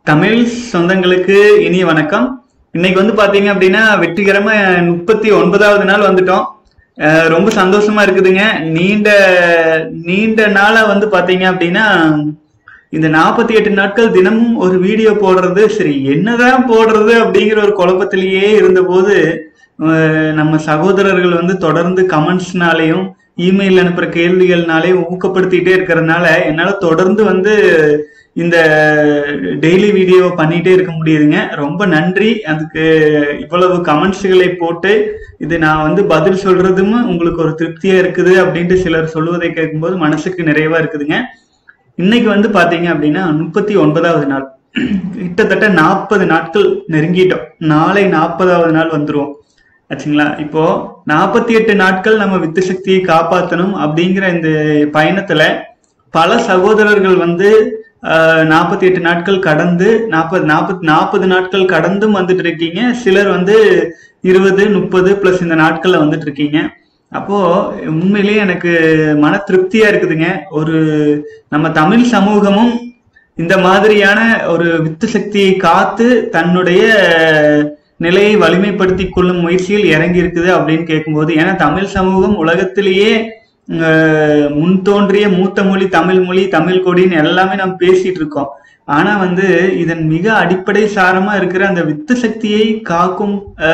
தமிழ் சொந்தங்களுக்கு இனிய வணக்கம். இன்னைக்கு பாத்தீங்க அப்படின்னா வெற்றிகரமா 39வது நாள் வந்துட்டோம். ரொம்ப சந்தோஷமா இருக்குதுங்க. நீண்ட நீண்ட நாளா பாத்தீங்க அப்படின்னா இந்த 48 நாட்கள் தினமும் ஒரு வீடியோ போடுறது, சரி என்னதான் போடுறது அப்படிங்கிற ஒரு குழப்பத்திலேயே இருந்த போது நம்ம சகோதரர்கள் தொடர்ந்து கமெண்ட்ஸ்னாலையும் இமெயில் அனுப்புற கேள்விகள்னாலையும் ஊக்கப்படுத்திட்டே இருக்கிறதுனால என்னால தொடர்ந்து இந்த டெய்லி வீடியோ பண்ணிட்டே இருக்க முடியுதுங்க. ரொம்ப நன்றி. அதுக்கு இவ்வளவு கமெண்ட்ஸ்களை போட்டு இது நான் பதில் சொல்றதும் உங்களுக்கு ஒரு திருப்தியா இருக்குது அப்படின்ட்டு சிலர் சொல்லுவதை கேட்கும்போது மனசுக்கு நிறைவா இருக்குதுங்க. இன்னைக்கு பாத்தீங்க அப்படின்னா 39வது நாள். கிட்டத்தட்ட 40 நாட்கள் நெருங்கிட்டோம். நாளை 40வது நாள் வந்துருவோம் ஆச்சுங்களா. இப்போ 48 நாட்கள் நம்ம வித்து சக்தியை காப்பாற்றணும் அப்படிங்கிற இந்த பயணத்துல பல சகோதரர்கள் 48 நாட்கள் கடந்து 40 நாட்கள் கடந்தும் வந்துட்டு இருக்கீங்க. சிலர் 20, 30 பிளஸ் இந்த நாட்கள்ல வந்துட்டு இருக்கீங்க. அப்போ உண்மையிலேயே எனக்கு மன திருப்தியா இருக்குதுங்க. ஒரு நம்ம தமிழ் சமூகமும் இந்த மாதிரியான ஒரு வித்து சக்தியை காத்து தன்னுடைய நிலையை வலிமைப்படுத்தி கொள்ளும் முயற்சியில் இறங்கி இருக்குது அப்படின்னு கேட்கும்போது, ஏன்னா தமிழ் சமூகம் உலகத்திலேயே முன் தோன்றிய மூத்த மொழி தமிழ் மொழி, தமிழ் கொடின்னு எல்லாமே நம்ம பேசிட்டு இருக்கோம். ஆனா இதன் மிக அடிப்படை சாரமா இருக்கிற அந்த வித்து சக்தியை காக்கும்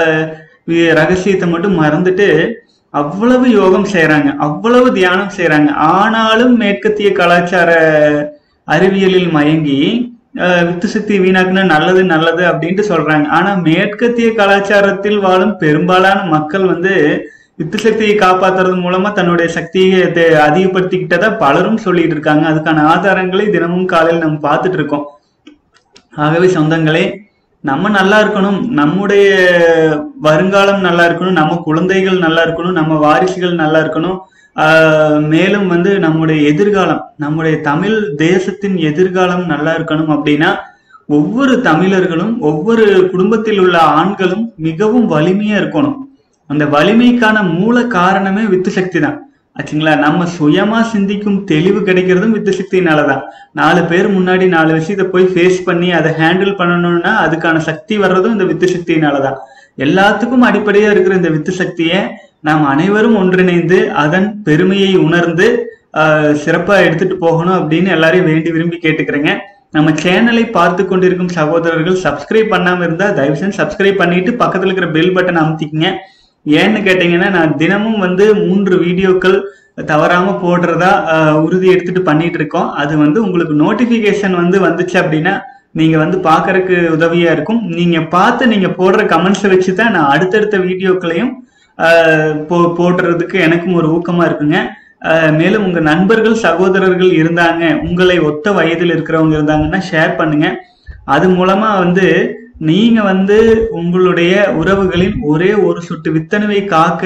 ரகசியத்தை மட்டும் மறந்துட்டு அவ்வளவு யோகம் செய்யறாங்க, அவ்வளவு தியானம் செய்யறாங்க. ஆனாலும் மேற்கத்திய கலாச்சார அறிவியலில் மயங்கி வித்து சக்தி வீணாக்குனா நல்லது நல்லது அப்படின்ட்டு சொல்றாங்க. ஆனா மேற்கத்திய கலாச்சாரத்தில் வாழும் பெரும்பாலான மக்கள் வித்து சக்தியை காப்பாத்துறது மூலமா தன்னுடைய சக்தியை அதிகப்படுத்திக்கிட்டதா பலரும் சொல்லிட்டு இருக்காங்க. அதுக்கான ஆதாரங்களை தினமும் காலையில் நம்ம பார்த்துட்டு இருக்கோம். ஆகவே சொந்தங்களே, நம்ம நல்லா இருக்கணும், நம்முடைய வருங்காலம் நல்லா இருக்கணும், நம்ம குழந்தைகள் நல்லா இருக்கணும், நம்ம வாரிசுகள் நல்லா இருக்கணும், மேலும் நம்முடைய எதிர்காலம், நம்முடைய தமிழ் தேசத்தின் எதிர்காலம் நல்லா இருக்கணும் அப்படின்னா ஒவ்வொரு தமிழர்களும் ஒவ்வொரு குடும்பத்தில் உள்ள ஆண்களும் மிகவும் வலிமையா இருக்கணும். அந்த வலிமைக்கான மூல காரணமே வித்து சக்தி தான் ஆச்சுங்களா. நம்ம சுயமா சிந்திக்கும் தெளிவு கிடைக்கிறதும் வித்து சக்தினாலதான். 4 பேர் முன்னாடி 4 விஷயத்தை போய் ஃபேஸ் பண்ணி அதை ஹேண்டில் பண்ணணும்னா அதுக்கான சக்தி வர்றதும் இந்த வித்து சக்தினாலதான். எல்லாத்துக்கும் அடிப்படையா இருக்கிற இந்த வித்து சக்தியை நாம் அனைவரும் ஒன்றிணைந்து அதன் பெருமையை உணர்ந்து சிறப்பா எடுத்துட்டு போகணும் அப்படின்னு எல்லாரையும் வேண்டி விரும்பி கேட்டுக்கிறேங்க. நம்ம சேனலை பார்த்து கொண்டிருக்கும் சகோதரர்கள் சப்ஸ்கிரைப் பண்ணாம இருந்தா தயவு செஞ்சு சப்ஸ்கிரைப் பண்ணிட்டு பக்கத்துல இருக்கிற பெல் பட்டன் அமுத்திக்கங்க. ஏன்னு கேட்டீங்கன்னா நான் தினமும் 3 வீடியோக்கள் தவறாம போடுறதா உறுதி எடுத்துட்டு பண்ணிட்டு இருக்கோம். அது உங்களுக்கு நோட்டிபிகேஷன் வந்துச்சு அப்படின்னா நீங்க பாக்குறதுக்கு உதவியா இருக்கும். நீங்க பார்த்து நீங்க போடுற கமெண்ட்ஸை வச்சுதான் நான் அடுத்தடுத்த வீடியோக்களையும் போடுறதுக்கு எனக்கும் ஒரு ஊக்கமா இருக்குங்க. மேலும் உங்க நண்பர்கள் சகோதரர்கள் இருந்தாங்க, உங்களை ஒத்த வயதில் இருக்கிறவங்க இருந்தாங்கன்னா ஷேர் பண்ணுங்க. அது மூலமா நீங்க உங்களுடைய உறவுகளின் ஒரே ஒரு சொட்டு வித்தணுவை காக்க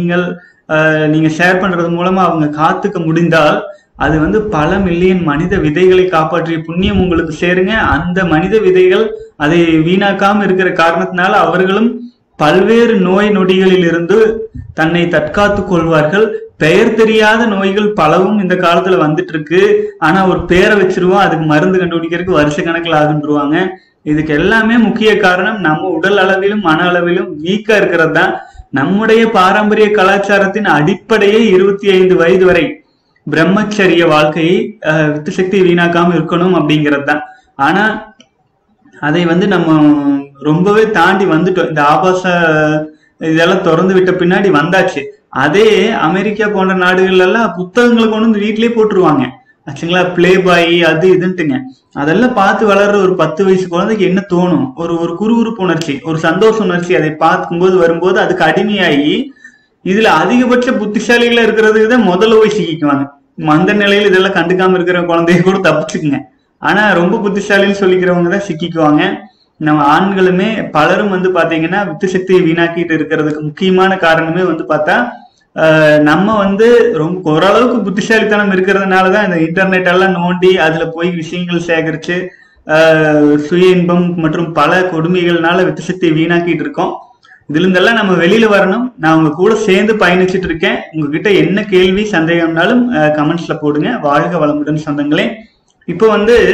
நீங்க ஷேர் பண்றது மூலமா அவங்க காத்துக்க முடிந்தால் அது பல மில்லியன் மனித விதைகளை காப்பாற்றிய புண்ணியம் உங்களுக்கு சேருங்க. அந்த மனித விதைகள் அதை வீணாக்காம இருக்கிற காரணத்தினால அவர்களும் பல்வேறு நோய் நொடிகளில் இருந்து தன்னை தற்காத்து கொள்வார்கள். பெயர் தெரியாத நோய்கள் பலவும் இந்த காலத்துல வந்துட்டு இருக்கு. ஆனா ஒரு பேரை வச்சிருவோம், அதுக்கு மருந்து கண்டுபிடிக்கிறதுக்கு வருஷ கணக்கில் ஆகுன்றுவாங்க. இதுக்கு எல்லாமே முக்கிய காரணம் நம்ம உடல் அளவிலும் மன அளவிலும் வீக்கா இருக்கிறது தான். நம்முடைய பாரம்பரிய கலாச்சாரத்தின் அடிப்படையே 25 வயது வரை பிரம்மச்சரிய வாழ்க்கையை வித்து சக்தி வீணாக்காம இருக்கணும் அப்படிங்கிறது தான். ஆனா அதை நம்ம ரொம்பவே தாண்டி வந்துட்டோம். இந்த ஆபாச இதெல்லாம் திறந்து விட்ட பின்னாடி வந்தாச்சு. அதே அமெரிக்கா போன்ற நாடுகள் எல்லாம் புத்தகங்களை கொண்டு வீட்டிலேயே போட்டுருவாங்க ஆச்சுங்களா. பிளே பாய் அது இதுன்ட்டுங்க. அதெல்லாம் பார்த்து வளர்ற ஒரு 10 வயசு குழந்தைக்கு என்ன தோணும்? ஒரு குறுகுறுப்பு உணர்ச்சி, ஒரு சந்தோஷ உணர்ச்சி அதை பார்க்கும்போது வரும்போது அதுக்கு அடிமையாகி இதுல அதிகபட்ச புத்திசாலிகளா இருக்கிறதுக்கு தான் முதல்ல போய் சிக்கிக்குவாங்க. அந்த நிலையில இதெல்லாம் கண்டுக்காம இருக்கிற குழந்தைய கூட தப்பிச்சுக்குங்க. ஆனா ரொம்ப புத்திசாலின்னு சொல்லிக்கிறவங்க தான் சிக்கிக்குவாங்க. நம்ம ஆண்களுமே பலரும் பாத்தீங்கன்னா வித்து சக்தியை வீணாக்கிட்டு இருக்கிறதுக்கு முக்கியமான காரணமே பார்த்தா நம்ம ரொம்ப ஓரளவுக்கு புத்திசாலித்தனம் இருக்கிறதுனாலதான் இந்த இன்டர்நெட் எல்லாம் நோண்டி அதுல போய் விஷயங்கள் சேகரிச்சு சுய இன்பம் மற்றும் பல கொடுமைகள்னால வித்து சக்தியை வீணாக்கிட்டு இருக்கோம். இதுல இருந்தெல்லாம் நம்ம வெளியில வரணும். நான் உங்க கூட சேர்ந்து பயணிச்சுட்டு இருக்கேன். உங்ககிட்ட என்ன கேள்வி சந்தேகம்னாலும் கமெண்ட்ஸ்ல போடுங்க. வாழ்க வளமுடன் சொந்தங்களே. இப்போ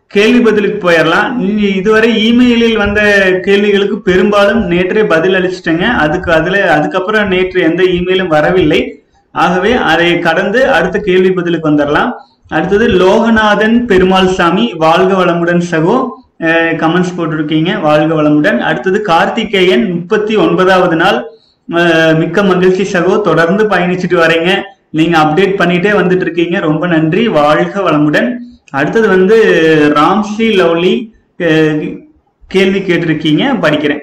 கேள்வி பதிலுக்கு போயிடலாம். நீங்க இதுவரை இமெயிலில் வந்த கேள்விகளுக்கு பெரும்பாலும் நேற்றே பதில் அளிச்சுட்டேங்க. அதுக்கப்புறம் நேற்று எந்த இமெயிலும் வரவில்லை. ஆகவே அதை கடந்து அடுத்த கேள்வி பதிலுக்கு வந்துடலாம். அடுத்தது லோகநாதன் பெருமாள் சாமி, வாழ்க வளமுடன் சகோ, கமெண்ட்ஸ் போட்டிருக்கீங்க, வாழ்க வளமுடன். அடுத்தது கார்த்திகேயன், 39வது நாள், மிக்க மகிழ்ச்சி சகோ, தொடர்ந்து பயணிச்சுட்டு வரீங்க, நீங்க அப்டேட் பண்ணிட்டே வந்துட்டு இருக்கீங்க, ரொம்ப நன்றி, வாழ்க வளமுடன். அடுத்தது வந்து ராம்ஸ்ரீ லவ்லி கேள்வி கேட்டிருக்கீங்க, படிக்கிறேன்.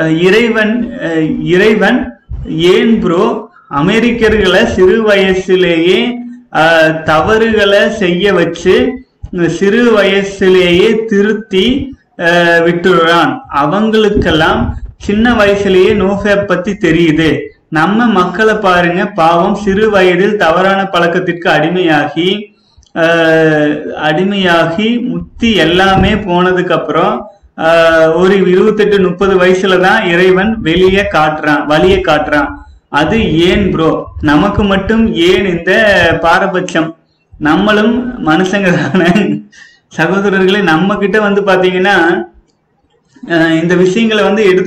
இறைவன் ஏன் ப்ரோ அமெரிக்கர்களை சிறு வயசுலேயே தவறுகளை செய்ய வச்சு சிறு வயசுலேயே திருத்தி விட்டுறான்? அவங்களுக்கெல்லாம் சின்ன வயசுலேயே நோஃபேப் பத்தி தெரியுது. நம்ம மக்களை பாருங்க, பாவம், சிறு வயதில் தவறான பழக்கத்திற்கு அடிமையாகி முத்தி எல்லாமே போனதுக்கு அப்புறம் ஒரு 28-30 வயசுலதான் இறைவன் வழியை காட்டுறான். அது ஏன் ப்ரோ? நமக்கு மட்டும் ஏன் இந்த பாரபட்சம்? நம்மளும் மனுஷங்க தானே சகோதரர்களே. நம்ம கிட்ட வந்து பாத்தீங்கன்னா இந்த விஷயங்களை வந்து எடுத்து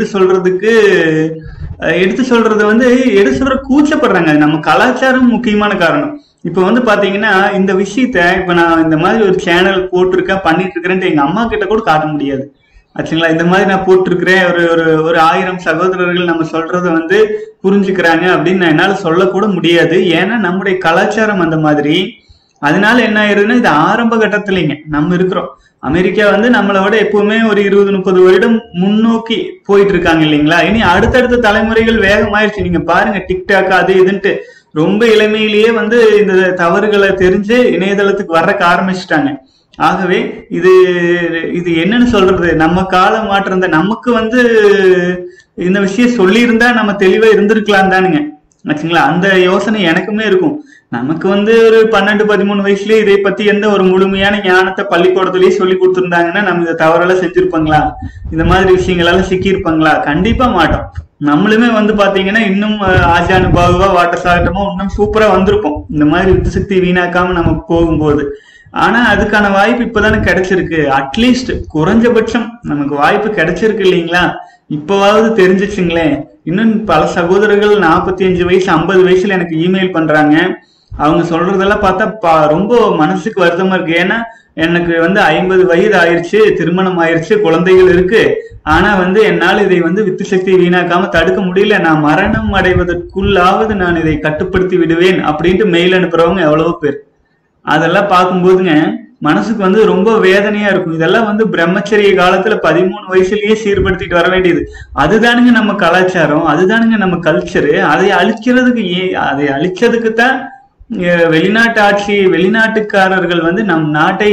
சொல்ற கூச்சப்படுறாங்க. நம்ம கலாச்சாரம் முக்கியமான காரணம். இப்ப வந்து பாத்தீங்கன்னா இந்த விஷயத்த இப்ப நான் இந்த மாதிரி ஒரு சேனல் போட்டிருக்கேன், பண்ணிட்டு இருக்கிறேன்ட்டு எங்க அம்மா கிட்ட கூட காட்ட முடியாது ஆச்சுங்களா. இந்த மாதிரி நான் போட்டிருக்கிறேன், ஒரு 1000 சகோதரர்கள் நம்ம சொல்றத வந்து புரிஞ்சுக்கிறாங்க அப்படின்னு நான் என்னால சொல்லக்கூட முடியாது. ஏன்னா நம்முடைய கலாச்சாரம் அந்த மாதிரி. அதனால என்ன ஆயிருதுன்னா, இது ஆரம்ப கட்டத்திலேங்க நம்ம இருக்கிறோம். அமெரிக்கா வந்து நம்மளை விட எப்பவுமே ஒரு 20-30 வருடம் முன்னோக்கி போயிட்டு இருக்காங்க இல்லைங்களா. இனி அடுத்தடுத்த தலைமுறைகள் வேகமாயிருச்சு. நீங்க பாருங்க, டிக்டாக் அது இதுன்ட்டு ரொம்ப இளமையிலேயே வந்து இந்த தவறுகளை தெரிஞ்சு இணையதளத்துக்கு வர்றக்க ஆரம்பிச்சுட்டாங்க. ஆகவே இது என்னன்னு சொல்றது, நம்ம கால மாற்றம் தான். நமக்கு வந்து இந்த விஷயம் சொல்லி இருந்தா நம்ம தெளிவா இருந்திருக்கலாம் தானுங்க ஆச்சுங்களா. அந்த யோசனை எனக்குமே இருக்கும். நமக்கு வந்து ஒரு 12-13 வயசுலயே இதை பத்தி எந்த ஒரு முழுமையான ஞானத்தை பள்ளிக்கூடத்திலேயே சொல்லி கொடுத்துருந்தாங்கன்னா நம்ம இந்த தவறெல்லாம் செஞ்சிருப்பாங்களா, இந்த மாதிரி விஷயங்களால சிக்கியிருப்பாங்களா? கண்டிப்பா மாட்டோம். நம்மளுமே வந்து பாத்தீங்கன்னா இன்னும் ஆஜானுபாகுவா வாட்டசாட்டமா இன்னும் சூப்பரா வந்திருப்போம், இந்த மாதிரி வித்து சக்தி வீணாக்காம நம்ம போகும்போது. ஆனா அதுக்கான வாய்ப்பு இப்பதானே கிடைச்சிருக்கு. அட்லீஸ்ட் குறைஞ்சபட்சம் நமக்கு வாய்ப்பு கிடைச்சிருக்கு இல்லைங்களா. இப்பவாவது தெரிஞ்சிச்சுங்களேன். இன்னும் பல சகோதரர்கள் 45 வயசு 50 வயசுல எனக்கு இமெயில் பண்றாங்க. அவங்க சொல்றதெல்லாம் பார்த்தா ரொம்ப மனசுக்கு வருத்தமா இருக்கு. ஏன்னா எனக்கு வந்து 50 வயது ஆயிடுச்சு, திருமணம் ஆயிடுச்சு, குழந்தைகள் இருக்கு. ஆனா வந்து என்னால் இதை வந்து வித்து சக்தி வீணாக்காம தடுக்க முடியல. நான் மரணம் அடைவதற்குள்ளாவது நான் இதை கட்டுப்படுத்தி விடுவேன் அப்படின்ட்டு மெயில் அனுப்புறவங்க எவ்வளவோ பேர். அதெல்லாம் பார்க்கும்போதுங்க மனசுக்கு வந்து ரொம்ப வேதனையா இருக்கும். இதெல்லாம் வந்து பிரம்மச்சரிய காலத்துல 13 வயசுலயே சீர்படுத்திட்டு வர வேண்டியது. அதுதானுங்க நம்ம கலாச்சாரம், அதுதானுங்க நம்ம கல்ச்சரு. அதை அழிச்சதுக்குத்தான் வெளிநாட்டு ஆட்சி, வெளிநாட்டுக்காரர்கள் வந்து நம் நாட்டை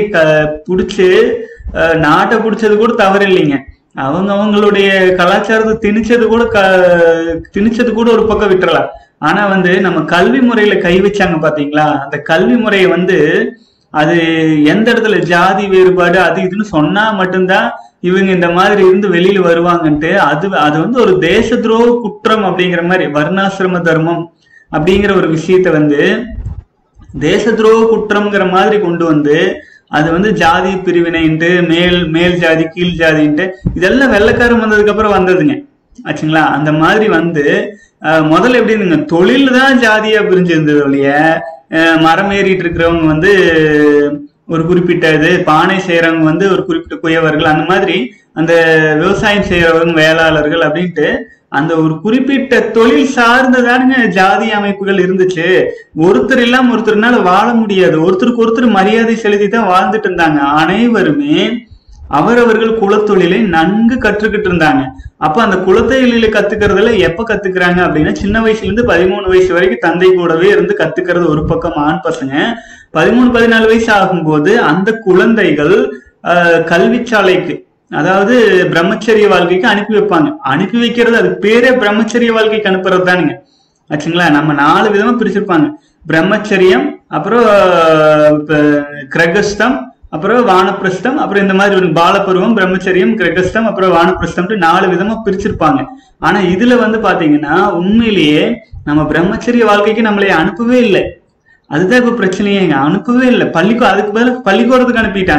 நாட்டை பிடிச்சது கூட தவறு இல்லைங்க. அவங்களுடைய கலாச்சாரத்தை திணிச்சது கூட ஒரு பக்கம் விட்டுறலாம். ஆனா வந்து நம்ம கல்வி முறையில கை வச்சாங்க பாத்தீங்களா. அந்த கல்வி முறையை வந்து அது எந்த இடத்துல ஜாதி வேறுபாடு அது இதுன்னு சொன்னா மட்டும்தான் இவங்க இந்த மாதிரி இருந்து வெளியில வருவாங்கன்ட்டு அது வந்து ஒரு தேச துரோக குற்றம் அப்படிங்கிற மாதிரி, வர்ணாசிரம தர்மம் அப்படிங்கிற ஒரு விஷயத்த வந்து தேச துரோக குற்றம்ங்கிற மாதிரி கொண்டு வந்து அது வந்து ஜாதி பிரிவினைன்ட்டு மேல் ஜாதி கீழ் ஜாதின்ட்டு இதெல்லாம் வெள்ளைக்காரன் வந்ததுக்கு அப்புறம் வந்ததுங்க ஆச்சுங்களா. அந்த மாதிரி வந்து முதல்ல எப்படி இருந்துங்க, தொழில் தான் ஜாதியா பிரிஞ்சிருந்தது ஒழிய மரம் ஏறிட்டு இருக்கிறவங்க வந்து ஒரு குறிப்பிட்ட இது, பானை செய்யறவங்க வந்து ஒரு குறிப்பிட்ட குயவர்கள், அந்த மாதிரி அந்த விவசாயம் செய்யறவங்க வேளாளர்கள் அப்படின்ட்டு அந்த ஒரு குறிப்பிட்ட தொழில் சார்ந்ததானுங்க ஜாதி அமைப்புகள் இருந்துச்சு. ஒருத்தர் இல்லாம ஒருத்தர்னால வாழ முடியாது. ஒருத்தருக்கு ஒருத்தர் மரியாதை செலுத்தி தான் வாழ்ந்துட்டு இருந்தாங்க. அனைவருமே அவரவர்கள் குலத்தொழிலை நன்கு கற்றுக்கிட்டு இருந்தாங்க. அப்ப அந்த குலத்தொழில கத்துக்கிறதுல எப்ப கத்துக்கிறாங்க அப்படின்னா, சின்ன வயசுல இருந்து 13 வயசு வரைக்கும் தந்தை கூடவே இருந்து கத்துக்கிறது ஒரு பக்கம் ஆண் பசங்க. 13-14 வயசு ஆகும்போது அந்த குழந்தைகள் கல்விச்சாலைக்கு, அதாவது பிரம்மச்சரிய வாழ்க்கைக்கு அனுப்பி வைப்பாங்க. அனுப்பி வைக்கிறது அது பேரே பிரம்மச்சரிய வாழ்க்கைக்கு அனுப்புறது தானுங்க ஆச்சுங்களா. நம்ம 4 விதமா பிரிச்சிருப்பாங்க. பிரம்மச்சரியம், அப்புறம் கிரகஸ்தம், அப்புறம் வானப்பிரஸ்தம், அப்புறம் இந்த மாதிரி ஒரு பாலபருவம், பிரம்மச்சரியம், கிரகஸ்தம், அப்புறம் வானப்பிரஸ்தம்ட்டு 4 விதமா பிரிச்சிருப்பாங்க. ஆனா இதுல வந்து பாத்தீங்கன்னா உண்மையிலேயே நம்ம பிரம்மச்சரிய வாழ்க்கைக்கு நம்மளை அனுப்பவே இல்லை. அதுதான் இப்ப பிரச்சனையே. அனுப்பவே இல்லை. அதுக்கு பதில் பள்ளிக்கூடத்துக்கு அனுப்பிட்டாங்க.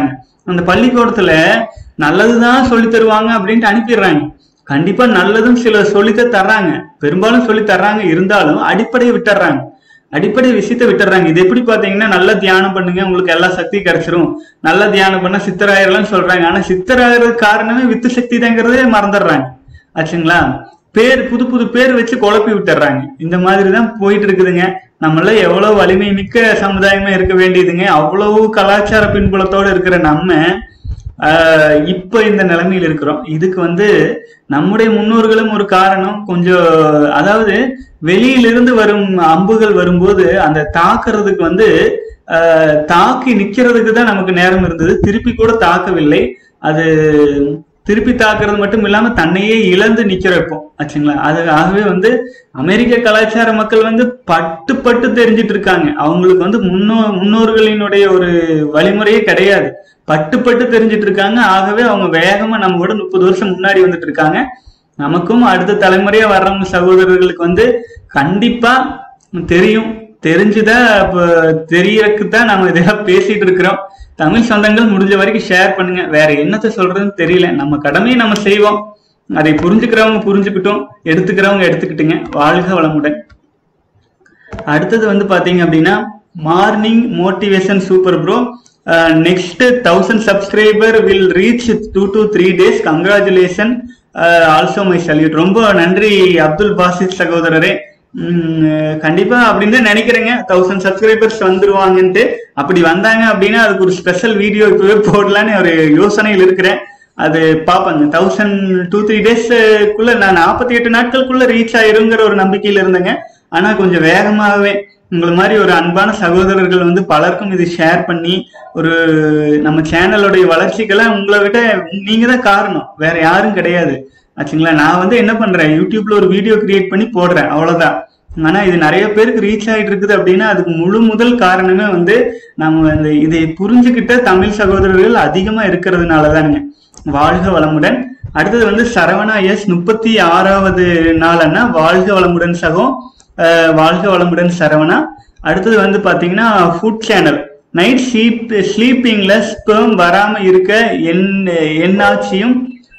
அந்த பள்ளிக்கூடத்துல நல்லதுதான் சொல்லி தருவாங்க அப்படின்ட்டு அனுப்பிடுறாங்க. கண்டிப்பா நல்லதும் சில சொல்லித்தான் தர்றாங்க, பெரும்பாலும் சொல்லி தர்றாங்க. இருந்தாலும் அடிப்படையை விட்டுறாங்க, அடிப்படை விஷயத்த விட்டுறாங்க. இது எப்படி பாத்தீங்கன்னா, நல்லா தியானம் பண்ணுங்க உங்களுக்கு எல்லா சக்தி கிடைச்சிரும், நல்லா தியானம் பண்ண சித்தராயிரலாம் சொல்றாங்க. ஆனா சித்தராகிறதுக்கு காரணமே வித்து சக்தி தாங்கிறதே மறந்துடுறாங்க ஆச்சுங்களா. புது புது பேர் வச்சு குழப்பி விட்டுறாங்க. இந்த மாதிரிதான் போயிட்டு இருக்குதுங்க. நம்மள எவ்வளவு வலிமை மிக்க சமுதாயமா இருக்க வேண்டியதுங்க. அவ்வளவு கலாச்சார பின்புலத்தோட இருக்கிற நம்ம இப்ப இந்த நிலைமையில இருக்கிறோம். இதுக்கு நம்முடைய முன்னோர்களும் ஒரு காரணம். கொஞ்சம் அதாவது வெளியிலிருந்து வரும் அம்புகள் வரும்போது அந்த தாக்குறதுக்கு தாக்கி நிக்கிறதுக்கு தான் நமக்கு நேரம் இருந்தது. திருப்பி கூட தாக்கவில்லை. அது திருப்பி தாக்குறது மட்டும் இல்லாம தன்னையே இழந்து நிக்கிறப்போ ஆச்சுங்களா. ஆகவே அமெரிக்க கலாச்சார மக்கள் பட்டு பட்டு தெரிஞ்சிட்டு இருக்காங்க. அவங்களுக்கு முன்னோர்களினுடைய ஒரு வழிமுறையே கிடையாது, பட்டு பட்டு தெரிஞ்சிட்டு இருக்காங்க. ஆகவே அவங்க வேகமா நம்ம கூட 30 வருஷம் முன்னாடி வந்துட்டு இருக்காங்க. நமக்கும் அடுத்த தலைமுறையா வர்றவங்க சகோதரர்களுக்கு கண்டிப்பா தெரியும். தெரிஞ்சுதான் தெரியறதுக்குதான் நம்ம இதெல்லாம் பேசிட்டு இருக்கிறோம். தமிழ் சொந்தங்கள் முடிஞ்ச வரைக்கும் ஷேர் பண்ணுங்க. வேற என்னத்த சொல்றதுன்னு தெரியல. நம்ம கடமையை நம்ம செய்வோம். அதை புரிஞ்சுக்கிறவங்க புரிஞ்சுக்கிட்டோம், எடுத்துக்கிறவங்க எடுத்துக்கிட்டுங்க. வாழ்க வளமுடன். அடுத்தது பாத்தீங்க அப்படின்னா, morning motivation super bro. Next 1000 subscriber will reach 2 to 3 days. Congratulation. Also my salute. ரொம்ப நன்றி அப்துல் பாசித் சகோதரரே. கண்டிப்பா அப்படின்னு நினைக்கிறேங்க 1000 சப்ஸ்கிரைபர்ஸ் வந்துருவாங்கன்ட்டு. அப்படி வந்தாங்க அப்படின்னா அதுக்கு ஒரு ஸ்பெஷல் வீடியோ இப்பவே போடலான்னு ஒரு யோசனையில் இருக்கிறேன். அது பாப்பாங்க. 2-3 டேஸ்க்குள்ள நான் 48 நாட்களுக்குள்ள ரீச் ஆயிருங்கிற ஒரு நம்பிக்கையில இருந்தேங்க. ஆனா கொஞ்சம் வேகமாகவே உங்களை மாதிரி ஒரு அன்பான சகோதரர்கள் பலருக்கும் இது ஷேர் பண்ணி ஒரு நம்ம சேனலோடைய வளர்ச்சிக்கெல்லாம் உங்களை விட நீங்க தான் காரணம், வேற யாரும் கிடையாது ஆச்சுங்களா. நான் என்ன பண்றேன், யூடியூப்ல ஒரு வீடியோ கிரியேட் பண்ணி போடுறேன், அவ்வளவுதான். ஆனா இது நிறைய பேருக்கு ரீச் ஆகிட்டு இருக்குது அப்படின்னா அதுக்கு முதல் காரணமே நம்ம இதை புரிஞ்சுக்கிட்ட தமிழ் சகோதரர்கள் அதிகமா இருக்கிறதுனாலதானுங்க. வாழ்க வளமுடன். அடுத்தது சரவணா எஸ் 36வது நாள்னா வாழ்க வளமுடன் சகோ. வாழ்க வளமுடன் சரவணா. அடுத்தது பாத்தீங்கன்னா ஃபுட் சேனல். நைட் ஸ்லீப்பிங்ல ஸ்பெர்ம் வராம இருக்க என்னாச்சியும்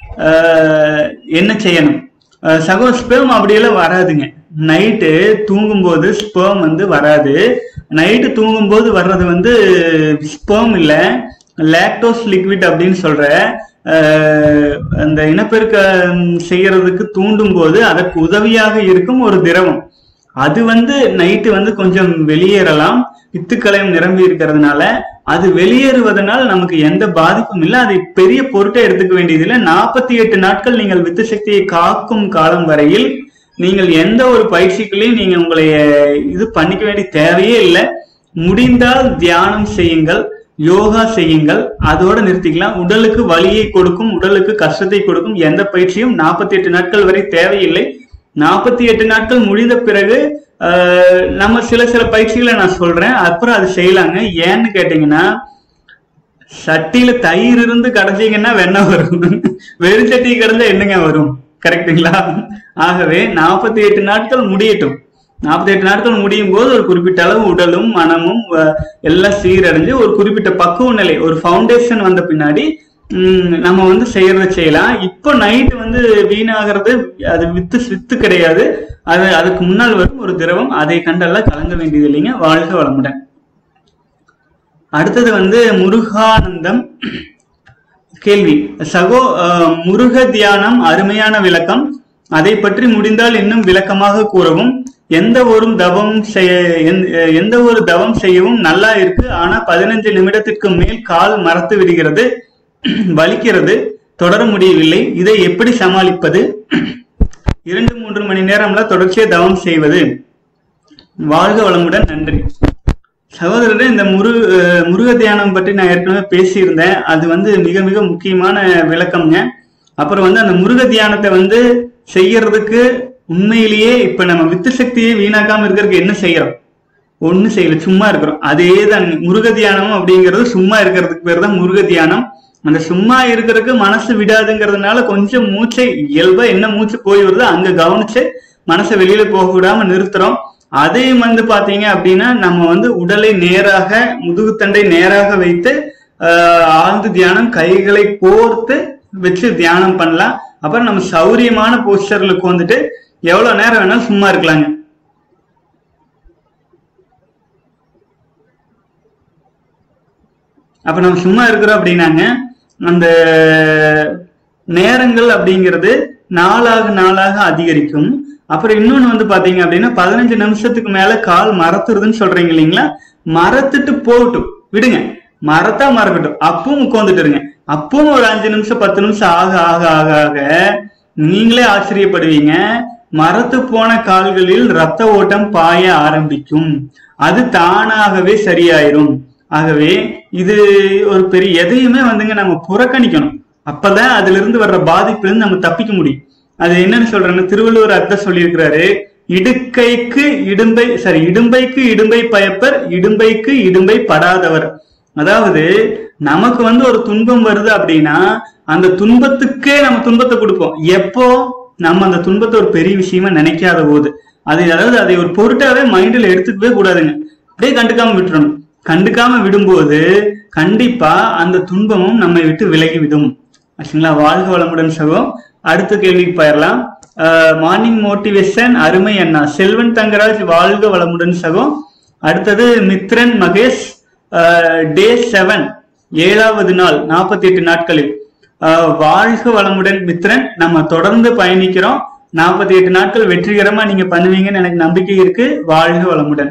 என்ன செய்யணும் சகோ? ஸ்பெர்ம் அப்படியெல்லாம் வராதுங்க. நைட்டு தூங்கும் போது ஸ்பெர்ம் வராது. நைட்டு தூங்கும் போது வர்றது ஸ்பெர்ம் இல்ல, லாக்டோஸ் லிக்விட் அப்படின்னு சொல்ற அந்த இனப்பெருக்க செய்யறதுக்கு தூண்டும் போது அதற்கு உதவியாக இருக்கும் ஒரு திரவம். அது நைட்டு கொஞ்சம் வெளியேறலாம், வித்துக்களையும் நிரம்பி இருக்கிறதுனால. அது வெளியேறுவதனால் நமக்கு எந்த பாதிப்பும் இல்லை. அதை பெரிய பொருட்டை எடுத்துக்க வேண்டியதில்லை. 48 நாட்கள் நீங்கள் வித்து சக்தியை காக்கும் காலம் வரையில் நீங்கள் எந்த ஒரு பயிற்சிகளையும் நீங்க உங்களை இது பண்ணிக்க வேண்டிய தேவையே இல்லை. முடிந்தால் தியானம் செய்யுங்கள், யோகா செய்யுங்கள், அதோட நிறுத்திக்கலாம். உடலுக்கு வலியை கொடுக்கும், உடலுக்கு கஷ்டத்தை கொடுக்கும் எந்த பயிற்சியும் 48 நாட்கள் வரை தேவையில்லை. 48 நாட்கள் முடிந்த பிறகு நம்ம சில பயிற்சிகளை நான் சொல்றேன், அப்புறம் அது செய்யலாங்க. ஏன்னு கேட்டீங்கன்னா, சட்டியில தயிர் இருந்து கடைஞ்சிங்கன்னா வெண்ணெய் வரும், வெறும் சட்டியை கடைஞ்சா என்னங்க வரும்? கரெக்டுங்களா? ஆகவே 48 நாட்கள் முடியட்டும். 48 நாட்கள் முடியும் போது ஒரு குறிப்பிட்ட அளவு உடலும் மனமும் எல்லாம் சீரடைஞ்சு ஒரு குறிப்பிட்ட பக்குவ நிலை, ஒரு ஃபவுண்டேஷன் வந்த பின்னாடி நம்ம செய்யறத செய்யலாம். இப்போ நைட்டு வீணாகிறது அது வித்து கிடையாது. அதுக்கு முன்னால் வரும் ஒரு திரவம், அதை கண்டெல்லாம் கலங்க வேண்டியது இல்லைங்க. வாழ்க வளமுடன். அடுத்தது முருகானந்தம் கேள்வி. சகோ, முருக தியானம் அருமையான விளக்கம், அதை பற்றி முடிந்தால் இன்னும் விளக்கமாக கூறவும். எந்த ஒரு தவம் செய்யவும் நல்லா இருக்கு, ஆனா 15 நிமிடத்திற்கு மேல் கால் மரத்து விடுகிறது, வலிக்கிறது, தொடர முடியவில்லை. இதை எப்படி சமாளிப்பது? 2-3 மணி நேரம்ல தொடர்ச்சியா தவம் செய்வது. வாழ்க வளமுடன். நன்றி சகோதரரே. இந்த முருக தியானம் பற்றி நான் ஏற்கனவே பேசியிருந்தேன். அது மிக மிக முக்கியமான விளக்கம்ங்க. அப்புறம் அந்த முருக தியானத்தை செய்யறதுக்கு உண்மையிலேயே இப்ப நம்ம வித்து சக்தியை வீணாக்காம இருக்கிறதுக்கு என்ன செய்யறோம்? ஒண்ணு செய்யல, சும்மா இருக்கிறோம். அதேதான் முருக தியானம் அப்படிங்கிறது. சும்மா இருக்கிறதுக்கு பேர் தான் முருக தியானம். அந்த சும்மா இருக்கிறதுக்கு மனசு விடாதுங்கிறதுனால கொஞ்சம் மூச்சை இயல்பா என்ன மூச்சு போய் வருது அங்க கவனிச்சு மனசை வெளியில போக விடாம நிறுத்துறோம். அதையும் பாத்தீங்க அப்படின்னா நம்ம உடலை நேராக, முதுகுத்தண்டை நேராக வைத்து ஆழ்ந்து தியானம், கைகளை கோர்த்து வச்சு தியானம் பண்ணலாம். அப்புறம் நம்ம சௌரியமான போஸ்டர்ல உட்காந்துட்டு எவ்வளவு நேரம் வேணாலும் சும்மா இருக்கலாங்க. அப்ப நம்ம சும்மா இருக்கிறோம் அப்படின்னாங்க அந்த நேரங்கள் அப்படிங்கிறது நாளாக நாளாக அதிகரிக்கும். அப்புறம் இன்னொன்னு வந்து பாத்தீங்க அப்படின்னா 15 நிமிஷத்துக்கு மேல கால் மரத்துறதுன்னு சொல்றீங்க இல்லைங்களா, மரத்துட்டு போகட்டும், விடுங்க, மரத்தா மறக்கட்டும், அப்பவும் உட்காந்துட்டு இருங்க. அப்பவும் ஒரு 5 நிமிஷம் 10 நிமிஷம் ஆக ஆக ஆக ஆக நீங்களே ஆச்சரியப்படுவீங்க. மரத்து போன கால்களில் ரத்த ஓட்டம் பாய ஆரம்பிக்கும், அது தானாகவே சரியாயிரும். ஆகவே இது ஒரு பெரிய எதையுமே வந்துங்க நம்ம புறக்கணிக்கணும். அப்பதான் அதுல இருந்து வர்ற பாதிப்புல இருந்து நம்ம தப்பிக்க முடியும். அது என்னன்னு சொல்றேன்னு திருவள்ளுவர் அர்த்தம் சொல்லியிருக்கிறாரு, இடும்பைக்கு இடும்பை பயப்பர், இடும்பைக்கு இடும்பை படாதவர். அதாவது நமக்கு வந்து ஒரு துன்பம் வருது அப்படின்னா அந்த துன்பத்துக்கே நம்ம துன்பத்தை கொடுப்போம். எப்போ நம்ம அந்த துன்பத்தை ஒரு பெரிய விஷயமா நினைக்காத போது, அதாவது அதை ஒரு பொருட்டாவே மைண்ட்ல எடுத்துக்கவே கூடாதுங்க. அப்படியே கண்டுக்காம விட்டுறணும். கண்டுக்காம விடும்போது கண்டிப்பா அந்த துன்பமும் நம்மை விட்டு விலகிவிடும். ஆச்சுங்களா? வாழ்க வளமுடன் சகோ. அடுத்த கேள்விக்கு போயிடலாம். மார்னிங் மோட்டிவேஷன் அருமை அண்ணா. செல்வன் தங்கராஜ் வாழ்க வளமுடன் சகோ. அடுத்தது மித்ரன் மகேஷ், டே 7 7வது நாள் 48 நாட்களில். வாழ்க வளமுடன் மித்ரன். நம்ம தொடர்ந்து பயணிக்கிறோம். 48 நாட்கள் வெற்றிகரமா நீங்க பண்ணுவீங்கன்னு எனக்கு நம்பிக்கை இருக்கு. வாழ்க வளமுடன்.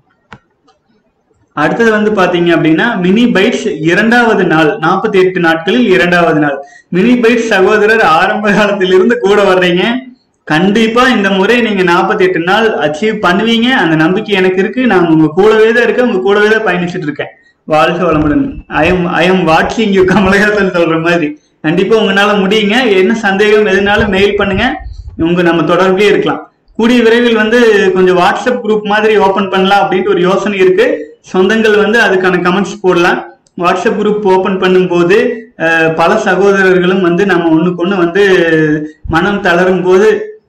அடுத்தது வந்து பாத்தீங்க அப்படின்னா மினி பைட்ஸ் 2வது நாள் 48 நாட்களில் 2வது நாள். மினி பைட்ஸ் சகோதரர் ஆரம்ப காலத்திலிருந்து கூட வர்றீங்க. கண்டிப்பா இந்த முறை நீங்க 48 நாள் அச்சீவ் பண்ணுவீங்க. அந்த நம்பிக்கை எனக்கு இருக்கு. நான் உங்க கூடவே தான் இருக்கேன், உங்க கூடவே தான் பயணிச்சுட்டு இருக்கேன். வாழ்க வளமுடன். ஐ எம் வாட்சிங் யூ, கமலஹாசன் சொல்ற மாதிரி. கண்டிப்பா உங்களால முடியுங்க. என்ன சந்தேகம் எதுனாலும் மெயில் பண்ணுங்க, நம்ம தொடர்பிலே இருக்கலாம். கூடிய விரைவில் வந்து கொஞ்சம் வாட்ஸ்அப் குரூப் மாதிரி ஓபன் பண்ணலாம் அப்படின்ட்டு ஒரு யோசனை இருக்கு. சொந்தங்கள் வந்து அதுக்கான கமெண்ட்ஸ் போடலாம். வாட்ஸ்அப் குரூப் ஓபன் பண்ணும்போது பல சகோதரர்களும் வந்து நம்ம ஒண்ணுக்கு ஒண்ணு வந்து மனம் தளரும் போது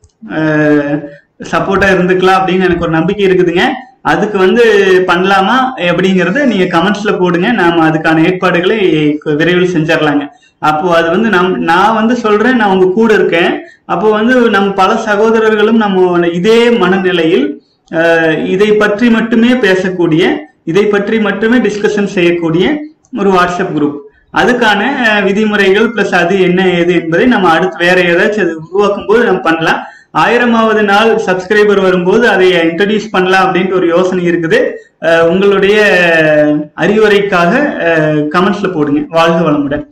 சப்போர்ட்டா இருந்துக்கலாம் அப்படின்னு எனக்கு ஒரு நம்பிக்கை இருக்குதுங்க. அதுக்கு வந்து பண்ணலாமா அப்படிங்கறத நீங்க கமெண்ட்ஸ்ல போடுங்க. நாம அதுக்கான ஏற்பாடுகளை விரைவில் செஞ்சிடலாங்க. அப்போ அது வந்து நான் வந்து சொல்றேன், நான் உங்க கூட இருக்கேன். அப்போ வந்து நம்ம பல சகோதரர்களும் நம்ம இதே மனநிலையில் இதை பற்றி மட்டுமே பேசக்கூடிய, இதை பற்றி மட்டுமே டிஸ்கஷன் செய்யக்கூடிய ஒரு வாட்ஸ்அப் குரூப். அதுக்கான விதிமுறைகள் பிளஸ் அது என்ன ஏது என்பதை நம்ம அடுத்து வேற ஏதாச்சும் அது உருவாக்கும் போது நம்ம பண்ணலாம். 1000வது நாள் சப்ஸ்கிரைபர் வரும்போது அதை இன்ட்ரடியூஸ் பண்ணலாம் அப்படின்ட்டு ஒரு யோசனை இருக்குது. உங்களுடைய அறிவுரைக்காக கமெண்ட்ஸ்ல போடுங்க. வாழ்க வளமுடன்.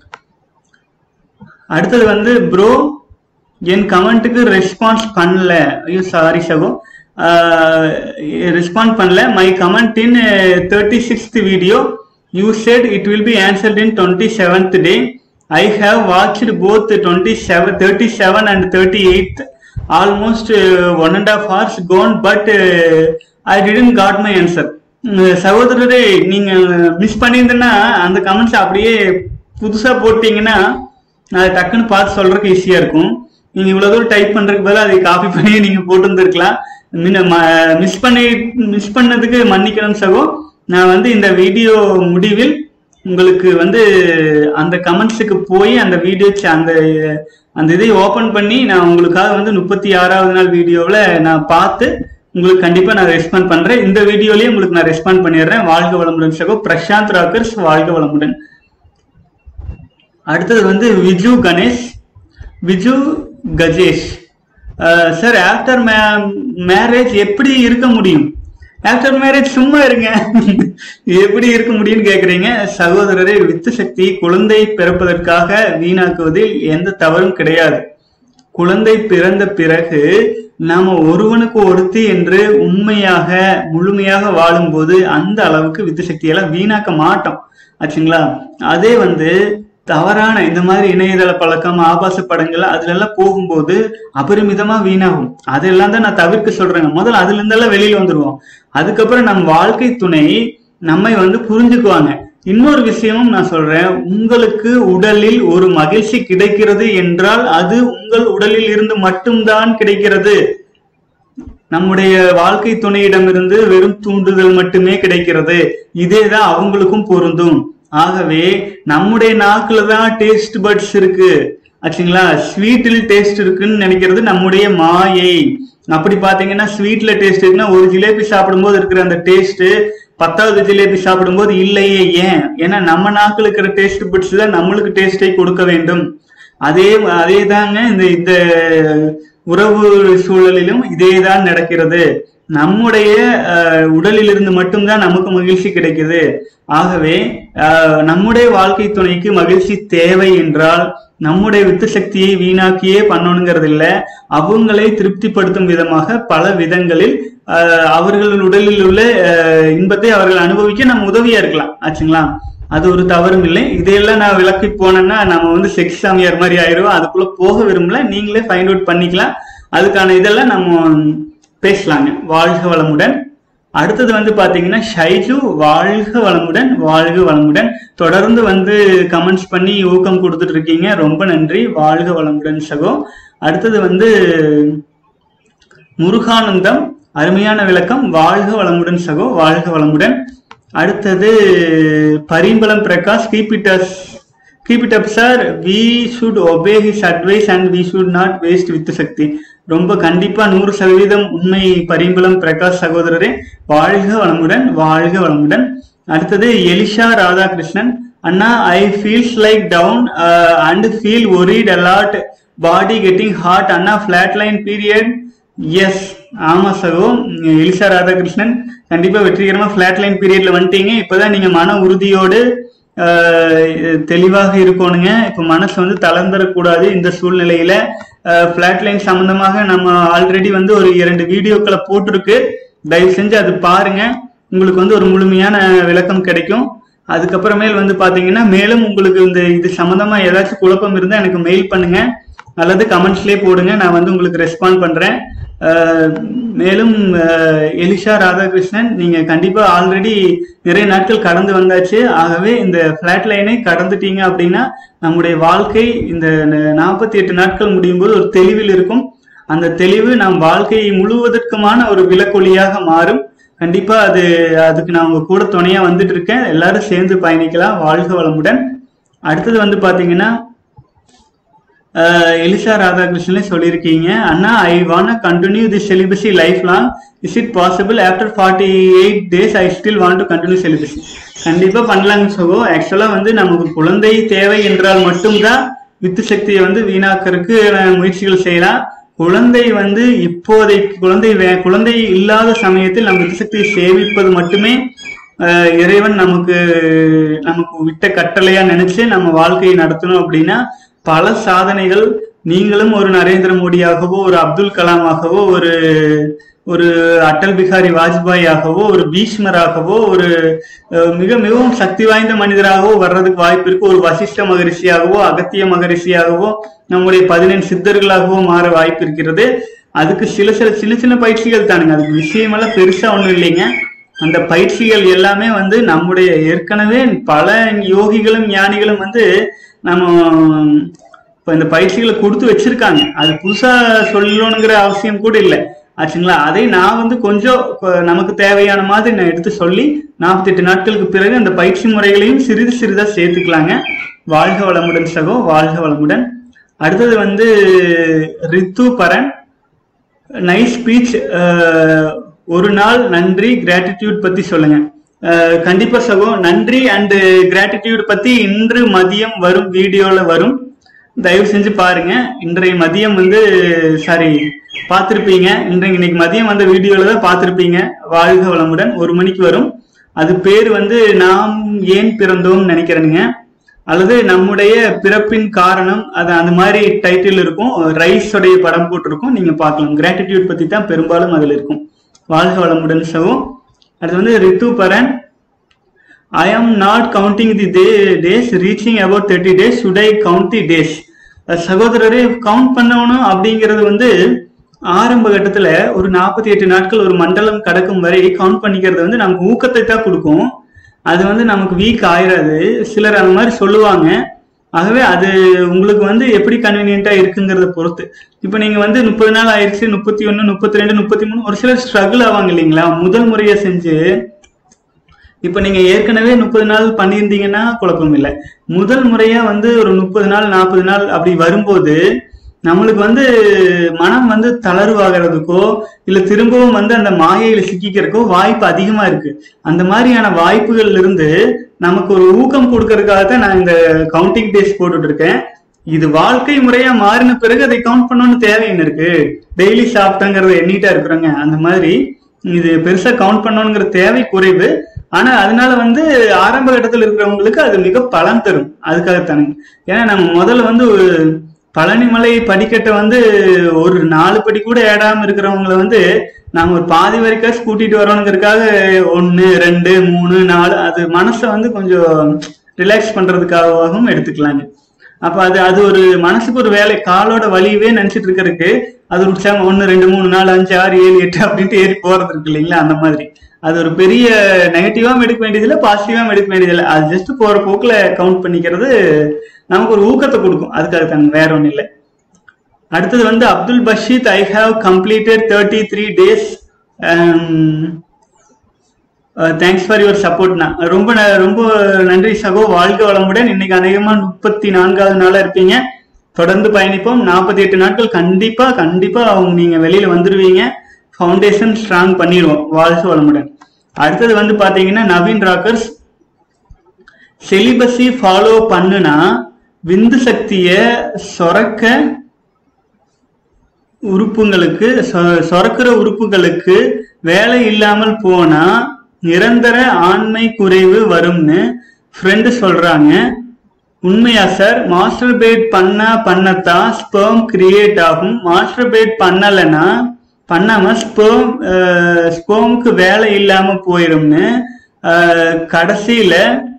அடுத்தது வந்து ப்ரோ என் கமெண்ட்டுக்கு ரெஸ்பான்ஸ் பண்ணல. ஐயோ சாரி சகோ, ரெஸ்பாண்ட் பண்ணல. My comment in 36th video you said it will be answered in 27th day. I have watched both 37 and 38th. Almost 1.5 hours gone, but I didn't got my answer. சகோதரரே, நீங்க miss பண்ணியிருந்தேன்னா அந்த comments அப்படியே புதுசா போட்டீங்கன்னா நான் டக்குன்னு பார்த்து சொல்றதுக்கு ஈஸியா இருக்கும். நீங்க இவ்வளவு தூரம் டைப் பண்றதுக்கு பதிலாக அதை காப்பி பண்ணி நீங்க போட்டு இருந்திருக்கலாம். மிஸ் பண்ணதுக்கு மன்னிக்கணும் சகோ. நான் வந்து இந்த வீடியோ முடிவில் உங்களுக்கு வந்து அந்த கமெண்ட்ஸுக்கு போய் அந்த வீடியோ அந்த இதை ஓபன் பண்ணி நான் உங்களுக்காக வந்து 36வது நாள் வீடியோவில் நான் பார்த்து உங்களுக்கு கண்டிப்பா நான் ரெஸ்பாண்ட் பண்றேன். இந்த வீடியோலயே உங்களுக்கு நான் ரெஸ்பாண்ட் பண்ணிடுறேன். வாழ்க வளமுடன் சகோ. பிரசாந்த் ராக்கர்ஸ் வாழ்க வளமுடன். அடுத்தது வந்து Viju Ganesh, Viju Gajesh. Sir, after marriage எப்படி இருக்க முடியும்? ஆஃப்டர் மேரேஜ் சும்மா இருங்க, எப்படி இருக்க முடியும்னு கேக்குறீங்க. சகோதரரை, வித்து சக்தி குழந்தை பிறப்பதற்காக வீணாக்குவதில் எந்த தவறும் கிடையாது. குழந்தை பிறந்த பிறகு நாம ஒருவனுக்கு ஒருத்தி என்று உண்மையாக முழுமையாக வாழும் போது அந்த அளவுக்கு வித்து சக்தியெல்லாம் வீணாக்க மாட்டோம். ஆச்சுங்களா? அதே வந்து தவறான இந்த மாதிரி இணையதள பழக்கம், ஆபாச படங்கள் அதுல எல்லாம் போகும்போது அபரிமிதமா வீணாகும். அதெல்லாம் தான் நான் தவிர்க்க சொல்றேங்க. முதல்ல அதுல இருந்தெல்லாம் வெளியில வந்துருவோம். அதுக்கப்புறம் நம் வாழ்க்கை துணை நம்மை வந்து புரிஞ்சுக்குவாங்க. இன்னொரு விஷயமும் நான் சொல்றேன், உங்களுக்கு உடலில் ஒரு மகிழ்ச்சி கிடைக்கிறது என்றால் அது உங்கள் உடலில் இருந்து மட்டும்தான் கிடைக்கிறது. நம்முடைய வாழ்க்கை துணையிடமிருந்து வெறும் தூண்டுதல் மட்டுமே கிடைக்கிறது. இதேதான் அவங்களுக்கும் பொருந்தும். ஆகவே நம்முடைய நாக்குல தான் டேஸ்ட் பட்ஸ் இருக்கு ஆச்சுங்களா. ஸ்வீட்டில் டேஸ்ட் இருக்குன்னு நினைக்கிறது நம்முடைய மாயை. அப்படி பாத்தீங்கன்னா ஸ்வீட்ல டேஸ்ட் இருக்குன்னா ஒரு ஜிலேபி சாப்பிடும்போது இருக்கிற அந்த டேஸ்ட் 10வது ஜிலேபி சாப்பிடும்போது இல்லையே. ஏன்? ஏன்னா நம்ம நாக்குல இருக்கிற டேஸ்ட் பட்ஸ் தான் நம்மளுக்கு டேஸ்டை கொடுக்க வேண்டும். அதே தாங்க இந்த உறவு சூழலிலும் இதேதான் நடக்கிறது. நம்முடைய உடலிலிருந்து மட்டும்தான் நமக்கு மகிழ்ச்சி கிடைக்குது. ஆகவே நம்முடைய வாழ்க்கை துணைக்கு மகிழ்ச்சி தேவை என்றால் நம்முடைய வித்து சக்தியை வீணாக்கியே பண்ணணுங்கிறது இல்ல, அவங்களை திருப்திப்படுத்தும் விதமாக பல விதங்களில் அவர்கள் உடலில் உள்ள இன்பத்தை அவர்கள் அனுபவிக்க நம்ம உதவியா இருக்கலாம் ஆச்சுங்களா. அது ஒரு தவறும் இல்லை. இதையெல்லாம் நான் விளக்கி போனேன்னா நம்ம செக்ஸ் சாமியார் மாதிரி ஆயிடுவோம். அதுக்குள்ள போக விரும்பல, நீங்களே ஃபைண்ட் அவுட் பண்ணிக்கலாம். அதுக்கான இதெல்லாம் நம்ம பேசலாங்க. வாழ்க வளமுடன். அடுத்தது பாத்தீங்கன்னா ஷைஜு, வாழ்க வளமுடன், வாழ்க வளமுடன். தொடர்ந்து கமெண்ட்ஸ் பண்ணி ஊக்கம் கொடுத்துட்டு இருக்கீங்க, ரொம்ப நன்றி. வாழ்க வளமுடன் சகோ. அடுத்தது முருகானந்தம், அருமையான விளக்கம். வாழ்க வளமுடன் சகோ, வாழ்க வளமுடன். அடுத்தது Parimbalam Prakash, keep it up sir, we should obey his advice and we should not waste வித்து சக்தி. ரொம்ப கண்டிப்பா 100% உண்மை பரிம்பளம் பிரகாஷ் சகோதரரே. வாழ்க வளமுடன், வாழ்க வளமுடன். அடுத்தது எலிஷா ராதாகிருஷ்ணன், அண்ணா I feels like down and feel worried a lot, body getting hot அண்ணா, ஃபிளாட் லைன் பீரியட். எஸ், ஆமா சகோ. எலிஷா ராதாகிருஷ்ணன், கண்டிப்பா வெற்றிகரமா ஃபிளாட் லைன் பீரியட்ல வந்துட்டீங்க. இப்பதான் நீங்க மன உறுதியோடு தெளிவாக இருக்கணுங்க. இப்ப மனசு தளர்ந்துடக்கூடாது இந்த சூழ்நிலையில. பிளாட் லைன் சம்பந்தமாக நம்ம ஆல்ரெடி ஒரு 2 வீடியோக்களை போட்டிருக்கு, தயவு செஞ்சு அது பாருங்க, உங்களுக்கு ஒரு முழுமையான விளக்கம் கிடைக்கும். அதுக்கப்புறமேல் பாத்தீங்கன்னா மேலும் உங்களுக்கு இது சம்பந்தமா ஏதாச்சும் குழப்பம் இருந்தா எனக்கு மெயில் பண்ணுங்க அல்லது கமெண்ட்ஸ்லயே போடுங்க, நான் உங்களுக்கு ரெஸ்பாண்ட் பண்றேன். மேலும் எலிஷா ராதாகிருஷ்ணன், நீங்க கண்டிப்பா ஆல்ரெடி நிறைய நாட்கள் கடந்து வந்தாச்சு. ஆகவே இந்த பிளாட் லைனை கடந்துட்டீங்க அப்படின்னா நம்முடைய வாழ்க்கை இந்த 48 நாட்கள் முடியும் போது ஒரு தெளிவில் இருக்கும். அந்த தெளிவு நம் வாழ்க்கை முழுவதற்குமான ஒரு விளக்கொலியாக மாறும். கண்டிப்பா அதுக்கு நான் உங்க கூட துணையா வந்துட்டு இருக்கேன். எல்லாரும் சேர்ந்து பயணிக்கலாம். வாழ்க வளமுடன். அடுத்தது பாத்தீங்கன்னா எலிசா ராதாகிருஷ்ணன் சொல்லியிருக்கீங்க, அண்ணா I want continue the celibacy life long, is it possible after 48 days I still want to continue celibacy. கண்டிப்பா பண்ணலாங்க சகோ. ஆக்சுவலா நமக்கு குழந்தை தேவை என்றால் மட்டும்தான் வித்து சக்தியை வீணாக்கிறதுக்கு முயற்சிகள் செய்யலாம். குழந்தை இப்போதைக்கு குழந்தை இல்லாத சமயத்தில் நம்ம வித்து சக்தியை சேமிப்பது மட்டுமே இறைவன் நமக்கு விட்ட கட்டளையா நினைச்சு நம்ம வாழ்க்கையை நடத்தணும். அப்படின்னா பல சாதனைகள், நீங்களும் ஒரு நரேந்திர மோடியாகவோ, ஒரு அப்துல் கலாமாகவோ, ஒரு அடல் பிகாரி வாஜ்பாயாகவோ, ஒரு பீஷ்மராகவோ, ஒரு மிகவும் சக்தி வாய்ந்த மனிதராகவோ வர்றதுக்கு வாய்ப்பு இருக்கு. ஒரு வசிஷ்ட மகரிஷியாகவோ, அகத்திய மகரிஷியாகவோ, நம்முடைய 14 சித்தர்களாகவோ மாற வாய்ப்பு இருக்கிறது. அதுக்கு சின்ன சின்ன பயிற்சிகள் தானுங்க, அதுக்கு விஷயமெல்லாம் பெருசா ஒண்ணும் இல்லைங்க. அந்த பயிற்சிகள் எல்லாமே நம்முடைய ஏற்கனவே பல யோகிகளும் ஞானிகளும் நம்ம இப்ப இந்த பயிற்சிகளை கொடுத்து வச்சிருக்காங்க. அது புதுசா சொல்லணுங்கிற அவசியம் கூட இல்லை ஆச்சுங்களா. அதை நான் கொஞ்சம் நமக்கு தேவையான மாதிரி நான் எடுத்து சொல்லி 48 நாட்களுக்கு பிறகு அந்த பயிற்சி முறைகளையும் சிறிது சிறிதா சேர்த்துக்கலாங்க. வாழ்க வளமுடன் சகோ, வாழ்க வளமுடன். அடுத்தது ரித்து பரன், நைஸ் ஸ்பீச், ஒரு நாள் நன்றி கிராட்டிடியூட் பத்தி சொல்லுங்க. கண்டிப்பா சகோ, நன்றி அண்ட் கிராட்டிடியூட் பத்தி இன்று மதியம் வரும் வீடியோல வரும், தயவு செஞ்சு பாருங்க. இன்றைய மதியம் பார்த்திருப்பீங்க. இன்னைக்கு மதியம் வந்த வீடியோல தான் பார்த்திருப்பீங்க. வாழ்க வளமுடன் 1 மணிக்கு வரும். அது பேர் நாம் ஏன் பிறந்தோம் நினைக்கிறேனுங்க, அல்லது நம்முடைய பிறப்பின் காரணம், அது அந்த மாதிரி டைட்டில் இருக்கும். ரைஸ் உடைய படம் போட்டிருக்கும், நீங்க பார்க்கலாம். கிராட்டிடியூட் பத்தி தான் பெரும்பாலும் அதுல இருக்கும். வாழ்க வளமுடன் சகோ. அடுத்து ரித்து பரன், I am not counting the days, reaching about 30 days, should I count the days? சகோதரரே, கவுண்ட் பண்ணணும் அப்படிங்கிறது ஆரம்ப கட்டத்துல ஒரு 48 நாட்கள் ஒரு மண்டலம் கடக்கும் வரை கவுண்ட் பண்ணிக்கிறது நமக்கு ஊக்கத்தை தான் கொடுக்கும். அது நமக்கு வீக் ஆயிராது. சிலர் அந்த மாதிரி சொல்லுவாங்க. ஆகவே அது உங்களுக்கு எப்படி கன்வீனியன்டா இருக்குங்கிறத பொறுத்து. இப்ப நீங்க 30 நாள் ஆயிடுச்சு, 31, 32, 33, ஒரு சிலர் ஸ்ட்ரகிள் ஆவாங்க இல்லைங்களா. முதல் முறையா செஞ்சு இப்ப நீங்க ஏற்கனவே 30 நாள் பண்ணியிருந்தீங்கன்னா குழப்பம் இல்லை. முதல் முறையா வந்து ஒரு 30 நாள் 40 நாள் அப்படி வரும்போது நம்மளுக்கு வந்து மனம் வந்து தளர்வாகிறதுக்கோ இல்ல திரும்பவும் வந்து அந்த மாயையில சிக்கிக்கிறதுக்கோ வாய்ப்பு அதிகமா இருக்கு. அந்த மாதிரியான வாய்ப்புகள்ல இருந்து நமக்கு ஒரு ஊக்கம் கொடுக்கறதுக்காகத்தான் நான் இந்த கவுண்டிங் டேஸ் போட்டுட்டு இருக்கேன். இது வாழ்க்கை முறையா மாறின பிறகு அதை கவுண்ட் பண்ணணும்னு தேவைன்னு இருக்கு. டெய்லி சாப்பிட்டங்கிறத எண்ணிட்டா இருக்கிறோங்க. அந்த மாதிரி இது பெருசா கவுண்ட் பண்ணணுங்கிற தேவை குறைவு. ஆனா அதனால வந்து ஆரம்ப கட்டத்தில் இருக்கிறவங்களுக்கு அது மிக பலன் தரும். அதுக்காகத்தானுங்க. ஏன்னா நம்ம முதல்ல வந்து பழனிமலை படிக்கட்டை வந்து ஒரு 4 படி கூட ஏடாம இருக்கிறவங்களை வந்து நாம ஒரு பாதி வரைக்கும் கூட்டிட்டு வரணுங்கிறதுக்காக 1 2 3 4 அது மனசை வந்து கொஞ்சம் ரிலாக்ஸ் பண்றதுக்காகவும் எடுத்துக்கலாங்க. அப்ப அது ஒரு மனசுக்கு ஒரு வேலை, காலோட வலியவே நினைச்சிட்டு இருக்கிறதுக்கு அது ஒரு 1 2 3 4 5 6 7 8 அப்படின்ட்டு ஏறி போறது இருக்கு இல்லைங்களா? அந்த மாதிரி அது ஒரு பெரிய நெகட்டிவாவும் எடுக்க வேண்டியதில்லை, பாசிட்டிவாவும் எடுக்க வேண்டியதில்லை. அது ஜஸ்ட் போற போக்குல கவுண்ட் பண்ணிக்கிறது நமக்கு ஒரு ஊக்கத்தை கொடுக்கும். அதுக்காக தாங்க, வேற ஒன்றும் இல்லை. அடுத்தது வந்து Abdul Basheed, I have completed 33 days. Thanks for your சப்போர்ட்னா. ரொம்ப ரொம்ப நன்றி சகோ, வாழ்க வளமுடன். இன்னைக்கு அநேகமா 34வது நாளா இருப்பீங்க. தொடர்ந்து பயணிப்போம். 48 நாட்கள் கண்டிப்பா கண்டிப்பா நீங்க வெளியில வந்துருவீங்க. ஃபவுண்டேஷன் ஸ்ட்ராங் பண்ணிடுவோம். வாழ்க வளமுடன். அடுத்தது வந்து பாத்தீங்கன்னா நவீன் ராக்கர்ஸ், செலிபஸி ஃபாலோ பண்ணுனா விந்து சக்திய சொரக்கிற உறுப்புகளுக்கு வேலை இல்லாமல் போனா நிரந்தர ஆண்மை குறைவு வரும்னு ஃப்ரெண்டு சொல்றாங்க. உண்மையா சார்? மாஸ்டர்பேட் பண்ணத்தான் ஸ்பெர்ம் கிரியேட் ஆகும். மாஸ்டர்பேட் பண்ணாம ஸ்பெர்முக்கு வேலை இல்லாம போயிரும்னு, கடைசியில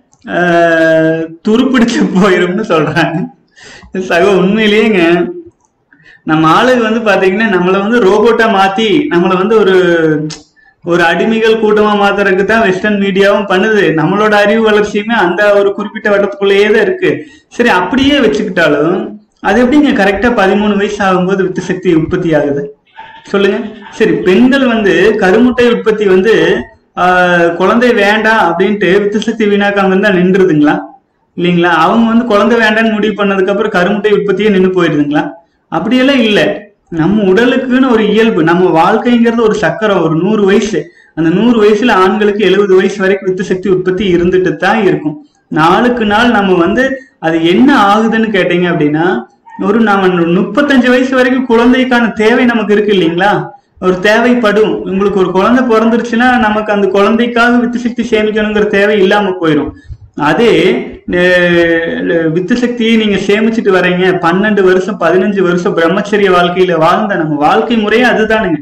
துருப்பிடிச்சு போயிரும்னு சொல்றாங்க. சகோ உண்மையிலேயேங்க நம்ம ஆளுங்க வந்து பாத்தீங்கன்னா நம்மள வந்து ரோபோட்டா மாத்தி நம்மள வந்து ஒரு அடிமைகள் கூட்டமா மாத்துறதுக்கு தான் வெஸ்டர்ன் மீடியாவும் பண்ணுது. நம்மளோட அறிவு வளர்ச்சியுமே அந்த ஒரு குறிப்பிட்ட வட்டத்துக்குள்ளேயே தான் இருக்கு. சரி, அப்படியே வச்சுக்கிட்டாலும் அது எப்படிங்க கரெக்டா 13 வயசு ஆகும்போது வித்து சக்தி உற்பத்தி ஆகுது சொல்லுங்க? சரி, பெண்கள் வந்து கருமுட்டை உற்பத்தி வந்து குழந்தை வேண்டாம் அப்படின்ட்டு வித்து சக்தி வீணாக்காம இருந்தா நின்றுதுங்களா? இல்லைங்களா? அவங்க வந்து குழந்தை வேண்டான்னு முடிவு பண்ணதுக்கு அப்புறம் கருமுட்டை உற்பத்தியே நின்று போயிடுதுங்களா? அப்படியெல்லாம் இல்லை. நம்ம உடலுக்குன்னு ஒரு இயல்பு, நம்ம வாழ்க்கைங்கிறது ஒரு சக்கரம். ஒரு 100 வயசு, அந்த 100 வயசுல ஆண்களுக்கு 70 வயசு வரைக்கும் வித்து சக்தி உற்பத்தி இருந்துட்டு தான் இருக்கும். நாளுக்கு நாள் நம்ம வந்து அது என்ன ஆகுதுன்னு கேட்டீங்க அப்படின்னா, நம்ம 35 வயசு வரைக்கும் குழந்தைக்கான தேவை நமக்கு இருக்கு இல்லைங்களா? ஒரு தேவைப்படும். உங்களுக்கு ஒரு குழந்தை பிறந்துருச்சுன்னா நமக்கு அந்த குழந்தைக்காக வித்து சக்தி சேமிக்கணுங்கிற தேவை இல்லாம போயிடும். அதே வித்து சக்தியை நீங்க சேமிச்சுட்டு வரீங்க, 12 வருஷம் 15 வருஷம் பிரம்மச்சரிய வாழ்க்கையில வாழ்ந்த நம்ம வாழ்க்கை முறையே அதுதானுங்க.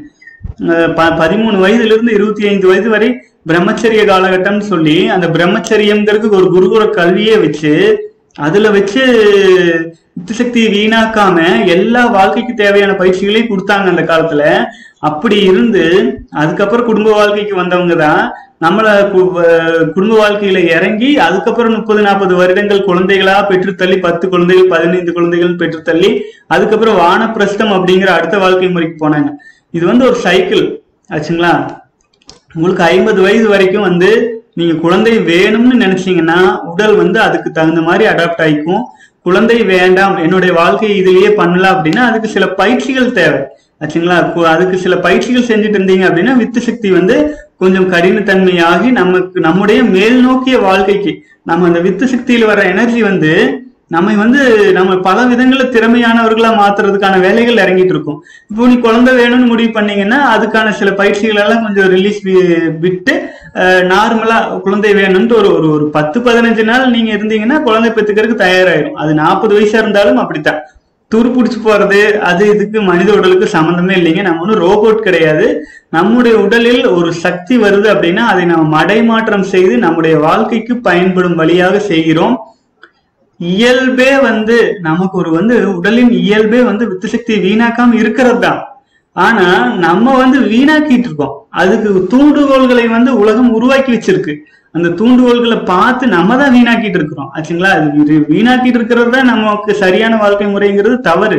13 வயதுல இருந்து 25 வயது வரை பிரம்மச்சரிய காலகட்டம்னு சொல்லி அந்த பிரம்மச்சரியம்ங்கிறதுக்கு ஒரு குருகுல கல்வியே வச்சு அதுல வச்சு வித்து சக்தியை வீணாக்காம எல்லா வாழ்க்கைக்கு தேவையான பயிற்சிகளையும் கொடுத்தாங்க அந்த காலத்துல. அப்படி இருந்து அதுக்கப்புறம் குடும்ப வாழ்க்கைக்கு வந்தவங்க தான் நம்மள குடும்ப வாழ்க்கையில இறங்கி அதுக்கப்புறம் 30-40 வருடங்கள் குழந்தைகளா பெற்றுத்தள்ளி 10 குழந்தைகள் 15 குழந்தைகள் பெற்றுத்தள்ளி அதுக்கப்புறம் வானப்பிரஸ்தம் அப்படிங்கிற அடுத்த வாழ்க்கை முறைக்கு போனாங்க. இது வந்து ஒரு சைக்கிள் ஆச்சுங்களா? உங்களுக்கு 50 வயது வரைக்கும் வந்து நீங்க குழந்தை வேணும்னு நினைச்சீங்கன்னா உடல் வந்து அதுக்கு தகுந்த மாதிரி அடாப்ட் ஆயிக்கும். குழந்தை வேண்டாம், என்னுடைய வாழ்க்கையை இதுலயே பண்ணலாம் அப்படின்னா அதுக்கு சில பயிற்சிகள் தேவை ஆச்சுங்களா? அதுக்கு சில பயிற்சிகள் செஞ்சுட்டு இருந்தீங்க அப்படின்னா வித்து சக்தி வந்து கொஞ்சம் கடினத்தன்மையாகி நம்முடைய மேல் நோக்கிய வாழ்க்கைக்கு நம்ம அந்த வித்து சக்தியில வர எனர்ஜி வந்து நம்ம பல விதங்கள்ல திறமையானவர்களா மாத்துறதுக்கான வேலைகள் இறங்கிட்டு இருக்கோம். இப்போ நீ குழந்தை வேணும்னு முடிவு பண்ணீங்கன்னா அதுக்கான சில பயிற்சிகள் எல்லாம் கொஞ்சம் ரிலீஸ் விட்டு நார்மலா குழந்தை வேணும்ட்டு ஒரு 10-15 நாள் நீங்க இருந்தீங்கன்னா குழந்தை பெற்றுக்கிறதுக்கு தயாராயிரும். அது 40 வயசா இருந்தாலும் அப்படித்தான். துருப்பிடிச்சு போறது அது இதுக்கு மனித உடலுக்கு சம்பந்தமே இல்லைங்க. நம்ம ஒன்றும் ரோபோட் கிடையாது. நம்முடைய உடலில் ஒரு சக்தி வருது அப்படின்னா அதை நம்ம மடைமாற்றம் செய்து நம்முடைய வாழ்க்கைக்கு பயன்படும் வழியாக செய்கிறோம். இயல்பே வந்து நமக்கு உடலின் இயல்பே வித்து சக்தி வீணாக்காம இருக்கிறது தான். ஆனா நம்ம வீணாக்கிட்டு இருக்கோம். அதுக்கு தூண்டுகோள்களை உலகம் உருவாக்கி வச்சிருக்கு. அந்த தூண்டுகோள்களை பார்த்து நம்ம தான் வீணாக்கிட்டு இருக்கிறோம் ஆச்சுங்களா? அது வீணாக்கிட்டு இருக்கிறது தான் நமக்கு சரியான வாழ்க்கை முறைங்கிறது தவறு.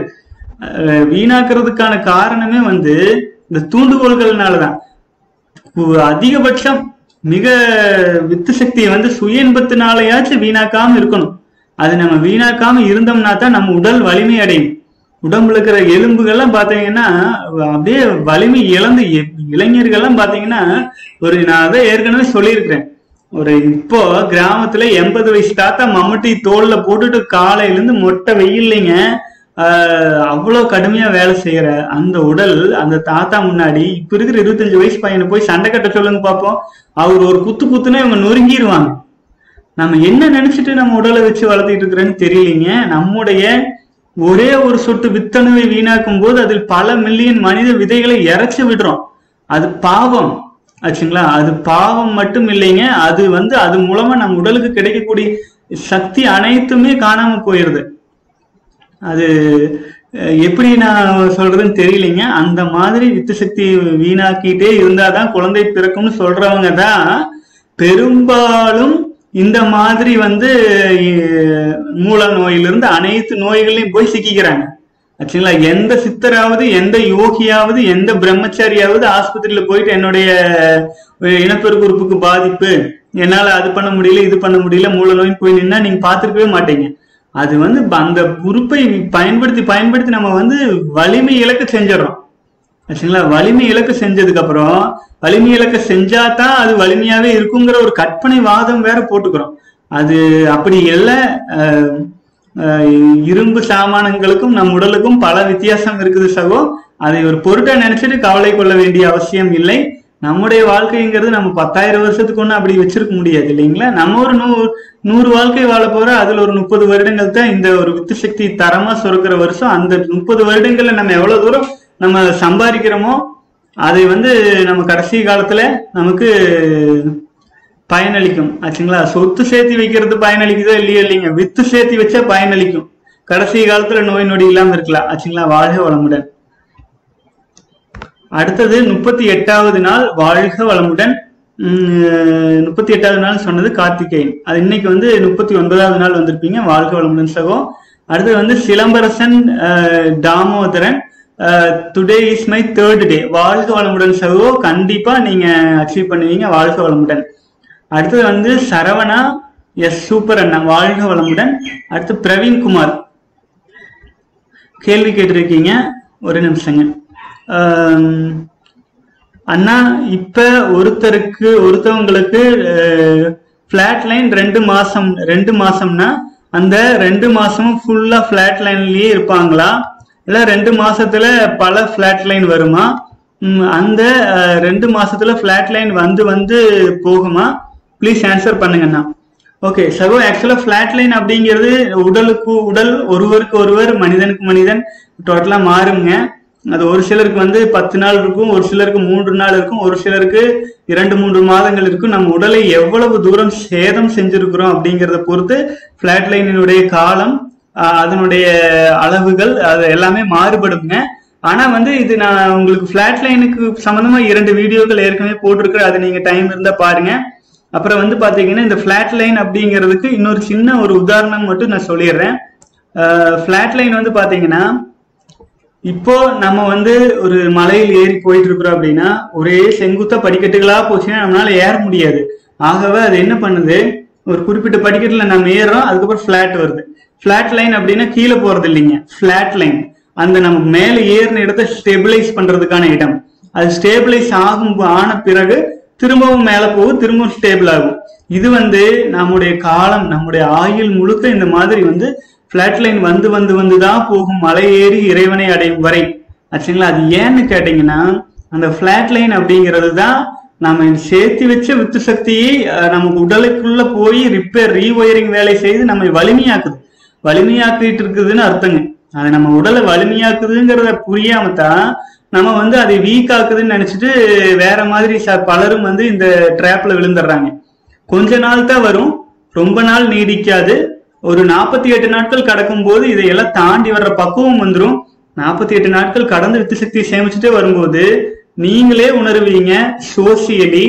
வீணாக்குறதுக்கான காரணமே இந்த தூண்டுகோள்கள்னாலதான். அதிகபட்சம் மிக வித்து சக்தியை வந்து சுய இன்பத்தினாலேயாச்சும் வீணாக்காம இருக்கணும். அது நம்ம வீணாக்காம இருந்தோம்னா தான் நம்ம உடல் வலிமை அடையும். உடம்புல இருக்கிற எலும்புகள்லாம் பாத்தீங்கன்னா அப்படியே வலிமை இழந்து இளைஞர்கள்லாம் பாத்தீங்கன்னா நான் அதை ஏற்கனவே சொல்லியிருக்கிறேன். இப்போ கிராமத்துல 80 வயசு தாத்தா மம்முட்டி தோல்ல போட்டுட்டு காலையில இருந்து மொட்டை வெயில்லைங்க அவ்வளவு கடுமையா வேலை செய்யற அந்த உடல் அந்த தாத்தா முன்னாடி இப்ப இருக்கிற 25 வயசு பையனை போய் சண்டை கட்ட சொல்லுங்க பாப்போம். அவர் ஒரு குத்துனா இவங்க நொறுங்கிடுவாங்க. நம்ம என்ன நினைச்சிட்டு நம்ம உடலை வச்சு வளர்த்திட்டு இருக்கிறேன்னு தெரியலீங்க. நம்முடைய ஒரே ஒரு சொட்டு வித்தணுவை வீணாக்கும் போது அதில் பல மில்லியன் மனித விதைகளை இறைச்சி விடுறோம். அது பாவம் ஆச்சுங்களா. அது பாவம் மட்டும் இல்லைங்க, அது அது மூலமா நம்ம உடலுக்கு கிடைக்கக்கூடிய சக்தி அனைத்துமே காணாம போயிருது. அது எப்படி நான் சொல்றதுன்னு தெரியலைங்க. அந்த மாதிரி வித்து சக்தி வீணாக்கிட்டே இருந்தாதான் குழந்தை பிறக்கும்னு சொல்றவங்க தான் பெரும்பாலும் இந்த மாதிரி மூல நோயிலிருந்து அனைத்து நோய்களையும் போய் சிக்கிக்கிறாங்க ஆச்சுங்களா. எந்த சித்தராவது எந்த யோகியாவது எந்த பிரம்மச்சாரியாவது ஆஸ்பத்திரியில போயிட்டு என்னுடைய இனப்பெருக்க உறுப்புக்கு பாதிப்பு, என்னால அது பண்ண முடியல இது பண்ண முடியல மூல நோய் போய் நின்னா நீங்க பார்த்திருக்கவே மாட்டீங்க. அது அந்த உறுப்பை பயன்படுத்தி நம்ம வலிமை இழக்க செஞ்சிடறோம் ஆச்சுங்களா. வலிமை இழக்க செஞ்சதுக்கு அப்புறம் வலிமை இழக்க செஞ்சாதான் அது வலிமையாவே இருக்குங்கிற ஒரு கற்பனை வாதம் வேற போட்டுக்கிறோம். அது அப்படி இல்லை. இரும்பு சாமானங்களுக்கும் நம் உடலுக்கும் பல வித்தியாசம் இருக்குது சகோ. அதை ஒரு பொருட்டா நினைச்சிட்டு கவலை கொள்ள வேண்டிய அவசியம் இல்லை. நம்முடைய வாழ்க்கைங்கிறது நம்ம 10,000 வருஷத்துக்கு ஒன்னும் அப்படி வச்சிருக்க முடியாது இல்லைங்களா. நம்ம ஒரு 100 வாழ்க்கை வாழ போற அதுல ஒரு 30 வருடங்கள் தான் இந்த ஒரு வித்து சக்தி தரமா சுரக்கிற வருஷம். அந்த 30 வருடங்கள்ல நம்ம எவ்வளவு தூரம் நம்ம சம்பாதிக்கிறோமோ அதை நம்ம கடைசி காலத்துல நமக்கு பயனளிக்கும் ஆச்சுங்களா. சொத்து சேர்த்தி வைக்கிறது பயனளிக்குதோ இல்லைங்க, வித்து சேர்த்தி வச்சா பயனளிக்கும். கடைசி காலத்துல நோய் நொடி இல்லாம இருக்கலாம் ஆச்சுங்களா. வாழ்க வளமுடன். அடுத்தது 38வது நாள் வாழ்க வளமுடன். 38வது நாள் சொன்னது கார்த்திகேயன். அது இன்னைக்கு 39வது நாள் வந்திருப்பீங்க. வாழ்க வளமுடன் சகோ. அடுத்தது Silambarasan Damodaran. Today is my 3rd day. வாழ்க வளமுடன் சகோ. கண்டிப்பா நீங்க அச்சீவ் பண்ணுவீங்க. வாழ்க வளமுடன். அடுத்தது சரவணா எஸ் சூப்பர் அண்ணா. வாழ்க வளமுடன். அடுத்து பிரவீன்குமார் கேள்வி கேட்டிருக்கீங்க. ஒரு நிமிஷங்க அண்ணா. இப்ப ஒருத்தவங்களுக்கு பிளாட் லைன் 2 மாசம்னா அந்த 2 மாசமும் ஃபுல்லா பிளாட் லைன்லயே இருப்பாங்களா, இல்ல 2 மாசத்துல பல பிளாட் லைன் வருமா? அந்த 2 மாசத்துல பிளாட் லைன் வந்து போகுமா? ப்ளீஸ் ஆன்சர் பண்ணுங்கண்ணா. ஓகே சகோ. ஆக்சுவலா பிளாட் லைன் அப்படிங்கிறது உடலுக்கு உடல், ஒருவருக்கு ஒருவர், மனிதனுக்கு மனிதன் டோட்டலா மாறுங்க. அது ஒரு சிலருக்கு 10 நாள் இருக்கும், ஒரு சிலருக்கு 3 நாள் இருக்கும், ஒரு சிலருக்கு 2-3 மாதங்கள் இருக்கும். நம்ம உடலை எவ்வளவு தூரம் சேதம் செஞ்சிருக்கிறோம் அப்படிங்கிறத பொறுத்து பிளாட் லைனினுடைய காலம், அதனுடைய அளவுகள் அது எல்லாமே மாறுபடுங்க. ஆனா இது நான் உங்களுக்கு பிளாட் லைனுக்கு சம்பந்தமா 2 வீடியோக்கள் ஏற்கனவே போட்டிருக்கிறேன். அது நீங்க டைம் இருந்தா பாருங்க. அப்புறம் பாத்தீங்கன்னா இந்த பிளாட் லைன் அப்படிங்கிறதுக்கு இன்னொரு சின்ன ஒரு உதாரணம் மட்டும் நான் சொல்லிடுறேன். பிளாட் லைன் பாத்தீங்கன்னா இப்போ நம்ம ஒரு மலையில் ஏறி போயிட்டு இருக்கிறோம் அப்படின்னா ஒரே செங்குத்தா படிக்கட்டுகளா போச்சுன்னா நம்மளால ஏற முடியாது. ஆகவே அது என்ன பண்ணுது, ஒரு குறிப்பிட்ட படிக்கட்டுல நம்ம ஏறுறோம், அதுக்கப்புறம் பிளாட் வருது. பிளாட் லைன் அப்படின்னா கீழே போறது இல்லைங்க. பிளாட் லைன் அந்த நம்ம மேல ஏறின இடத்த ஸ்டெபிலைஸ் பண்றதுக்கான இடம். அது ஸ்டேபிளைஸ் ஆன பிறகு திரும்பவும் மேல போகும், திரும்பவும் ஸ்டேபிள் ஆகும். இது நம்முடைய காலம், நம்முடைய ஆயுள் முழுக்க இந்த மாதிரி பிளாட் லைன் வந்துதான் போகும், மலை ஏறி இறைவனை அடையும் வரை ஆச்சுங்களா. அது ஏன்னு கேட்டீங்கன்னா அந்த பிளாட் லைன் அப்படிங்கிறது தான் நம்ம சேர்த்து வச்ச வித்து சக்தியை நமக்கு உடலுக்குள்ள போய் ரீஒயரிங் வேலை செய்து நம்ம வலிமையாக்கிட்டு இருக்குதுன்னு அர்த்தங்க. அது நம்ம உடலை வலிமையாக்குதுங்கிறத புரியாமத்தான் நம்ம அதை வீக் ஆக்குதுன்னு நினைச்சிட்டு வேற மாதிரி பலரும் இந்த ட்ராப்ல விழுந்துடுறாங்க. கொஞ்ச நாள் தான் வரும், ரொம்ப நாள் நீடிக்காது. ஒரு 48 நாட்கள் கடக்கும் போது இதையெல்லாம் தாண்டி வர்ற பக்குவம் வந்துடும். 48 நாட்கள் கடந்து வித்து சக்தியை சேமிச்சுட்டே வரும்போது நீங்களே உணர்வீங்க. சோசியலி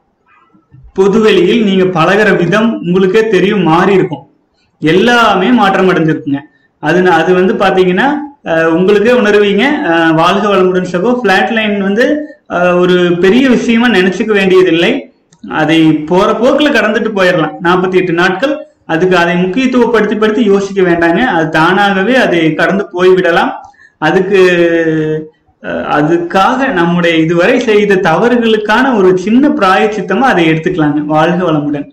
பொதுவெளியில் நீங்க பழகிற விதம் உங்களுக்கே தெரியும், மாறி இருக்கும். எல்லாமே மாற்றம் அடைஞ்சிருக்குங்க. அது பாத்தீங்கன்னா உங்களுக்கே உணர்வீங்க. வாழ்க வளமுடன் சகோ. பிளாட் லைன் ஒரு பெரிய விஷயமா நினைச்சுக்க வேண்டியதில்லை. அதை போற போக்குல கடந்துட்டு போயிடலாம். 48 நாட்கள் அதுக்கு அதை முக்கியத்துவப்படுத்தி யோசிக்க வேண்டாங்க. அது தானாகவே அதை கடந்து போய்விடலாம். அதுக்காக நம்முடைய இதுவரை செய்த தவறுகளுக்கான ஒரு சின்ன பிராயச்சித்தமா அதை எடுத்துக்கலாங்க. வாழ்க வளமுடன்.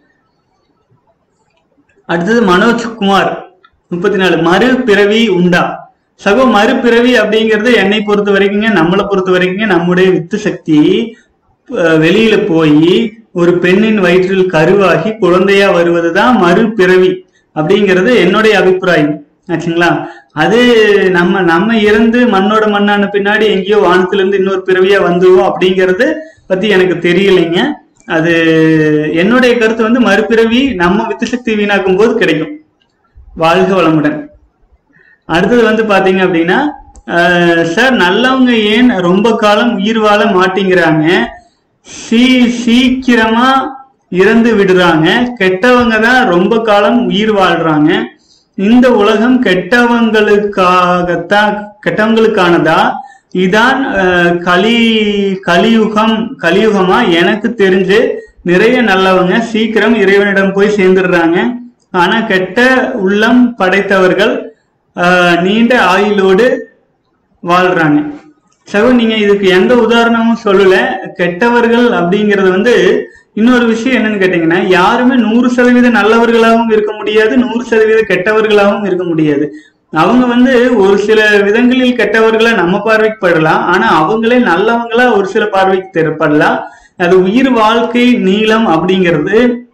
அடுத்தது மனோஜ்குமார் 34, மறுபிறவி உண்டா? சகோ, மறுபிறவி அப்படிங்கிறது என்னை பொறுத்த வரைக்குங்க, நம்மளை பொறுத்த வரைக்குங்க, நம்முடைய வித்து சக்தி வெளியில போய் ஒரு பெண்ணின் வயிற்றில் கருவாகி குழந்தையா வருவதுதான் மறுபிறவி அப்படிங்கிறது என்னுடைய அபிப்பிராயம் ஆச்சுங்களா. அது நம்ம இறந்து மண்ணோட மண்ணான பின்னாடி எங்கேயோ வானத்துல இருந்து இன்னொரு பிறவியா வந்துருவோம் அப்படிங்கறது பத்தி எனக்கு தெரியலைங்க. அது என்னுடைய கருத்து வந்து மறுபிறவி நம்ம வித்து சக்தி வீணாக்கும் போது கிடைக்கும். வாழ்க வளமுடன். அடுத்தது வந்து பாத்தீங்க அப்படின்னா, சார் நல்லவங்க ஏன் ரொம்ப காலம் உயிர் வாழ மாட்டேங்கிறாங்க, சீக்கிரமா இறந்து விடுறாங்க, கெட்டவங்க தான் ரொம்ப காலம் உயிர் வாழ்றாங்க, இந்த உலகம் கெட்டவங்களுக்கானதா, இதான் கலியுகமா? எனக்கு தெரிஞ்சு நிறைய நல்லவங்க சீக்கிரம் இறைவனிடம் போய் சேர்ந்துடுறாங்க. ஆனா கெட்ட உள்ளம் படைத்தவர்கள் நீண்ட ஆயுளோடு வாழ்றாங்க. சகோ, நீங்க இதுக்கு எந்த உதாரணமும் சொல்லல. கெட்டவர்கள் அப்படிங்கிறது வந்து இன்னொரு விஷயம் என்னன்னு கேட்டீங்கன்னா, யாருமே 100% நல்லவர்களாகவும் இருக்க முடியாது, 100% கெட்டவர்களாகவும் இருக்க முடியாது. அவங்க வந்து ஒரு சில விதங்களில் கெட்டவர்களா நம்ம பார்வைக்கு படலாம், ஆனா அவங்களே நல்லவங்களா ஒரு சில பார்வைக்கு தெரியப்படலாம். அது உயிர் வாழ்க்கை நீளம் அப்படிங்கிறது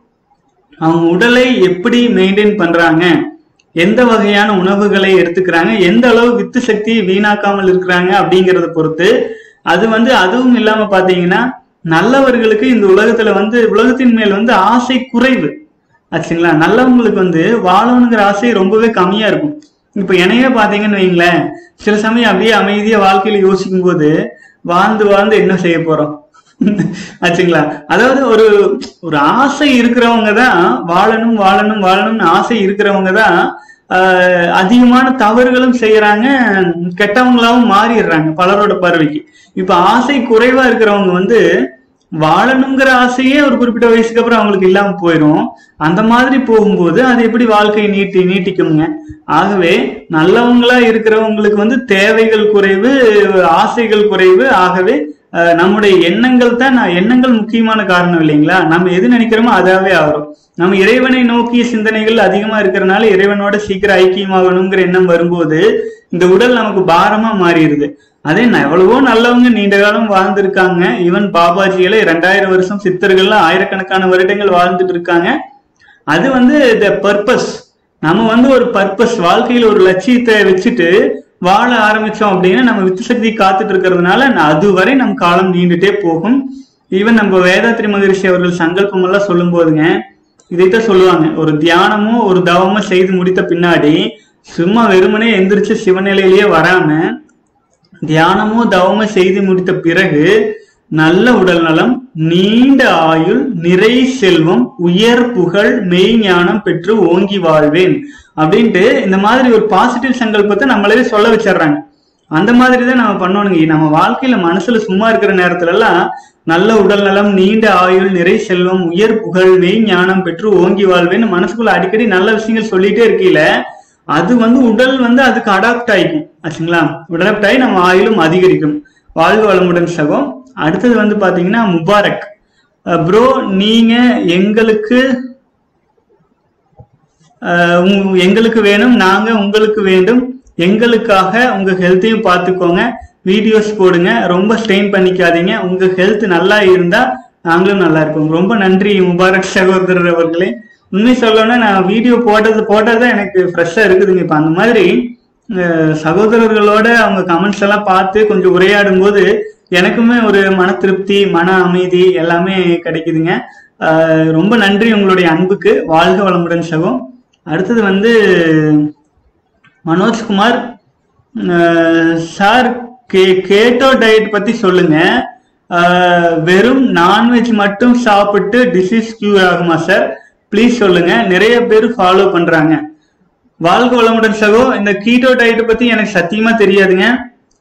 அவங்க உடலை எப்படி மெயின்டைன் பண்றாங்க, எந்த வகையான உணவுகளை எடுத்துக்கிறாங்க, எந்த அளவு வித்து சக்தியை வீணாக்காமல் இருக்கிறாங்க அப்படிங்கிறத பொறுத்து. அது வந்து அதுவும் இல்லாம பாத்தீங்கன்னா, நல்லவர்களுக்கு இந்த உலகத்துல வந்து உலகத்தின் மேல் வந்து ஆசை குறைவு ஆச்சுங்களா. நல்லவங்களுக்கு வந்து வாழணுங்கிற ஆசை ரொம்பவே கம்மியா இருக்கும். இப்ப என்னையே பாத்தீங்கன்னு வைங்களேன், சில சமயம் அப்படியே அமைதியா வாழ்க்கையில யோசிக்கும் போது வாழ்ந்து என்ன செய்ய போறோம் ஆச்சுங்களா. அதாவது ஒரு ஆசை இருக்கிறவங்க தான் வாழணும்னு ஆசை இருக்கிறவங்க தான் அதிகமான தவறுகளும் செய்யறாங்க, கெட்டவங்களாவும் மாறிடுறாங்க பலரோட பார்வைக்கு. இப்ப ஆசை குறைவா இருக்கிறவங்க வந்து வாழணுங்கிற ஆசையே ஒரு குறிப்பிட்ட வயசுக்கு அப்புறம் அவங்களுக்கு இல்லாம போயிடும். அந்த மாதிரி போகும்போது அது எப்படி வாழ்க்கையை நீட்டிக்குங்க. ஆகவே நல்லவங்களா இருக்கிறவங்களுக்கு வந்து தேவைகள் குறைவு, ஆசைகள் குறைவு. ஆகவே நம்முடைய எண்ணங்கள் முக்கியமான காரணம் இல்லைங்களா. நம்ம எது நினைக்கிறோமோ அதாவே ஆகும். நம்ம இறைவனை நோக்கிய சிந்தனைகள் அதிகமா இருக்கிறதுனால இறைவனோட சீக்கிரம் ஐக்கியமாகணுங்கிற எண்ணம் வரும்போது இந்த உடல் நமக்கு பாரமா மாறிடுது. அதே எவ்வளவோ நல்லவங்க நீண்ட காலம் வாழ்ந்திருக்காங்க. ஈவன் பாபாஜியில 2000 வருஷம், சித்தர்கள்லாம் ஆயிரக்கணக்கான வருடங்கள் வாழ்ந்துட்டு இருக்காங்க. அது வந்து த பர்பஸ். நம்ம வந்து ஒரு பர்பஸ், வாழ்க்கையில ஒரு லட்சியத்தை வச்சுட்டு வாழ ஆரம்பிச்சோம் அப்படின்னா நம்ம வித்து சக்தி காத்துட்டு இருக்கிறதுனால அதுவரை நம் காலம் நீண்டுட்டே போகும். ஈவன் நம்ம வேதாத்ரி மகரிஷி அவர்கள் சங்கல்பம் எல்லாம் சொல்லும் போதுங்க இதைத்தான் சொல்லுவாங்க. ஒரு தியானமோ ஒரு தவமோ செய்து முடித்த பின்னாடி சும்மா வெறுமனே எந்திரிச்சு சிவநிலையிலேயே வராம தியானமோ தவமோ செய்து முடித்த பிறகு நல்ல உடல் நலம், நீண்ட ஆயுள், நிறை செல்வம், உயர் புகழ், மெய் ஞானம் பெற்று ஓங்கி வாழ்வேன் அப்படின்ட்டு இந்த மாதிரி ஒரு பாசிட்டிவ் சங்கல்பத்தை நம்மளவே சொல்ல வச்சிடுறாங்க. அந்த மாதிரிதான் நம்ம பண்ணணுங்க. நம்ம வாழ்க்கையில மனசுல சும்மா இருக்கிற நேரத்துல எல்லாம் நல்ல உடல் நலம், நீண்ட ஆயுள், நிறை செல்வம், உயர் புகழ், மெய் ஞானம் பெற்று ஓங்கி வாழ்வேன்னு மனசுக்குள்ள அடிக்கடி நல்ல விஷயங்கள் சொல்லிட்டே இருக்கீல, அது வந்து உடல் வந்து அதுக்கு அடாப்ட் ஆயிக்கும் ஆச்சுங்களா. அடாப்ட் ஆகி நம்ம ஆயுளும் அதிகரிக்கும். வாழ்க வளமுடன் சகோ. அடுத்தது வந்து பாத்தீங்கன்னா முபாரக் ப்ரோ, நீங்க எங்களுக்கு வேணும், நாங்க உங்களுக்கு வேண்டும், எங்களுக்காக உங்க ஹெல்த்தையும் பார்த்துக்கோங்க, வீடியோஸ் போடுங்க, ரொம்ப ஸ்ட்ரெயின் பண்ணிக்காதீங்க, உங்க ஹெல்த் நல்லா இருந்தா நாங்களும் நல்லா இருப்போம். ரொம்ப நன்றி முபாரக் சகோதரர் அவர்களே. உண்மை சொல்லணும்னா நான் வீடியோ போட்டதான் எனக்கு ஃப்ரெஷ்ஷா இருக்குதுங்க. இப்ப அந்த மாதிரி சகோதரர்களோட அவங்க கமெண்ட்ஸ் எல்லாம் பார்த்து கொஞ்சம் உரையாடும் போது எனக்குமே ஒரு மன திருப்தி, மன அமைதி எல்லாமே கிடைக்குதுங்க. ரொம்ப நன்றி உங்களுடைய அன்புக்கு. வாழ்க வளமுடன் சகோ. அடுத்தது வந்து மனோஜ்குமார் சார், கேட்டோ டயட் பத்தி சொல்லுங்க. வெறும் நான்வெஜ் மட்டும் சாப்பிட்டு டிசீஸ் கியூர் ஆகுமா சார்? ப்ளீஸ் சொல்லுங்க, நிறைய பேர் ஃபாலோ பண்றாங்க. வாழ்க வளமுடன் சகோ. இந்த கீட்டோ டயட் பத்தி எனக்கு சத்தியமா தெரியாதுங்க.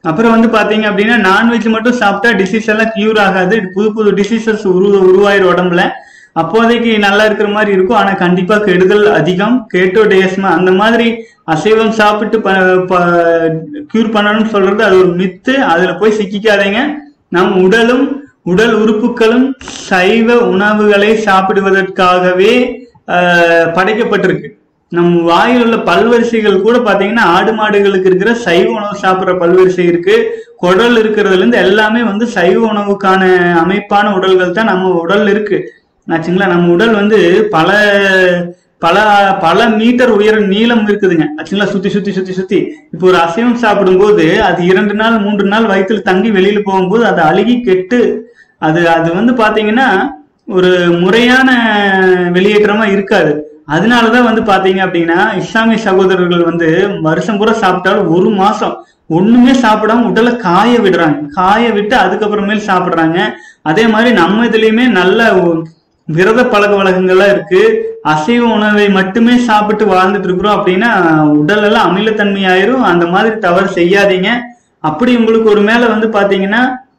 அப்புறம் வந்து பாத்தீங்க அப்படின்னா நான்வெஜ் மட்டும் சாப்பிட்டா டிசீஸ் எல்லாம் கியூர் ஆகாது, புது புது டிசீசஸ் உருவாயிரும் உடம்புல. அப்போதைக்கு நல்லா இருக்கிற மாதிரி இருக்கும், ஆனா கண்டிப்பா கெடுதல் அதிகம். கேட்டோடேஸ்மா அந்த மாதிரி அசைவம் சாப்பிட்டு கியூர் பண்ணணும்னு சொல்றது அது ஒரு மித்து, அதுல போய் சிக்கிக்காதீங்க. நம் உடல் உறுப்புகளும் சைவ உணவுகளை சாப்பிடுவதற்காகவே படைக்கப்பட்டிருக்கு. நம் வாயில் உள்ள பல்வரிசைகள் கூட பாத்தீங்கன்னா ஆடு மாடுகளுக்கு இருக்கிற சைவ உணவு சாப்பிட்ற பல்வரிசை இருக்கு. குடல் இருக்கிறதுல இருந்து எல்லாமே வந்து சைவ உணவுக்கான அமைப்பான உடல்கள் தான் நம்ம உடல் இருக்கு ஆச்சுங்களா. நம்ம உடல் வந்து பல பல பல மீட்டர் உயர நீளம் இருக்குதுங்க ஆச்சுங்களா. சுத்தி சுத்தி சுத்தி சுத்தி இப்போ ஒரு அசைவம் சாப்பிடும் போது அது 2 நாள் 3 நாள் வயிற்றுல தங்கி வெளியில போகும்போது அது அழுகி கெட்டு அது வந்து பாத்தீங்கன்னா ஒரு முறையான வெளியேற்றமா இருக்காது. அதனாலதான் வந்து பாத்தீங்க அப்படின்னா இஸ்லாமிய சகோதரர்கள் வந்து வருஷம் பூரா சாப்பிட்டாலும் 1 மாசம் ஒண்ணுமே சாப்பிடாம உடலை காய விடுறாங்க, காய விட்டு அதுக்கப்புறமேல் சாப்பிடுறாங்க. அதே மாதிரி நம்ம இதுலயுமே நல்ல விரத பழக்க வழக்கங்கள்லாம் இருக்கு. அசைவ உணவை மட்டுமே சாப்பிட்டு வாழ்ந்துட்டு இருக்கிறோம் அப்படின்னா உடல் எல்லாம் அமிலத்தன்மை ஆயிரும். அந்த மாதிரி தவறு செய்யாதீங்க. அப்படி உங்களுக்கு ஒரு மேல வந்து பாத்தீங்கன்னா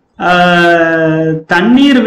தண்ணீர்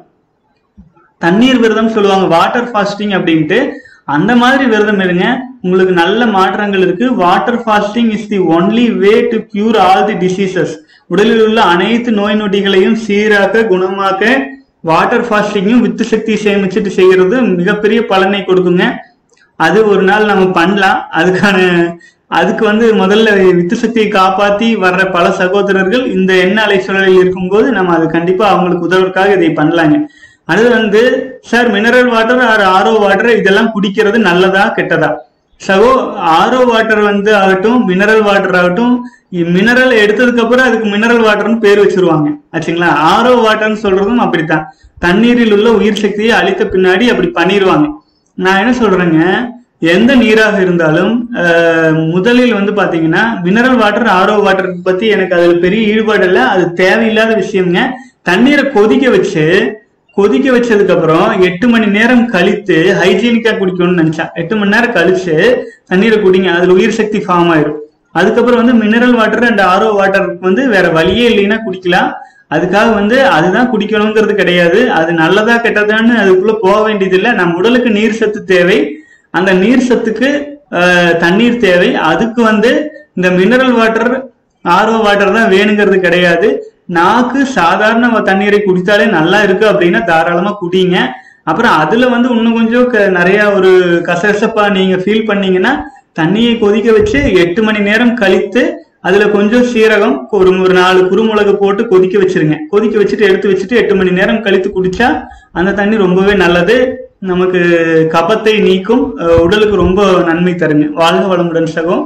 விரதம் சொல்லுவாங்க, வாட்டர் ஃபாஸ்டிங் அப்படின்ட்டு. அந்த மாதிரி விரதம் இருங்க, உங்களுக்கு நல்ல மாற்றங்கள் இருக்கு. Water fasting is the only way to cure all the diseases. உடலில் உள்ள அனைத்து நோய் நொடிகளையும் சீராக்க குணமாக்க வாட்டர் ஃபாஸ்டிங்கும் வித்து சக்தி சேமிச்சுட்டு செய்யறது மிகப்பெரிய பலனை கொடுக்குங்க. அது ஒரு நாள் நம்ம பண்ணலாம். அதுக்கு வந்து முதல்ல வித்து சக்தியை காப்பாத்தி வர்ற பல சகோதரர்கள் இந்த எண்ண அலை சூழலில் இருக்கும்போது நம்ம அது கண்டிப்பா அவங்களுக்கு உதவுறதுக்காக இதை பண்ணலாங்க. அது வந்து sir mineral water RO water இதெல்லாம் குடிக்கிறது நல்லதா கெட்டதா? சகோ ஆரோ வாட்டர் வந்து ஆகட்டும் மினரல் வாட்டர் ஆகட்டும், மினரல் எடுத்ததுக்கு அப்புறம் அதுக்கு மினரல் வாட்டர்னு பேர் வச்சிருவாங்க ஆச்சுங்களா. ஆரோ வாட்டர்னு சொல்றதும் அப்படித்தான், தண்ணீரில் உள்ள உயிர் சக்தியை அழித்த பின்னாடி அப்படி பண்ணிடுவாங்க. நான் என்ன சொல்றேங்க, எந்த நீராக இருந்தாலும் முதலில் வந்து பாத்தீங்கன்னா மினரல் வாட்டர் ஆரோ வாட்டர் பத்தி எனக்கு அதுல பெரிய ஈடுபாடு இல்லை, அது தேவையில்லாத விஷயம்ங்க. தண்ணீரை கொதிக்க வச்சதுக்கு அப்புறம் 8 மணி நேரம் கழித்து ஹைஜீனிக்கா குடிக்கணும்னு நினைச்சா 8 மணி நேரம் கழிச்சு தண்ணீரை குடிங்க, அதுல உயிர் சக்தி ஃபார்ம் ஆயிரும். அதுக்கப்புறம் வந்து மினரல் வாட்டர் அண்ட் ஆரோ வாட்டருக்கு வந்து வேற வழியே இல்லைன்னா குடிக்கலாம். அதுக்காக வந்து அதுதான் குடிக்கணுங்கிறது கிடையாது. அது நல்லதா கெட்டதான்னு அதுக்குள்ள போக வேண்டியது இல்லை. நம்ம உடலுக்கு நீர் சத்து தேவை, அந்த நீர் சத்துக்கு தண்ணீர் தேவை. அதுக்கு வந்து இந்த மினரல் வாட்டர் ஆரோ வாட்டர் தான் வேணுங்கிறது கிடையாது. நாக்கு சாதாரண தண்ணீரை குடித்தாலே நல்லா இருக்கு அப்படின்னா தாராளமா குடிங்க. அப்புறம் அதுல வந்து இன்னும் கொஞ்சம் நிறைய ஒரு கசகசப்பா நீங்க ஃபீல் பண்ணீங்கன்னா தண்ணியை கொதிக்க வச்சு 8 மணி நேரம் கழித்து அதுல கொஞ்சம் சீரகம் ஒரு 4 குறுமிளகு போட்டு கொதிக்க வச்சிருங்க. கொதிக்க வச்சுட்டு எடுத்து வச்சுட்டு 8 மணி நேரம் கழித்து குடிச்சா அந்த தண்ணி ரொம்பவே நல்லது, நமக்கு கபத்தை நீக்கும், உடலுக்கு ரொம்ப நன்மை தருங்க. வாழ்க வளமுடன் சகோ.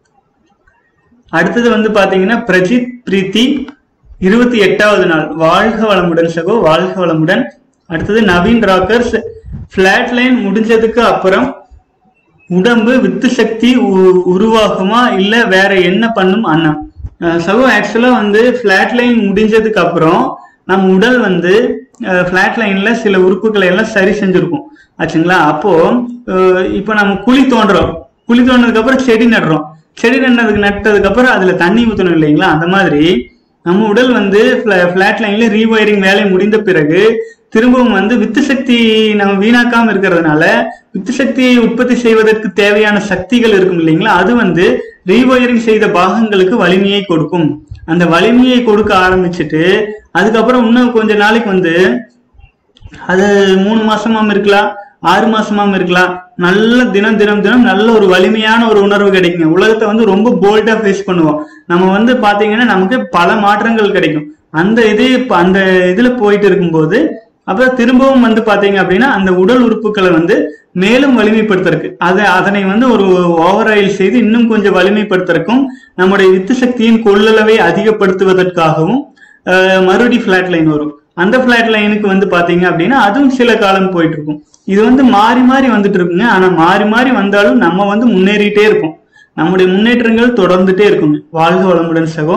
அடுத்தது வந்து பாத்தீங்கன்னா பிரஜித் பிரீத்தி 28வது நாள். வாழ்க வளமுடன் சகோ, வாழ்க வளமுடன். அடுத்தது நவீன் ராக்கர்ஸ், பிளாட் லைன் முடிஞ்சதுக்கு அப்புறம் உடம்பு வித்து சக்தி உருவாகுமா இல்ல வேற என்ன பண்ணும் அண்ணா? சகோ ஆக்சுவலா வந்து பிளாட் லைன் முடிஞ்சதுக்கு அப்புறம் நம்ம உடல் வந்து பிளாட் லைன்ல சில உறுப்புகளை எல்லாம் சரி செஞ்சிருக்கும் ஆச்சுங்களா. அப்போ இப்ப நம்ம குழி தோன்றதுக்கு அப்புறம் செடி நடுறோம், செடி நட்டதுக்கு அப்புறம் அதுல தண்ணி ஊற்றணும் இல்லைங்களா. அந்த மாதிரி நம்ம உடல் வந்து பிளாட் லைன்ல ரீவயரிங் வேலை முடிந்த பிறகு திரும்பவும் வந்து வித்து சக்தி நம்ம வீணாக்காம இருக்கிறதுனால வித்து சக்தியை உற்பத்தி செய்வதற்கு தேவையான சக்திகள் இருக்கும் இல்லைங்களா, அது வந்து ரீவயரிங் செய்த பாகங்களுக்கு வலிமையை கொடுக்கும். அந்த வலிமையை கொடுக்க ஆரம்பிச்சுட்டு அதுக்கப்புறம் இன்னும் கொஞ்ச நாளைக்கு வந்து அது 3 மாசமாம இருக்கலாம், 6 மாசமாம இருக்கலாம், நல்ல தினம் நல்ல ஒரு வலிமையான ஒரு உணர்வு கிடைக்குங்க. உலகத்தை வந்து ரொம்ப போல்டா ஃபேஸ் பண்ணுவோம். நம்ம வந்து பாத்தீங்கன்னா நமக்கு பல மாற்றங்கள் கிடைக்கும். அந்த இதுல போயிட்டு இருக்கும்போது அப்புறம் திரும்பவும் வந்து பாத்தீங்க அப்படின்னா அந்த உடல் உறுப்புகளை வந்து மேலும் வலிமைப்படுத்துறதுக்கு அதனை வந்து ஒரு ஓவராயில் செய்து இன்னும் கொஞ்சம் வலிமைப்படுத்துறதுக்கும் நம்முடைய வித்து சக்தியின் கொள்ளளவை அதிகப்படுத்துவதற்காகவும் மறுபடி பிளாட் லைன் வரும். அந்த பிளாட் லைனுக்கு வந்து பாத்தீங்க அப்படின்னா அதுவும் சில காலம் போயிட்டு இருக்கும். இது வந்து மாறி மாறி வந்துட்டு இருக்குங்க. ஆனா மாறி மாறி வந்தாலும் நம்ம வந்து முன்னேறிட்டே இருப்போம், நம்முடைய முன்னேற்றங்கள் தொடர்ந்துட்டே இருக்குங்க. வாழ்க வளமுடன் சகோ.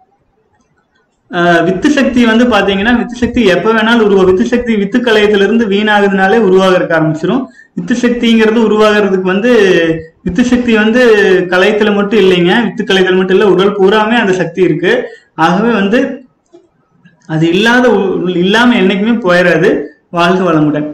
வித்து சக்தி வந்து பாத்தீங்கன்னா வித்து சக்தி எப்ப வேணாலும் உருவாகும். வித்து சக்தி வித்து கலையத்துல இருந்து வீணாகுதுனாலே உருவாக ஆரம்பிச்சிடும். வித்து சக்திங்கிறது உருவாகிறதுக்கு வந்து வித்து சக்தி வந்து கலையத்துல மட்டும் இல்லைங்க, வித்து கலையத்துல மட்டும் இல்ல, உடல் பூராமே அந்த சக்தி இருக்கு. ஆகவே வந்து அது இல்லாம என்னைக்குமே போயிடாது. வாழ்க வளமுடன்.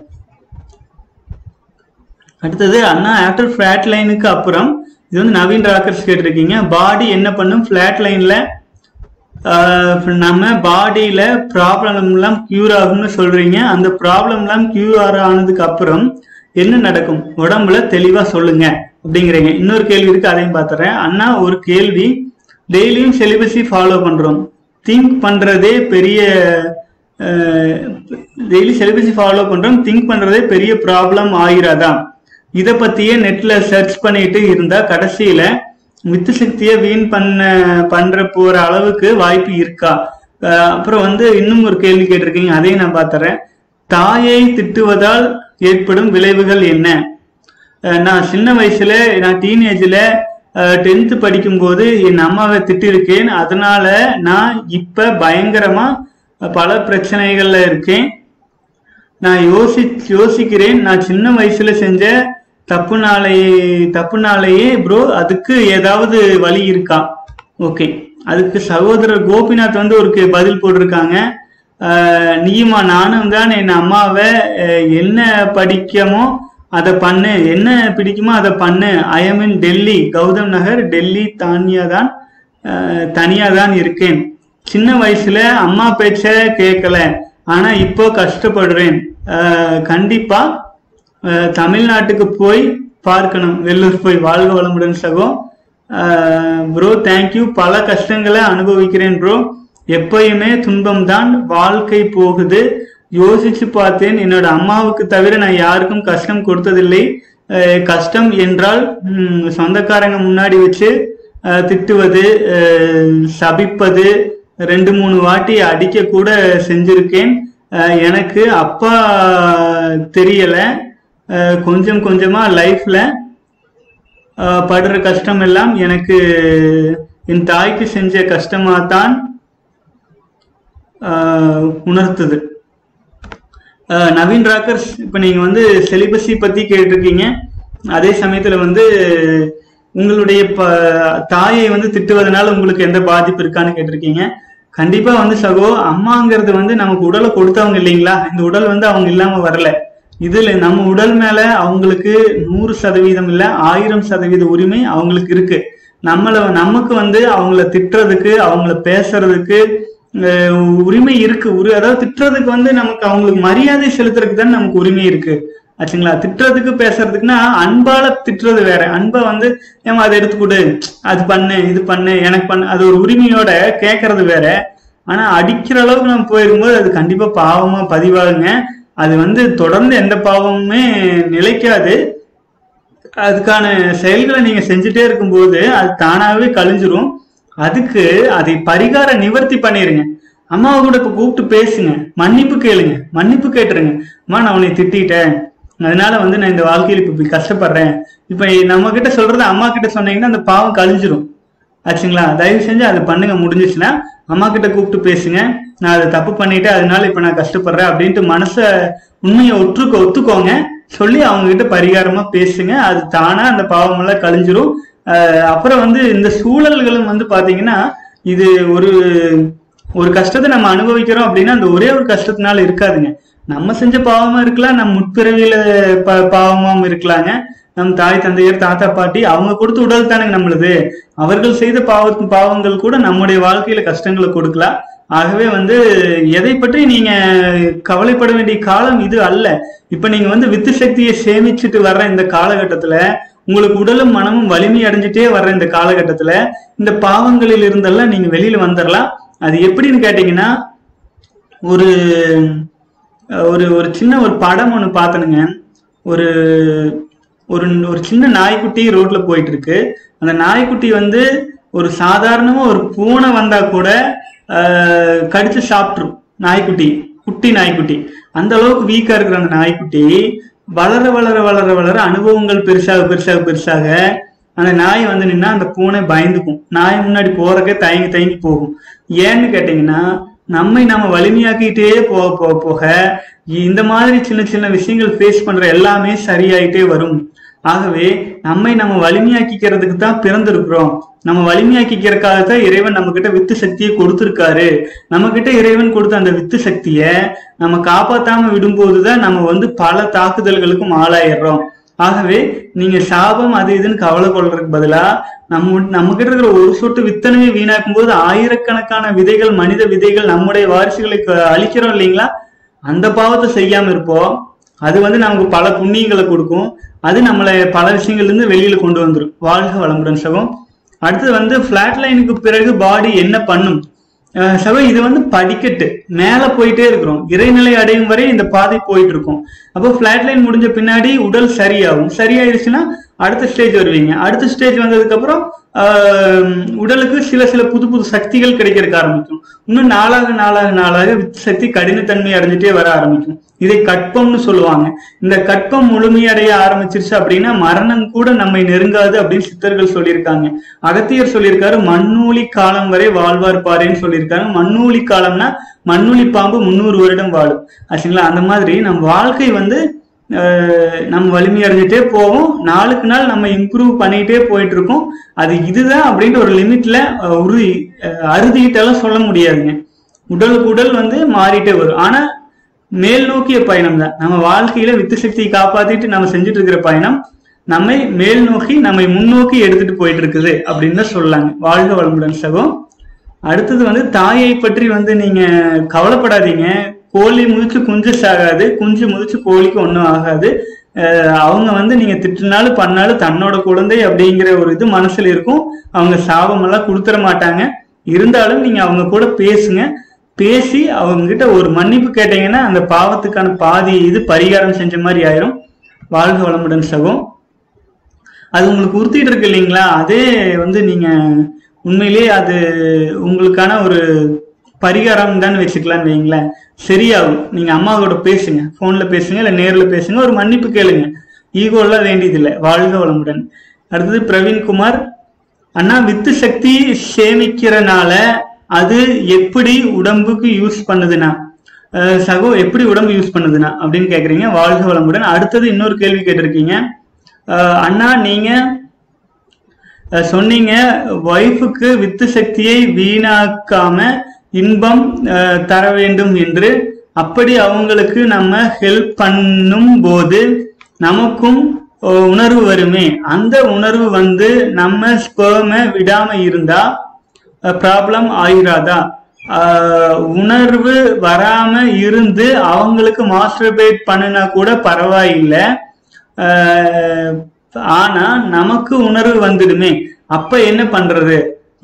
அடுத்தது அண்ணா, ஆஃப்டர் ஃபிளாட் லைனுக்கு அப்புறம், இது வந்து நவீன் ராக்கர்ஸ் கேட்டிருக்கீங்க, பாடி என்ன பண்ணும் ஃபிளாட் லைன்ல? நம்ம பாடியில ப்ராப்ளம் எல்லாம் கியூர் ஆகும்னு சொல்றீங்க. அந்த ப்ராப்ளம் எல்லாம் கியூர் ஆனதுக்கு அப்புறம் என்ன நடக்கும் உடம்புல தெளிவா சொல்லுங்க அப்படிங்கிறீங்க. இன்னொரு கேள்வி இருக்கு, அதையும் பார்த்துறேன். அண்ணா, ஒரு கேள்வி, டெய்லியும் செலிபஸி ஃபாலோ பண்றோம், திங்க் பண்றதே பெரிய டெய்லி செலிபஸி ஃபாலோ பண்றோம், திங்க் பண்றதே பெரிய ப்ராப்ளம் ஆகிறாதா? இதை பத்தியே நெட்ல சர்ச் பண்ணிட்டு இருந்தா கடைசியில வித்து சக்தியை வீண் பண்ற போற அளவுக்கு வாய்ப்பு இருக்கா? அப்புறம் வந்து இன்னும் ஒரு கேள்வி கேட்டிருக்கீங்க, அதையும் நான் பார்த்துறேன். தாயை திட்டுவதால் ஏற்படும் விளைவுகள் என்ன? நான் சின்ன வயசுல, நான் டீனேஜ்ல 10th படிக்கும் போது என் அம்மாவை திட்டிருக்கேன். அதனால நான் இப்ப பயங்கரமா பல பிரச்சனைகள்ல இருக்கேன். நான் யோசிக்கிறேன், நான் சின்ன வயசுல செஞ்ச தப்புனாலேயே ப்ரோ அதுக்கு ஏதாவது வழி இருக்கா? ஓகே, அதுக்கு சகோதரர் கோபிநாத் வந்து ஒரு பதில் போட்டிருக்காங்க. நீயுமா நானும் தான் என் அம்மாவை என்ன படிக்கமோ அதை பண்ணு, என்ன பிடிக்குமோ அதை பண்ணு, ஐஎம் டெல்லி, கௌதம் நகர், டெல்லி, தனியா தான் இருக்கேன். சின்ன வயசுல அம்மா பேச்ச கேட்கல, ஆனா இப்போ கஷ்டப்படுறேன். கண்டிப்பா தமிழ்நாட்டுக்கு போய் பார்க்கணும், வெள்ளூர் போய். வாழ்க வளமுடன் சகோ. Bro thank you. பல கஷ்டங்களை அனுபவிக்கிறேன் ப்ரோ, எப்பயுமே துன்பம் தான் வாழ்க்கை போகுது. யோசிச்சு பார்த்தேன், என்னோட அம்மாவுக்கு தவிர நான் யாருக்கும் கஷ்டம் கொடுத்ததில்லை. கஷ்டம் என்றால் சொந்தக்காரங்க முன்னாடி வச்சு திட்டுவது, சபிப்பது, 2-3 வாட்டி அடிக்க கூட செஞ்சிருக்கேன். எனக்கு அப்பா தெரியல. கொஞ்சம் கொஞ்சமா லைஃப்ல படுற கஷ்டம் எல்லாம் எனக்கு என் தாய்க்கு செஞ்ச கஷ்டமா தான் உணர்த்துது. நவீன் ராக்கர்ஸ், இப்ப நீங்க வந்து செலிபஸி பத்தி கேட்டிருக்கீங்க, அதே சமயத்துல வந்து உங்களுடைய தாயை வந்து திட்டுவதனால உங்களுக்கு எந்த பாதிப்பு இருக்கான்னு கேட்டிருக்கீங்க. கண்டிப்பா வந்து சகோ, அம்மாங்கிறது வந்து நமக்கு உடலை கொடுத்தவங்க இல்லைங்களா? இந்த உடல் வந்து அவங்க இல்லாம வரல. இதுல நம்ம உடல் மேல அவங்களுக்கு 100% இல்ல 1000% உரிமை அவங்களுக்கு இருக்கு. நமக்கு வந்து அவங்கள திட்டுறதுக்கு, அவங்கள பேசுறதுக்கு உரிமை இருக்கு. அதாவது திட்டுறதுக்கு வந்து நமக்கு அவங்களுக்கு மரியாதை செலுத்துறதுக்கு தான் நமக்கு உரிமை இருக்கு ஆச்சுங்களா. திட்டுறதுக்கு பேசுறதுக்குன்னா அன்பால திட்டுறது வேற. அன்பை வந்து ஏமா அதை எடுத்துக்கூடு, அது பண்ணு, இது பண்ணு, எனக்கு பண்ணு, அது ஒரு உரிமையோட கேட்கறது வேற. ஆனா அடிக்கிற அளவுக்கு நம்ம போயிருக்கும்போது அது கண்டிப்பா பாவமா பதிவாகுங்க. அது வந்து தொடர்ந்து எந்த பாவமுமே நிலைக்காது. அதுக்கான செயல்களை நீங்க செஞ்சுட்டே இருக்கும்போது அது தானாவே கழிஞ்சிரும். அதுக்கு அதை பரிகார நிவர்த்தி பண்ணிருங்க. அம்மாவை கூட இப்ப கூப்பிட்டு பேசுங்க, மன்னிப்பு கேளுங்க, மன்னிப்பு கேட்டுருங்க. அம்மா, நான் உன்னை திட்டேன், அதனால வந்து நான் இந்த வாழ்க்கையில் இப்ப கஷ்டப்படுறேன். இப்ப நம்ம கிட்ட சொல்றது அம்மா கிட்ட சொன்னீங்கன்னா அந்த பாவம் கழிஞ்சிரும் ஆச்சுங்களா. தயவு செஞ்சு அதை பண்ணுங்க. முடிஞ்சிச்சுன்னா அம்மா கிட்ட கூப்பிட்டு பேசுங்க, நான் அதை தப்பு பண்ணிட்டேன், அதனால இப்ப நான் கஷ்டப்படுறேன் அப்படின்ட்டு உண்மையை ஒத்துக்கோங்க. சொல்லி அவங்க கிட்ட பரிகாரமா பேசுங்க. அது தானா அந்த பாவம் எல்லாம் கழிஞ்சிரும். அப்புறம் வந்து இந்த சூழல்களும் வந்து பாத்தீங்கன்னா, இது ஒரு கஷ்டத்தை நம்ம அனுபவிக்கிறோம் அப்படின்னா அந்த ஒரே ஒரு கஷ்டத்தினால இருக்காதுங்க. நம்ம செஞ்ச பாவமா இருக்கலாம், நம்ம முற்பிறவியில பாவமாவும் இருக்கலாங்க. நம் தாய் தந்தையர் தாத்தா பாட்டி அவங்க கொடுத்த உடல் தானே நம்மளுது. அவர்கள் செய்த பாவங்கள் கூட நம்முடைய வாழ்க்கையில கஷ்டங்களை கொடுக்கலாம். ஆகவே வந்து எதை பற்றி நீங்க கவலைப்பட வேண்டிய காலம் இது அல்ல. இப்ப நீங்க வந்து வித்து சக்தியை சேமிச்சுட்டு வர்ற இந்த காலகட்டத்துல, உங்களுக்கு உடலும் மனமும் வலிமை அடைஞ்சிட்டே வர்ற இந்த காலகட்டத்துல இந்த பாவங்களில் இருந்தெல்லாம் நீங்க வெளியில வந்துடலாம். அது எப்படின்னு கேட்டீங்கன்னா, ஒரு ஒரு சின்ன ஒரு படம் ஒண்ணு பார்த்தனுங்க. ஒரு ஒரு சின்ன நாய்க்குட்டி ரோட்ல போயிட்டு இருக்கு. அந்த நாய்க்குட்டி வந்து ஒரு சாதாரணமா ஒரு பூனை வந்தா கூட கடிச்சு சாப்பிட்டுரும். குட்டி நாய்க்குட்டி அந்த அளவுக்கு வீக்கா இருக்கிற அந்த நாய்க்குட்டி வளர வளர வளர வளர அனுபவங்கள் பெருசாக அந்த நாய் வந்து நின்னா அந்த பூனை பயந்துக்கும். நாய் முன்னாடி போறக்கே தயங்கி போகும். ஏன்னு கேட்டீங்கன்னா, நம்ம வலிமையாக்கிட்டே போக இந்த மாதிரி சின்ன சின்ன விஷயங்கள் ஃபேஸ் பண்ற எல்லாமே சரியாயிட்டே வரும். ஆகவே நம்ம வலிமையாக்கிக்கிறதுக்கு தான் பிறந்திருக்கிறோம். நம்ம வலிமையாக்கிக்கிறதுக்காக தான் இறைவன் நம்ம கிட்ட வித்து சக்தியை கொடுத்திருக்காரு. நம்ம கிட்ட இறைவன் கொடுத்த அந்த வித்து சக்திய நம்ம காப்பாத்தாம விடும்போதுதான் நம்ம பல தாக்குதல்களுக்கும் ஆளாயிடுறோம். ஆகவே நீங்க சாபம் அது இதுன்னு கவலை கொள்றதுக்கு பதிலா நம்ம கிட்ட இருக்கிற ஒரு சொட்டு வித்தனமே வீணாக்கும் போது ஆயிரக்கணக்கான விதைகள், மனித விதைகள், நம்முடைய வாரிசுகளை அழிக்கிறோம் இல்லைங்களா? அந்த பாவத்தை செய்யாம இருப்போம். அது நமக்கு பல புண்ணியங்களை கொடுக்கும். அது நம்மளை பல விஷயங்கள்ல இருந்து வெளியில கொண்டு வந்துடும். வாழ்க வளமுடன் சகோ. அடுத்தது பிளாட் லைனுக்கு பிறகு பாடி என்ன பண்ணும் சகோ? இது படிக்கட்டு மேல போயிட்டே இருக்கிறோம். இறைநிலை அடையும் வரை இந்த பாதை போயிட்டு இருக்கும். அப்போ பிளாட் லைன் முடிஞ்ச பின்னாடி உடல் சரியாகும். சரியாயிருச்சுன்னா அடுத்த ஸ்டேஜ் வருவீங்க. அடுத்த ஸ்டேஜ் வந்ததுக்கு அப்புறம் உடலுக்கு சில புது புது சக்திகள் கிடைக்கிறதுக்கு ஆரம்பிக்கும். இன்னும் நாளாக வித்து சக்தி கடினத்தன்மை அடைஞ்சிட்டே வர ஆரம்பிக்கும். இதை கற்பம்னு சொல்லுவாங்க. இந்த கற்பம் முழுமையடைய ஆரம்பிச்சிருச்சு அப்படின்னா மரணம் கூட நம்மை நெருங்காது அப்படின்னு சித்தர்கள் சொல்லியிருக்காங்க. அகத்தியர் சொல்லியிருக்காரு, மண்ணூழி காலம் வரை வாழ்வார் பாருன்னு சொல்லியிருக்காரு. மண்ணூழி காலம்னா மண்ணூழி பாம்பு 300 வருடம் வாழும் ஆச்சுங்களா? அந்த மாதிரி நம் வாழ்க்கை நம்ம வலிமை அடைஞ்சிட்டே போவோம். நாளுக்கு நாள் நம்ம இம்ப்ரூவ் பண்ணிட்டே போயிட்டு இருக்கோம். அது இதுதான் அப்படின்ற ஒரு லிமிட்ல அறுதிட்டெல்லாம் சொல்ல முடியாதுங்க. உடலுக்கு உடல் மாறிட்டே வரும். ஆனா மேல் நோக்கிய பயணம் தான். நம்ம வாழ்க்கையில வித்து சக்தியை காப்பாத்திட்டு நம்ம செஞ்சுட்டு இருக்கிற பயணம் நம்மை மேல் நோக்கி, நம்மை முன்னோக்கி எடுத்துட்டு போயிட்டு இருக்குது அப்படின்னு தான் சொல்லலாங்க. வாழ்க வளமுடன் சகோ. அடுத்தது தாயை பற்றி நீங்க கவலைப்படாதீங்க. கோழி முதிச்சு குஞ்சு சாகாது, குஞ்சு முதிச்சு கோழிக்கு ஒன்றும் ஆகாது. அவங்க நீங்க திட்டினாலும் பண்ணாலும் தன்னோட குழந்தை அப்படிங்கிற ஒரு இது மனசுல இருக்கும். அவங்க சாபம் எல்லாம் கொடுத்துட மாட்டாங்க. இருந்தாலும் நீங்க அவங்க கூட பேசுங்க. பேசி அவங்க கிட்ட ஒரு மன்னிப்பு கேட்டீங்கன்னா அந்த பாவத்துக்கான பாதி இது பரிகாரம் செஞ்ச மாதிரி ஆயிரும். வாழ்க வளமுடன் சகோ. அது உங்களுக்கு உறுத்திட்டு இருக்கு இல்லைங்களா? அதே நீங்க உண்மையிலேயே அது உங்களுக்கான ஒரு பரிகாரம் தான் வச்சுக்கலான்னு வைங்களேன். சரியாகும். நீங்க அம்மாவோட பேசுங்க, போன்ல பேசுங்க, இல்ல நேர்ல பேசுங்க, ஒரு மன்னிப்பு கேளுங்க. ஈகோ எல்லாம் வேண்டியது இல்லை. வாழ்க வளமுடன். அடுத்தது பிரவீன்குமார் அண்ணா, வித்து சக்தி சேமிக்கிறனால அது எப்படி உடம்புக்கு யூஸ் பண்ணுதுன்னா சகோ, எப்படி உடம்பு யூஸ் பண்ணுதுன்னா அப்படின்னு கேக்குறீங்க. வாழ்க வளமுடன். அடுத்தது இன்னொரு கேள்வி கேட்டிருக்கீங்க. அண்ணா, நீங்க சொன்னீங்க ஒய்ஃபுக்கு வித்து சக்தியை வீணாக்காம இன்பம் தர வேண்டும் என்று. அப்படி அவங்களுக்கு நம்ம ஹெல்ப் பண்ணும் போது நமக்கும் உணர்வு வருமே. அந்த உணர்வு நம்ம ஸ்பெர்மை விடாம இருந்தா ப்ராப்ளம் ஆயிராதா? உணர்வு வராம இருந்து அவங்களுக்கு மாஸ்டர்பேட் பண்ணினா கூட பரவாயில்லை. ஆனா நமக்கு உணர்வு வந்துடுமே, அப்ப என்ன பண்றது?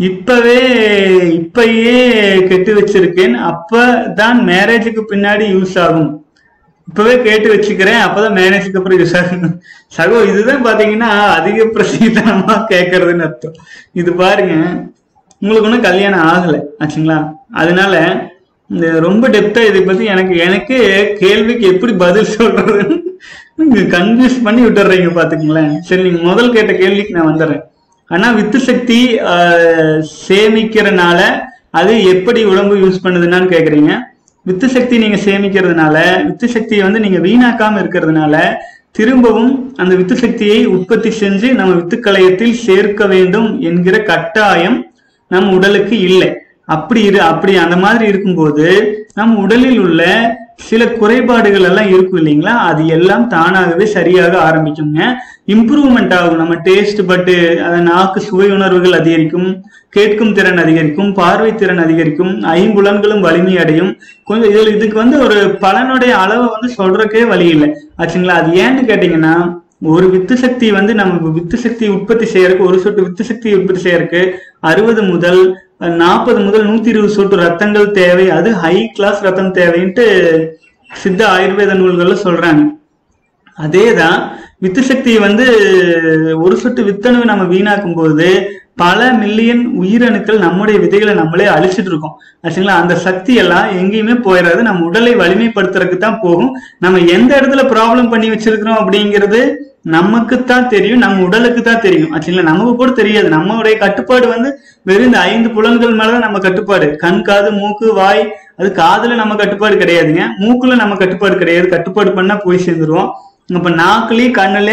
இப்பயே கெட்டு வச்சிருக்கேன், அப்பதான் மேரேஜுக்கு பின்னாடி யூஸ் ஆகும். இப்பவே கேட்டு வச்சுக்கிறேன், அப்பதான் மேரேஜுக்கு அப்புறம் யூஸ் ஆகும். சகோ, இதுதான் பாத்தீங்கன்னா அதிக பிரசித்தனமா கேட்கறதுன்னு அர்த்தம். இது பாருங்க, உங்களுக்கு ஒன்றும் கல்யாணம் ஆகலை ஆச்சுங்களா? அதனால இந்த ரொம்ப டெப்தா இதை பத்தி எனக்கு கேள்விக்கு எப்படி பதில் சொல்றதுன்னு கன்ஃபியூஸ் பண்ணி விட்டுறீங்க பாத்துக்கங்களேன். சரி, நீங்க முதல் கேட்ட கேள்விக்கு நான் வந்துடுறேன். ஆனா வித்து சக்தி சேமிக்கிறதுனால அது எப்படி உடம்பு யூஸ் பண்ணுதுன்னு கேக்குறீங்க. வித்து சக்தி நீங்க சேமிக்கிறதுனால, வித்து சக்தியை நீங்க வீணாக்காம இருக்கிறதுனால திரும்பவும் அந்த வித்து சக்தியை உற்பத்தி செஞ்சு நம்ம வித்துக்களையத்தில் சேர்க்க வேண்டும் என்கிற கட்டாயம் நம் உடலுக்கு இல்லை. அப்படி அந்த மாதிரி இருக்கும்போது நம் உடலில் உள்ள சில குறைபாடுகள் எல்லாம் இருக்கும் இல்லைங்களா? அது எல்லாம் தானாகவே சரியாக ஆரம்பிக்குங்க. இம்ப்ரூவ்மெண்ட் ஆகும். நம்ம டேஸ்ட் பட்டு நாக்கு சுவை உணர்வுகள் அதிகரிக்கும், கேட்கும் திறன் அதிகரிக்கும், பார்வை திறன் அதிகரிக்கும், ஐம்புலன்களும் வலிமை அடையும். கொஞ்சம் இதுக்கு ஒரு பலனுடைய அளவை சொல்றதுக்கே வழி இல்லை ஆச்சுங்களா? அது ஏன்னு கேட்டீங்கன்னா, ஒரு வித்து சக்தி நம்ம வித்து சக்தி உற்பத்தி செய்யறதுக்கு, ஒரு சொட்டு வித்து சக்தி உற்பத்தி செய்யறதுக்கு 60 முதல் 40 முதல் 120 சொட்டு ரத்தங்கள் தேவை. அது ஹை கிளாஸ் ரத்தம் தேவைன்ட்டு சித்த ஆயுர்வேத நூல்கள்ல சொல்றாங்க. அதேதான் வித்து சக்தி ஒரு சொட்டு வித்தணுவை நம்ம வீணாக்கும் போது பல மில்லியன் உயிரணுக்கள் நம்முடைய விதைகளை நம்மளே அழிச்சிட்டு இருக்கோம் ஆச்சுங்களா? அந்த சக்தி எல்லாம் எங்கேயுமே போயிடாது. நம்ம உடலை வலிமைப்படுத்துறதுக்கு தான் போகும். நம்ம எந்த இடத்துல ப்ராப்ளம் பண்ணி வச்சிருக்கிறோம் அப்படிங்கிறது நமக்குத்தான் தெரியும், நம்ம உடலுக்கு தான் தெரியும் ஆச்சுங்களா? நமக்கு கூட தெரியாது. நம்மளுடைய கட்டுப்பாடு வெறும் இந்த 5 புலன்கள் மேலதான் நம்ம கட்டுப்பாடு. கண், காது, மூக்கு, வாய். அது காதுல நம்ம கட்டுப்பாடு கிடையாதுங்க, மூக்குல நம்ம கட்டுப்பாடு கிடையாது. கட்டுப்பாடு பண்ணா போய் சேர்ந்துருவோம். அப்ப நாக்குலயும் கண்ணுல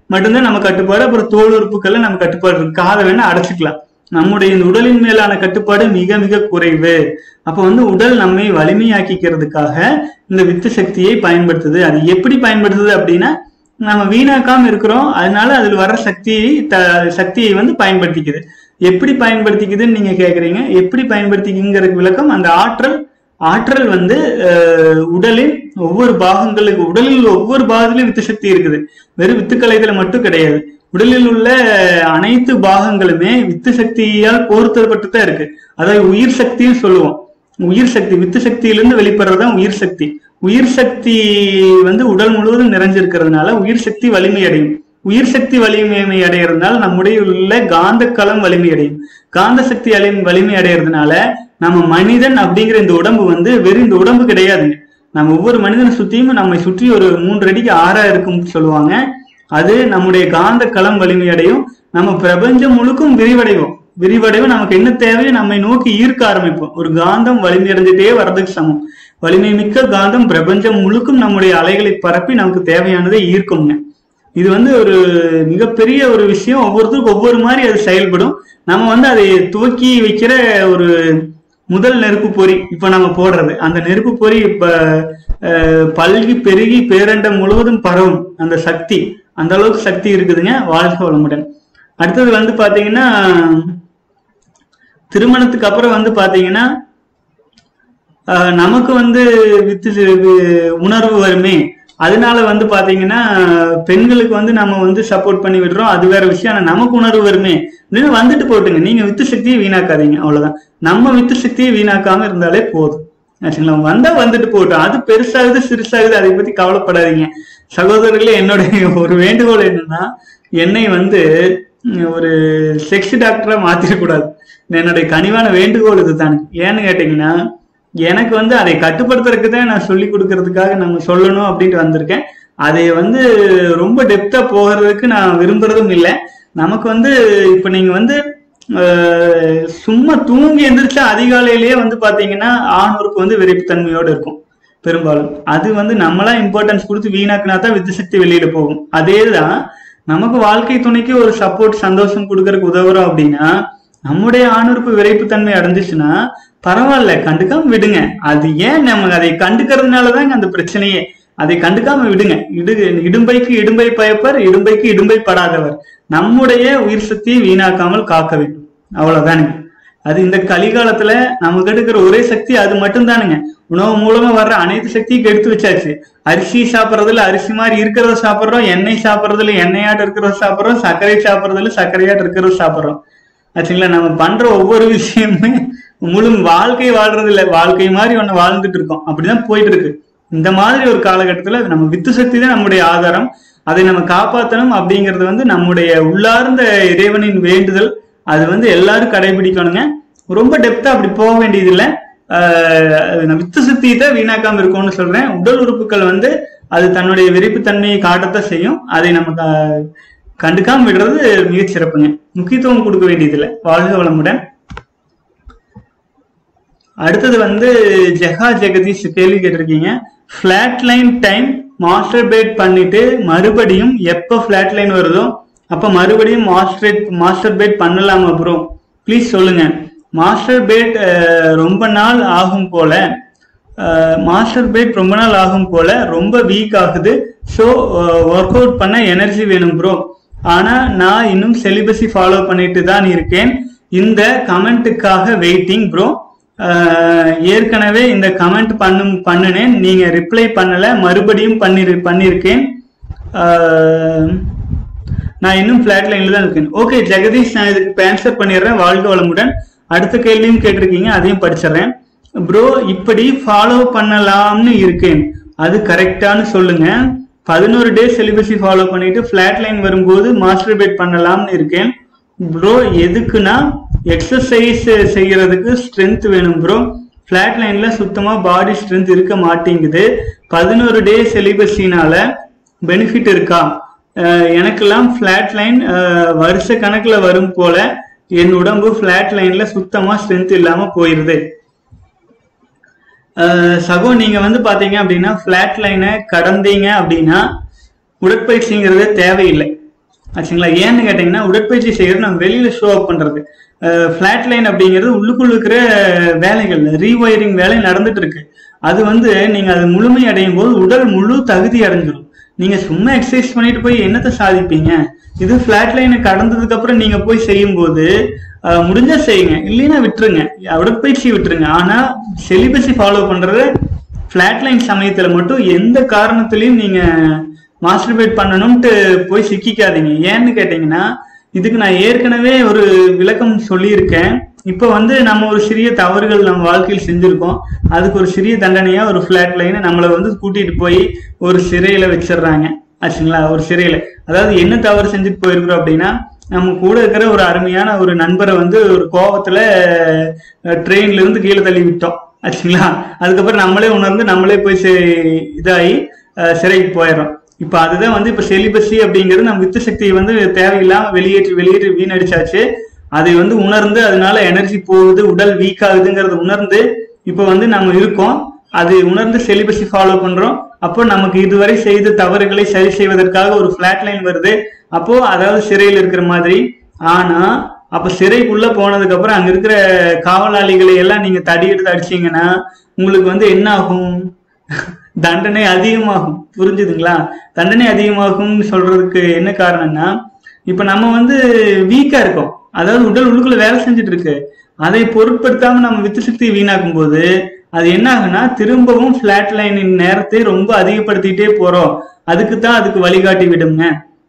மட்டும்தான் நம்ம கட்டுப்பாடு. அப்புறம் தோல் உறுப்புகள்ல நம்ம கட்டுப்பாடு இருக்கு. காதை வேணா அடைச்சிக்கலாம். நம்முடைய இந்த உடலின் மேலான கட்டுப்பாடு மிக மிக குறைவு. அப்ப வந்து உடல் நம்மை வலிமையாக்கிக்கிறதுக்காக இந்த வித்து சக்தியை பயன்படுத்துது. அது எப்படி பயன்படுத்துது அப்படின்னா, நம்ம வீணாக்காம இருக்கிறோம், அதனால அதுல வர சக்தியை வந்து பயன்படுத்திக்குது. எப்படி பயன்படுத்திக்குதுன்னு நீங்க கேக்குறீங்க. எப்படி பயன்படுத்திக்குங்கிறதுக்கு விளக்கம், அந்த ஆற்றல் வந்து உடலில் ஒவ்வொரு பாகத்திலும் வித்து சக்தி இருக்குது. வெறும் வித்துக்கலைகளை மட்டும் கிடையாது. உடலில் உள்ள அனைத்து பாகங்களுமே வித்து சக்தியால் போர்த்தப்பட்டுதான் இருக்கு. அதாவது உயிர் சக்தின்னு சொல்லுவோம். உயிர் சக்தி வித்து சக்தியிலிருந்து வெளிப்படுறதுதான் உயிர் சக்தி. உயிர் சக்தி வந்து உடல் முழுவதும் நிறைஞ்சிருக்கிறதுனால உயிர் சக்தி வலிமை அடையும். உயிர் சக்தி வலிமை அடைகிறதுனால நம்முடைய உள்ள காந்த களம் வலிமை அடையும். காந்த சக்தி வலிமை அடைகிறதுனால நம்ம மனிதன் அப்படிங்கிற இந்த உடம்பு வந்து வெறும் இந்த உடம்பு கிடையாதுங்க. நம்ம ஒவ்வொரு மனிதனை சுற்றியும் நம்மை சுற்றி ஒரு 3 அடிக்கு 6 இருக்கும்னு சொல்லுவாங்க. அது நம்முடைய காந்த களம் வலிமை அடையும். நம்ம பிரபஞ்சம் முழுக்கும் விரிவடைவும். நமக்கு என்ன தேவையோ நம்மை நோக்கி ஈர்க்க ஆரம்பிப்போம். ஒரு காந்தம் வலிமை அடைஞ்சிட்டே வர்றதுக்கு சமம். வலிமை மிக்க காந்தம் பிரபஞ்சம் முழுக்கும் நம்முடைய அலைகளை பரப்பி நமக்கு தேவையானதை ஈர்க்கும்ங்க. இது வந்து ஒரு மிகப்பெரிய ஒரு விஷயம். ஒவ்வொருத்தருக்கும் ஒவ்வொரு மாதிரி அது செயல்படும். நம்ம வந்து அதை துவக்கி வைக்கிற ஒரு முதல் நெருப்பு பொறி இப்ப நம்ம போடுறது. அந்த நெருப்பு பொறி இப்ப பல்கி பெருகி பேரண்டம் முழுவதும் பரவும். அந்த சக்தி அந்த அளவுக்கு சக்தி இருக்குதுங்க. வாழ்க வளமுடன். அடுத்தது வந்து பாத்தீங்கன்னா, திருமணத்துக்கு அப்புறம் வந்து பாத்தீங்கன்னா நமக்கு வந்து உணர்வு வருமே. அதனால வந்து பாத்தீங்கன்னா பெண்களுக்கு வந்து நம்ம வந்து சப்போர்ட் பண்ணி விடுறோம், அது வேற விஷயம். ஆனா நமக்கு உணர்வு வருமே அப்படின்னு வந்துட்டு போட்டுங்க. நீங்க வித்து சக்தியை வீணாக்காதீங்க, அவ்வளவுதான். நம்ம வித்து சக்தியை வீணாக்காம இருந்தாலே போதும். ஆச்சுங்களா? வந்தா வந்துட்டு போட்டோம். அது பெருசாகுது சிறுசாகுது அதை பத்தி கவலைப்படாதீங்க சகோதரர்களே. என்னுடைய ஒரு வேண்டுகோள் என்னன்னா, என்னை வந்து ஒரு செக்ஸ் டாக்டரா மாத்திரக்கூடாது. என்னுடைய கனிவான வேண்டுகோள் இதுதானே. ஏன்னு கேட்டீங்கன்னா, எனக்கு வந்து அதை கட்டுப்படுத்துறதுக்கு தான் நான் சொல்லி கொடுக்கறதுக்காக நம்ம சொல்லணும் அப்படின்ட்டு வந்திருக்கேன். அதை வந்து ரொம்ப டெப்தா போகிறதுக்கு நான் விரும்புறதும் இல்லை. நமக்கு வந்து இப்ப நீங்க வந்து சும்மா தூங்கி எந்திரிச்சா அதிகாலையிலேயே வந்து பாத்தீங்கன்னா ஆணூருக்கு வந்து விரைப்புத்தன்மையோடு இருக்கும் பெரும்பாலும். அது வந்து நம்மளா இம்பார்ட்டன்ஸ் கொடுத்து வீணாக்குனா தான் வித்து சக்தி வெளியில போகும். அதேதான் நமக்கு வாழ்க்கை துணைக்கு ஒரு சப்போர்ட் சந்தோஷம் கொடுக்கறதுக்கு உதவுறோம் அப்படின்னா, நம்முடைய ஆணுறுப்பு விரைப்புத்தன்மை அடைஞ்சிச்சுன்னா பரவாயில்ல, கண்டுக்காம விடுங்க. அது ஏன் நம்ம அதை கண்டுக்கிறதுனாலதாங்க அந்த பிரச்சனையே. அதை கண்டுக்காம விடுங்க. இடும்பைக்கு இடும்பை பயப்பர், இடும்பைக்கு இடும்பை படாதவர். நம்முடைய உயிர் சக்தியை வீணாக்காமல் காக்க வேண்டும், அவ்வளவுதானுங்க. அது இந்த கலிகாலத்துல நமக்கு எடுக்கிற ஒரே சக்தி அது மட்டும் தானுங்க. உணவு மூலமா வர்ற அனைத்து சக்தியும் கெடுத்து வச்சாச்சு. அரிசி சாப்பிட்றதுல அரிசி மாதிரி இருக்கிறத சாப்பிட்றோம், எண்ணெய் சாப்பிட்றதுல எண்ணெயாட்டு இருக்கிறத சாப்பிட்றோம், சர்க்கரை சாப்பிட்றதுல சர்க்கரையாட்டு இருக்கிறத சாப்பிட்றோம். ஆச்சுங்களா? நம்ம பண்ற ஒவ்வொரு விஷயமுமே முழு வாழ்க்கை வாழ்றது இல்லை, வாழ்க்கை மாதிரி ஒண்ணு வாழ்ந்துட்டு இருக்கோம். அப்படிதான் போயிட்டு இருக்கு. இந்த மாதிரி ஒரு காலகட்டத்துல நம்ம வித்து சக்தி தான் நம்முடைய ஆதாரம். அதை நம்ம காப்பாற்றணும் அப்படிங்கிறது வந்து நம்முடைய உள்ளார்ந்த இறைவனின் வேண்டுதல். அது வந்து எல்லாரும் கடைபிடிக்கணுங்க. ரொம்ப டெப்தா அப்படி போக வேண்டியது இல்லை. வித்து சக்தியை தான் வீணாக்காம இருக்கும்னு சொல்றேன். உடல் உறுப்புகள் வந்து அது தன்னுடைய விரைப்புத்தன்மையை காட்டத்தான் செய்யும். அதை நம்ம கண்டுக்காம விடுறது மிகச் சிறப்புங்க. முக்கியத்துவம் கொடுக்க வேண்டியதில்லை. வாழ்க வளமுடன். அடுத்தது வந்து ஜெகதீஷ் கேள்வி கேட்டிருக்கீங்க. பிளாட் லைன் டைம் மாஸ்டர்பேட் பண்ணிட்டு மறுபடியும் எப்ப பிளாட் லைன் வருதோ அப்ப மறுபடியும் மாஸ்டர்பேட் பண்ணலாமா ப்ரோ? ப்ளீஸ் சொல்லுங்க. மாஸ்டர்பேட் ரொம்ப நாள் ஆகும் போல, ரொம்ப வீக் ஆகுது. ஸோ ஒர்க் அவுட் பண்ண எனர்ஜி வேணும் ப்ரோ. ஆனா நான் இன்னும் செலிபஸி ஃபாலோ பண்ணிட்டு தான் இருக்கேன். இந்த கமெண்ட்டுக்காக வெயிட்டிங் ப்ரோ. ஏற்கனவே இந்த கமெண்ட் பண்ணினேன், நீங்க ரிப்ளை பண்ணல, மறுபடியும் பண்ணிருக்கேன். நான் இன்னும் பிளாட் லைன்ல தான் இருக்கேன். ஓகே ஜெகதீஷ், நான் இதுக்கு ஆன்சர் பண்ணிடுறேன். வாழ்க வளமுடன். அடுத்த கேள்வியும் கேட்டிருக்கீங்க, அதையும் படிச்சிடறேன். ப்ரோ இப்படி ஃபாலோ பண்ணலாம்னு இருக்கேன், அது கரெக்டானு சொல்லுங்க. 11 டேஸ் செலிபஸி ஃபாலோ பண்ணிட்டு பிளாட் லைன் வரும்போது மாஸ்டர்பேட் பண்ணலாம்னு இருக்கேன் ப்ரோ. எதுக்குன்னா எக்ஸசைஸ் செய்யறதுக்கு ஸ்ட்ரென்த் வேணும் ப்ரோ. பிளாட் லைன்ல சுத்தமா பாடி ஸ்ட்ரென்த் இருக்க மாட்டேங்குது. 11 டே செலிபஸினால பெனிஃபிட் இருக்கா? எனக்கெல்லாம் பிளாட் லைன் வருஷ கணக்குல வரும் போல என் உடம்பு பிளாட் லைன்ல சுத்தமா ஸ்ட்ரென்த் இல்லாம போயிருது. சகோ நீங்க வந்து பாத்தீங்க அப்படின்னா பிளாட் லைனை கடந்தீங்க அப்படின்னா உடற்பயிற்சிங்கிறது தேவையில்லை. ஆச்சுங்களா. ஏன்னு கேட்டீங்கன்னா உடற்பயிற்சி செய்யறது நம்ம வெளியில ஷோ அப் பண்றது. பிளாட் லைன் அப்படிங்கிறது உள்ளுக்குள்ள இருக்கிற வேலைகள், ரீவயரிங் வேலை நடந்துட்டு இருக்கு. அது வந்து நீங்க அது முழுமை அடையும் போது உடல் முழு தகுதி அடைஞ்சிடும். நீங்க சும்மா எக்ஸசைஸ் பண்ணிட்டு போய் என்னத்தை சாதிப்பீங்க? இது பிளாட் லைனை கடந்ததுக்கு அப்புறம் நீங்க போய் செய்யும் போது முடிஞ்சா செய்யுங்க, இல்லைன்னா விட்டுருங்க, உடற்பயிற்சி விட்டுருங்க. ஆனா செலிபஸை ஃபாலோ பண்றது பிளாட் லைன் சமயத்துல மட்டும் எந்த காரணத்திலையும் நீங்க மாஸ்டர்பேட் பண்ணணும்ட்டு போய் சிக்கிக்காதீங்க. ஏன்னு கேட்டீங்கன்னா இதுக்கு நான் ஏற்கனவே ஒரு விளக்கம் சொல்லியிருக்கேன். இப்ப வந்து நம்ம ஒரு சிறிய தவறுகள் நம்ம வாழ்க்கையில் செஞ்சிருக்கோம், அதுக்கு ஒரு சிறிய தண்டனையா ஒரு பிளாட் லைனை நம்மளை வந்து கூட்டிட்டு போய் ஒரு சிறையில வச்சிடுறாங்க ஆச்சுங்களா. ஒரு சிறையில, அதாவது என்ன தவறு செஞ்சுட்டு போயிருக்கிறோம் அப்படின்னா, நம்ம கூட இருக்கிற ஒரு அருமையான ஒரு நண்பரை வந்து ஒரு கோபத்துல ட்ரெயின்ல இருந்து கீழே தள்ளி விட்டோம் ஆச்சுங்களா. அதுக்கப்புறம் நம்மளே உணர்ந்து நம்மளே போய் இதாகி சிறைக்கு போயிடும். இப்ப அதுதான் வந்து இப்ப செலிபஸி அப்படிங்கிறது நம்ம வித்து சக்தியை வந்து தேவையில்லாம வெளியேற்றி வீணடிச்சாச்சு. அதை வந்து உணர்ந்து அதனால எனர்ஜி போகுது, உடல் வீக் ஆகுதுங்கிறது உணர்ந்து இப்ப வந்து நம்ம இருக்கோம். அது உணர்ந்து செலிபஸை ஃபாலோ பண்றோம். அப்போ நமக்கு இதுவரை செய்த தவறுகளை சரி செய்வதற்காக ஒரு பிளாட் லைன் வருது. அப்போ அதாவது சிறையில் இருக்கிற மாதிரி. ஆனா அப்ப சிறைக்குள்ள போனதுக்கு அப்புறம் அங்க இருக்கிற காவலாளிகளை எல்லாம் நீங்க தடி எடுத்து அடிச்சீங்கன்னா உங்களுக்கு வந்து என்ன ஆகும்? தண்டனை அதிகமாகும். புரிஞ்சுதுங்களா? தண்டனை அதிகமாகும்னு சொல்றதுக்கு என்ன காரணம்னா, இப்ப நம்ம வந்து வீக்கா இருக்கோம், அதாவது உடல் உள்ளுக்குள்ள வேலை செஞ்சுட்டு இருக்கு. அதை பொருட்படுத்தாம நம்ம வித்து சக்தியை வீணாக்கும் போது அது என்ன ஆகுனா திரும்பவும் பிளாட் லைனின் நேரத்தை ரொம்ப அதிகப்படுத்திட்டே போறோம். அதுக்கு வழிகாட்டி விடுங்க.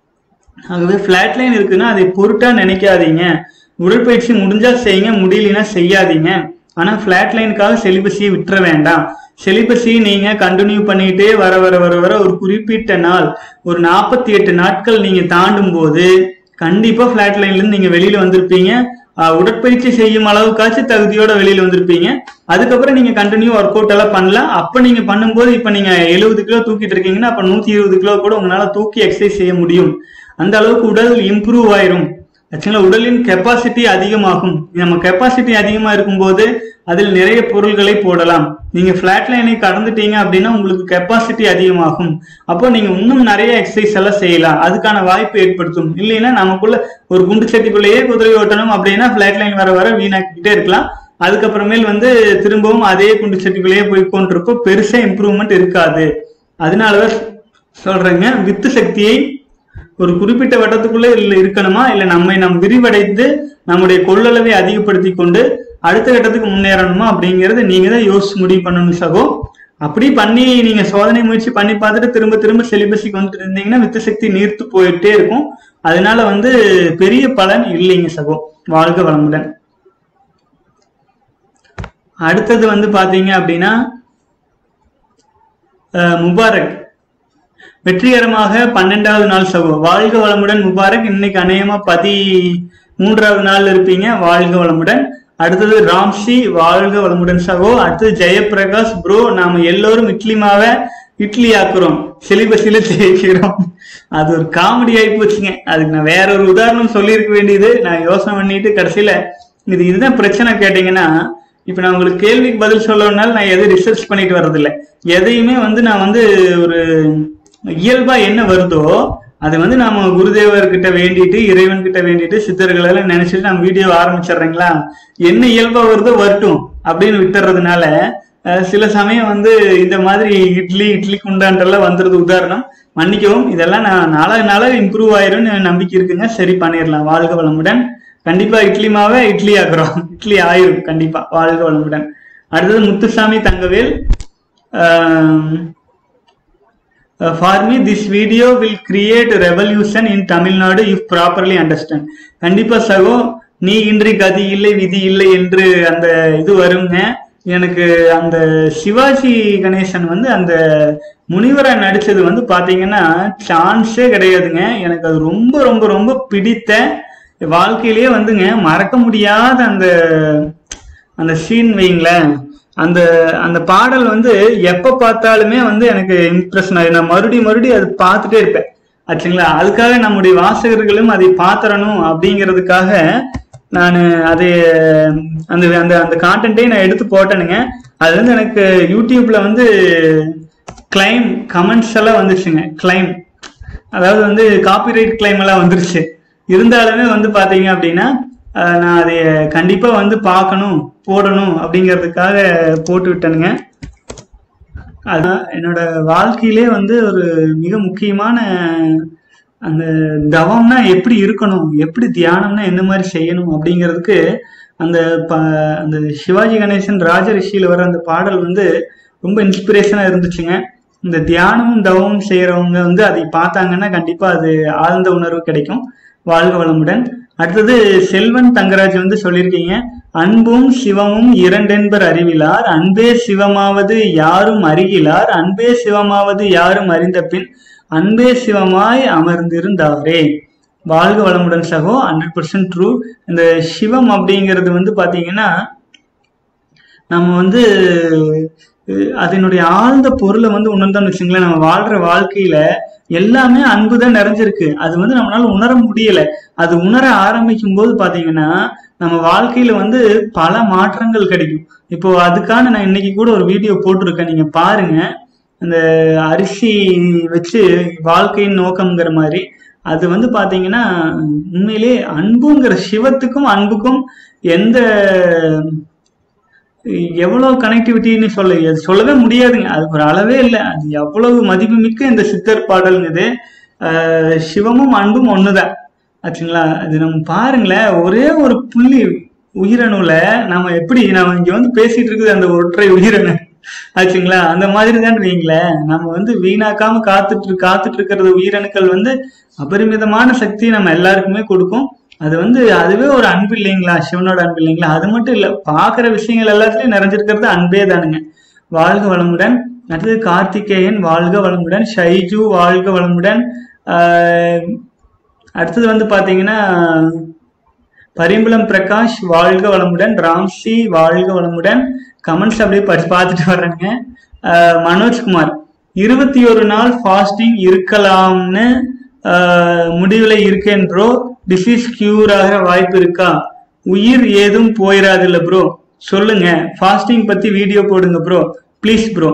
ஆகவே பிளாட் லைன் இருக்குன்னா அதை பொருட்டா நினைக்காதீங்க. உடற்பயிற்சி முடிஞ்சா செய்யுங்க, முடியலன்னா செய்யாதீங்க. ஆனா பிளாட் லைனுக்காக செலிபஸியை விட்டுற வேண்டாம். செலிபஸி நீங்க கண்டினியூ பண்ணிட்டே வர வர வர வர ஒரு குறிப்பிட்ட நாள், ஒரு 48 நாட்கள் நீங்க தாண்டும் போது கண்டிப்பா பிளாட் லைன்ல இருந்து நீங்க வெளியில வந்திருப்பீங்க. உடற்பயிற்சி செய்யும் அளவுக்காச்சும் தகுதியோட வெளியில வந்திருப்பீங்க. அதுக்கப்புறம் நீங்க கண்டினியூ ஒர்க் அவுட் எல்லாம் பண்ணலாம். அப்ப நீங்க பண்ணும்போது இப்ப நீங்க 70 கிலோ தூக்கிட்டு இருக்கீங்கன்னா அப்ப 120 கிலோ கூட உங்களால தூக்கி எக்ஸசைஸ் செய்ய முடியும். அந்த அளவுக்கு உடல் இம்ப்ரூவ் ஆயிரும். ஆக்சுவலா உடலின் கெப்பாசிட்டி அதிகமாகும். நம்ம கெப்பாசிட்டி அதிகமா இருக்கும்போது அதில் நிறைய பொருள்களை போடலாம். நீங்க பிளாட் லைனை கடந்துட்டீங்க அப்படின்னா உங்களுக்கு கெப்பாசிட்டி அதிகமாகும். அப்போ நீங்க இன்னும் நிறைய எக்ஸசைஸ் எல்லாம் செய்யலாம், அதுக்கான வாய்ப்பு ஏற்படுத்தும். இல்லைன்னா நமக்குள்ள ஒரு குண்டு சட்டிக்குள்ளேயே குதிரை ஓட்டணும் அப்படின்னா பிளாட் லைன் வர வர வீணாக்கிட்டே இருக்கலாம். அதுக்கப்புறமேல் வந்து திரும்பவும் அதே குண்டு சட்டிக்குள்ளேயே போய் கொண்டிருப்போம், பெருசா இம்ப்ரூவ்மெண்ட் இருக்காது. அதனாலதான் சொல்றேங்க, வித்து சக்தியை ஒரு குறிப்பிட்ட வட்டத்துக்குள்ள இருக்கணுமா, இல்ல நம் விரிவடைந்து நம்முடைய கொள்ளளவை அதிகப்படுத்தி கொண்டு அடுத்த கட்டத்துக்கு முன்னேறணுமா அப்படிங்கறது நீங்க தான் யோசிச்சு முடிவு பண்ணணும் சகோ. அப்படி பண்ணி நீங்க சோதனை முயற்சி பண்ணி பார்த்துட்டு திரும்ப திரும்ப செலிபஸுக்கு வந்துட்டு இருந்தீங்கன்னா வித்து சக்தி நீர்த்து போயிட்டே இருக்கும். அதனால வந்து பெரிய பலன் இல்லைங்க சகோ. வாழ்க வளமுடன். அடுத்தது வந்து பாத்தீங்க அப்படின்னா முபாரக் வெற்றிகரமாக 12வது நாள் சகோ. வாழ்க வளமுடன் முபாரக். இன்னைக்கு அநேகமா 13வது நாள் இருப்பீங்க. வாழ்க வளமுடன். அடுத்தது ராம்ஷி, வாழ்க வளமுடன் சகோ. அடுத்தது ஜெயபிரகாஷ் ப்ரோ, நாம எல்லோரும் இட்லி மாவை இட்லி ஆக்குறோம், செலிபஸில தேய்க்கிறோம். அது ஒரு காமெடி ஆகி போச்சுங்க. அதுக்கு நான் வேற ஒரு உதாரணம் சொல்லியிருக்க வேண்டியது, நான் யோசனை பண்ணிட்டு கடைசியில இதுதான் பிரச்சனை. கேட்டீங்கன்னா இப்ப நான் உங்களுக்கு கேள்விக்கு பதில் சொல்லணும்னால நான் எதை ரிசர்ச் பண்ணிட்டு வர்றதில்லை. எதையுமே வந்து நான் வந்து ஒரு இயல்பா என்ன வருதோ அது வந்து நாம குருதேவர்கிட்ட வேண்டிட்டு, இறைவன் கிட்ட வேண்டிட்டு, சித்தர்கள் எல்லாம் நினைச்சிட்டு நம்ம வீடியோ ஆரம்பிச்சிடுறீங்களா. என்ன இயல்பா வருதோ வரட்டும் அப்படின்னு விட்டுறதுனால சில சமயம் வந்து இந்த மாதிரி இட்லி குண்டான்றெல்லாம் வந்துருது. உதாரணம், மன்னிக்கவும். இதெல்லாம் நான் நாளாக இம்ப்ரூவ் ஆயிரும்னு நம்பிக்கை இருக்குங்க. சரி பண்ணிடலாம். வாழ்க வளமுடன். கண்டிப்பா இட்லி மாவை இட்லி ஆக்குறோம், இட்லி ஆயிரும் கண்டிப்பா. வாழ்க வளமுடன். அடுத்தது Muthusamy Thangavel, for me this video will create a revolution in Tamil Nadu if properly understand. கண்டிப்பா சகோ, நீ இன்றி கதி இல்லை விதி இல்லை என்று அந்த இது வருங்க. எனக்கு அந்த சிவாஜி கணேசன் வந்து அந்த முனிவரை நடிச்சது வந்து பாத்தீங்கன்னா சான்ஸே கிடையாதுங்க. எனக்கு அது ரொம்ப ரொம்ப ரொம்ப பிடித்த, வாழ்க்கையிலேயே வந்துங்க மறக்க முடியாத அந்த சீன் வைங்களேன். அந்த பாடல் வந்து எப்ப பார்த்தாலுமே வந்து எனக்கு இம்ப்ரெஷன் ஆகுது. நான் மறுபடியும் அது பார்த்துட்டே இருப்பேன் ஆச்சுங்களா. அதுக்காக நம்முடைய வாசகர்களும் அதை பாத்திரணும் அப்படிங்கிறதுக்காக நான் அதை அந்த கான்டென்ட்டையும் நான் எடுத்து போட்டேனுங்க. அது வந்து எனக்கு யூடியூப்ல வந்து கிளைம் கமெண்ட்ஸ் எல்லாம் வந்துச்சுங்க. கிளைம் அதாவது வந்து காப்பிரைட் கிளைம் எல்லாம் வந்துருச்சு. இருந்தாலுமே வந்து பாத்தீங்க அப்படின்னா நான் அதை கண்டிப்பா வந்து பார்க்கணும் போடணும் அப்படிங்கிறதுக்காக போட்டு விட்டேனுங்க. அதான் என்னோட வாழ்க்கையிலே வந்து ஒரு மிக முக்கியமான அந்த தவம்னா எப்படி இருக்கணும், எப்படி தியானம்னா எந்த மாதிரி செய்யணும் அப்படிங்கிறதுக்கு அந்த அந்த சிவாஜி கணேசன் ராஜரிஷியில வர அந்த பாடல் வந்து ரொம்ப இன்ஸ்பிரேஷனா இருந்துச்சுங்க. இந்த தியானமும் தவமும் செய்யறவங்க வந்து அதை பார்த்தாங்கன்னா கண்டிப்பா அது ஆழ்ந்த உணர்வு கிடைக்கும். வாழ்க வளமுடன். அடுத்தது செல்வன் தங்கராஜ் வந்து சொல்லியிருக்கீங்க, அன்பும் சிவமும் இரண்டென்பர் அறிவிலார், அன்பே சிவமாவது யாரும் அறிகிலார், அன்பே சிவமாவது யாரும் அறிந்த பின் அன்பே சிவமாய் அமர்ந்திருந்தாரே. வாழ்க வளமுடன் சகோ. 100% ட்ரூ. இந்த சிவம் அப்படிங்கிறது வந்து பாத்தீங்கன்னா நம்ம வந்து அதனுடைய ஆழ்ந்த பொருளை வந்து உணர்ந்தோம்னு வச்சுங்களேன், நம்ம வாழ்ற வாழ்க்கையில எல்லாமே அன்புதான் நிறைஞ்சிருக்கு. அது வந்து நம்மளால உணர முடியல. அது உணர ஆரம்பிக்கும் போது பாத்தீங்கன்னா நம்ம வாழ்க்கையில வந்து பல மாற்றங்கள் கிடைக்கும். இப்போ அதுக்கான நான் இன்னைக்கு கூட ஒரு வீடியோ போட்டிருக்கேன், நீங்க பாருங்க. அந்த அரிசி வச்சு வாழ்க்கையின் நோக்கம்ங்கிற மாதிரி அது வந்து பாத்தீங்கன்னா உண்மையிலே அன்புங்கிற சிவத்துக்கும் அன்புக்கும் எந்த எவ்வளவு கனெக்டிவிட்டின்னு சொல்லவே முடியாதுங்க. அதுக்கு ஒரு அளவே இல்லை. அது எவ்வளவு மதிப்புமிக்க இந்த சித்தர் பாடல்ங்குது. சிவமும் அன்பும் ஒண்ணுதான் ஆச்சுங்களா. அது நம்ம பாருங்களேன், ஒரே ஒரு புள்ளி உயிரணுல நம்ம எப்படி நம்ம இங்க வந்து பேசிட்டு இருக்குது அந்த ஒற்றை உயிரணு ஆச்சுங்களா. அந்த மாதிரி தான் வைங்களேன், நம்ம வந்து வீணாக்காம காத்துட்டு இருக்கிறது உயிரணுக்கள் வந்து அபரிமிதமான சக்தியை நம்ம எல்லாருக்குமே கொடுக்கும். அது வந்து அதுவே ஒரு அன்பு இல்லைங்களா, சிவனோட அன்பு இல்லைங்களா. அது மட்டும் இல்ல, பாக்குற விஷயங்கள் எல்லாத்துலயும் நிறைஞ்சிருக்கிறது அன்பே தானுங்க. வாழ்க வளமுடன். அடுத்தது கார்த்திகேயன் வாழ்க வளமுடன். ஷைஜு வாழ்க வளமுடன். அடுத்தது வந்து பாத்தீங்கன்னா பரிம்பளம் பிரகாஷ் வாழ்க வளமுடன். ராம்சி வாழ்க வளமுடன். கமெண்ட்ஸ் அப்படியே பார்த்துட்டு வர்றேங்க. மனோஜ்குமார் 21 நாள் ஃபாஸ்டிங் இருக்கலாம்னு முடிவுல இருக்கேன் ப்ரோ. டிசீஸ் கியூர் ஆகிற வாய்ப்பு இருக்கா? உயிர் ஏதும் போயிடாதுல்ல ப்ரோ, சொல்லுங்க. ஃபாஸ்டிங் பத்தி வீடியோ போடுங்க ப்ரோ, ப்ளீஸ் ப்ரோ.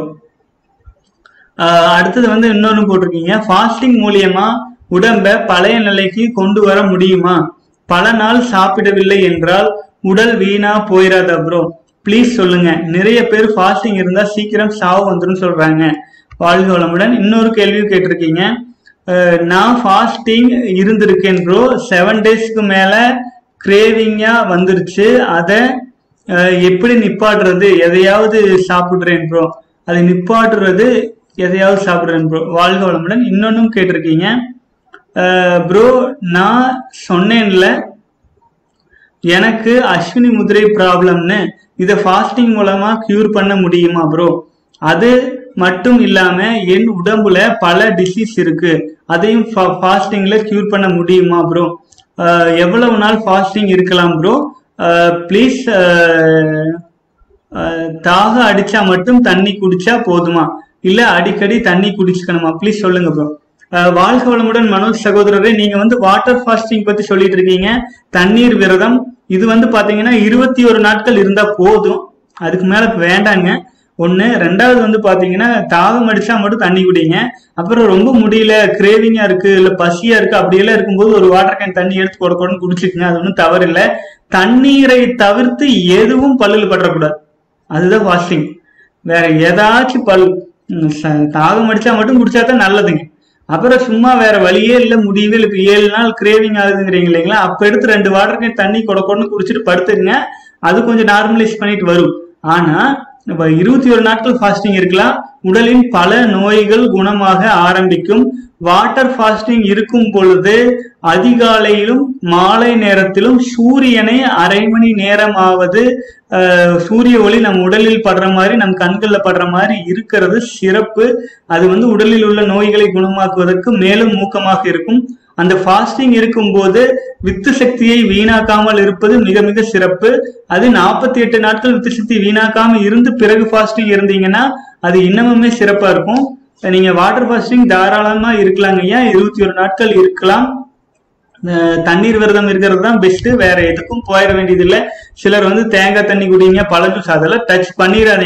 அடுத்தது வந்து இன்னொன்னு போட்டிருக்கீங்க, ஃபாஸ்டிங் மூலியமா உடம்ப பழைய நிலைக்கு கொண்டு வர முடியுமா? பல நாள் சாப்பிடவில்லை என்றால் உடல் வீணா போயிடாதா ப்ரோ, ப்ளீஸ் சொல்லுங்க. நிறைய பேர் ஃபாஸ்டிங் இருந்தா சீக்கிரம் சாவு வந்துடும் சொல்றாங்க. வாழ்க வளமுடன். இன்னொரு கேள்வி கேட்டிருக்கீங்க, நான் ஃபாஸ்டிங் இருந்திருக்கேன் ப்ரோ, 7 டேஸ்க்கு மேல கிரேவிங்கா வந்துருச்சு, அதை எப்படி நிப்பாட்டுறது? எதையாவது சாப்பிடுறேன் ப்ரோ, அதை நிப்பாட்டுறது எதையாவது சாப்பிடுறேன் ப்ரோ. வாழ்க வளமுடன். இன்னொன்னும் கேட்டிருக்கீங்க, ப்ரோ நான் சொன்னேன்ல எனக்கு அஸ்வினி முதிரை ப்ராப்ளம்னு, இதை ஃபாஸ்டிங் மூலமா கியூர் பண்ண முடியுமா ப்ரோ? அது மட்டும் இல்லாம என் உடம்புல பல டிசீஸ் இருக்கு, அதையும் ஃபாஸ்டிங்ல கியூர் பண்ண முடியுமா ப்ரோ? எவ்வளவு நாள் ஃபாஸ்டிங் இருக்கலாம் ப்ரோ? ப்ளீஸ். தாக அடிச்சா மட்டும் தண்ணி குடிச்சா போதுமா, இல்ல அடிக்கடி தண்ணி குடிச்சுக்கணுமா? ப்ளீஸ் சொல்லுங்க ப்ரோ. வாழ்க வளமுடன் மனோஜ் சகோதரரே. நீங்க வந்து வாட்டர் ஃபாஸ்டிங் பத்தி சொல்லிட்டு இருக்கீங்க, தண்ணீர் விரதம். இது வந்து பாத்தீங்கன்னா 21 நாட்கள் இருந்தா போதும், அதுக்கு மேல வேண்டாங்க. ஒண்ணு. ரெண்டாவது வந்து பாத்தீங்கன்னா தாகம் அடிச்சா மட்டும் தண்ணி குடிங்க. அப்புறம் ரொம்ப முடியல, கிரேவிங்கா இருக்கு, இல்ல பசியா இருக்கு, அப்படியெல்லாம் இருக்கும்போது ஒரு வாட்டர் கேன் தண்ணி எடுத்து கொடுக்கணும்னு குடிச்சுக்குங்க, அது ஒன்றும் தவறு இல்லை. தண்ணீரை தவிர்த்து எதுவும் பல்லுல பற்றக்கூடாது, அதுதான் ஃபாஸ்டிங். வேற ஏதாச்சும் தாகம் அடிச்சா மட்டும் குடிச்சாதான் நல்லதுங்க. அப்புறம் சும்மா வேற வழியே இல்லை, முடியவே இல்லை, 7 நாள் கிரேவிங் ஆகுதுங்கிறீங்க இல்லைங்களா, அப்ப எடுத்து 2 வாட்டர் கேன் தண்ணி கொடுக்கணும்னு குடிச்சிட்டு படுத்துங்க, அது கொஞ்சம் நார்மலைஸ் பண்ணிட்டு வரும். ஆனா 21 நாட்கள் ஃபாஸ்டிங் இருக்கலாம், உடலின் பல நோய்கள் குணமாக ஆரம்பிக்கும். வாட்டர் ஃபாஸ்டிங் இருக்கும் பொழுது அதிகாலையிலும் மாலை நேரத்திலும் சூரியனை அரை மணி நேரமாவது சூரிய ஒளி நம் உடலில் படுற மாதிரி, நம் கண்கள்ல படுற மாதிரி இருக்கிறது சிறப்பு. அது வந்து உடலில் உள்ள நோய்களை குணமாக்குவதற்கு மேலும் ஊக்கமாக இருக்கும். அந்த ஃபாஸ்டிங் இருக்கும் போது வித்து சக்தியை வீணாக்காமல் இருப்பது மிக மிக சிறப்பு. அது 48 நாட்கள் வித்து சக்தி வீணாக்காம இருந்து பிறகு ஃபாஸ்டிங் இருந்தீங்கன்னா அது இன்னமுமே சிறப்பா இருக்கும். நீங்க வாட்டர் ஃபாஸ்டிங் தாராளமா இருக்கலாங்க ஐயா, 21 நாட்கள் இருக்கலாம். தண்ணீர் விரதம் இருக்கிறது தான் பெஸ்ட், வேற எதுக்கும் போயிட வேண்டியது இல்லை. சிலர் வந்து தேங்காய் தண்ணி குடிங்க, பழ ஜூஸ், அதெல்லாம் டச் பண்ணிடாதீங்க.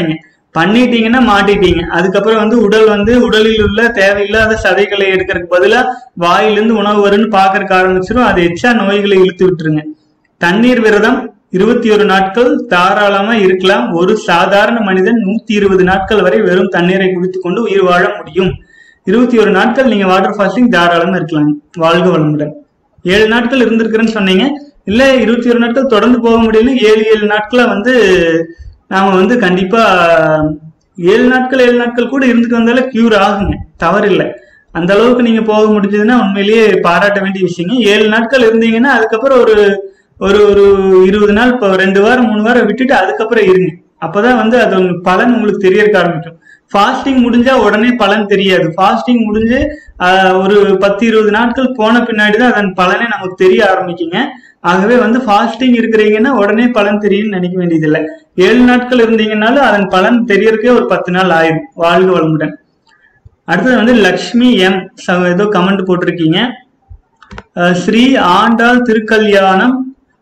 பண்ணிட்டீங்கன்னா மாட்டிட்டீங்க. அதுக்கப்புறம் வந்து உடலில் உள்ள தேவையில்லாத சதைகளை எடுக்கிறதுக்கு பதிலா வாயிலிருந்து உணவு வரும்னு பாக்குறதுக்கு ஆரம்பிச்சிடும். அது எச்சா நோய்களை இழுத்து விட்டுருங்க. தண்ணீர் விரதம் 21 நாட்கள் தாராளமா இருக்கலாம். ஒரு சாதாரண மனிதன் 120 நாட்கள் வரை வெறும் தண்ணீரை குடித்துக் கொண்டு உயிர் வாழ முடியும். 21 நாட்கள் நீங்க வாட்டர் ஃபாஸ்டிங் தாராளமா இருக்கலாம். வாழ்க வளமுடன். 7 நாட்கள் இருந்திருக்கிறேன்னு சொன்னீங்க. இல்ல 21 நாட்கள் தொடர்ந்து போக முடியல, 7 நாட்களா வந்து நாம வந்து கண்டிப்பா 7 நாட்கள் கூட இருந்துட்டு வந்தாலே கியூர் ஆகுங்க, தவறு இல்லை. அந்த அளவுக்கு நீங்க போக முடிஞ்சதுன்னா உண்மையிலேயே பாராட்ட வேண்டிய விஷயங்க. 7 நாட்கள் இருந்தீங்கன்னா அதுக்கப்புறம் ஒரு ஒரு ஒரு 20 நாள், இப்போ 2 வாரம் 3 வாரம் விட்டுட்டு அதுக்கப்புறம் இருங்க. அப்பதான் வந்து அது பலன் உங்களுக்கு தெரியறக்க ஆரம்பிக்கும். ஃபாஸ்டிங் முடிஞ்சா உடனே பலன் தெரியாது. ஃபாஸ்டிங் முடிஞ்சு ஒரு 10-20 நாட்கள் போன பின்னாடிதான் அதன் பலனே நமக்கு தெரிய ஆரம்பிக்குங்க. ஆகவே வந்து ஃபாஸ்டிங் இருக்கிறீங்கன்னா உடனே பலன் தெரியும்னு நினைக்க வேண்டியதில்லை. 7 நாட்கள் இருந்தீங்கன்னாலும் அதன் பலன் தெரியறதுக்கே ஒரு 10 நாள் ஆயிடும். வாழ்க வளமுடன். அடுத்தது வந்து லக்ஷ்மி எம் ஏதோ கமெண்ட் போட்டிருக்கீங்க. ஸ்ரீ ஆண்டாள் திருக்கல்யாணம்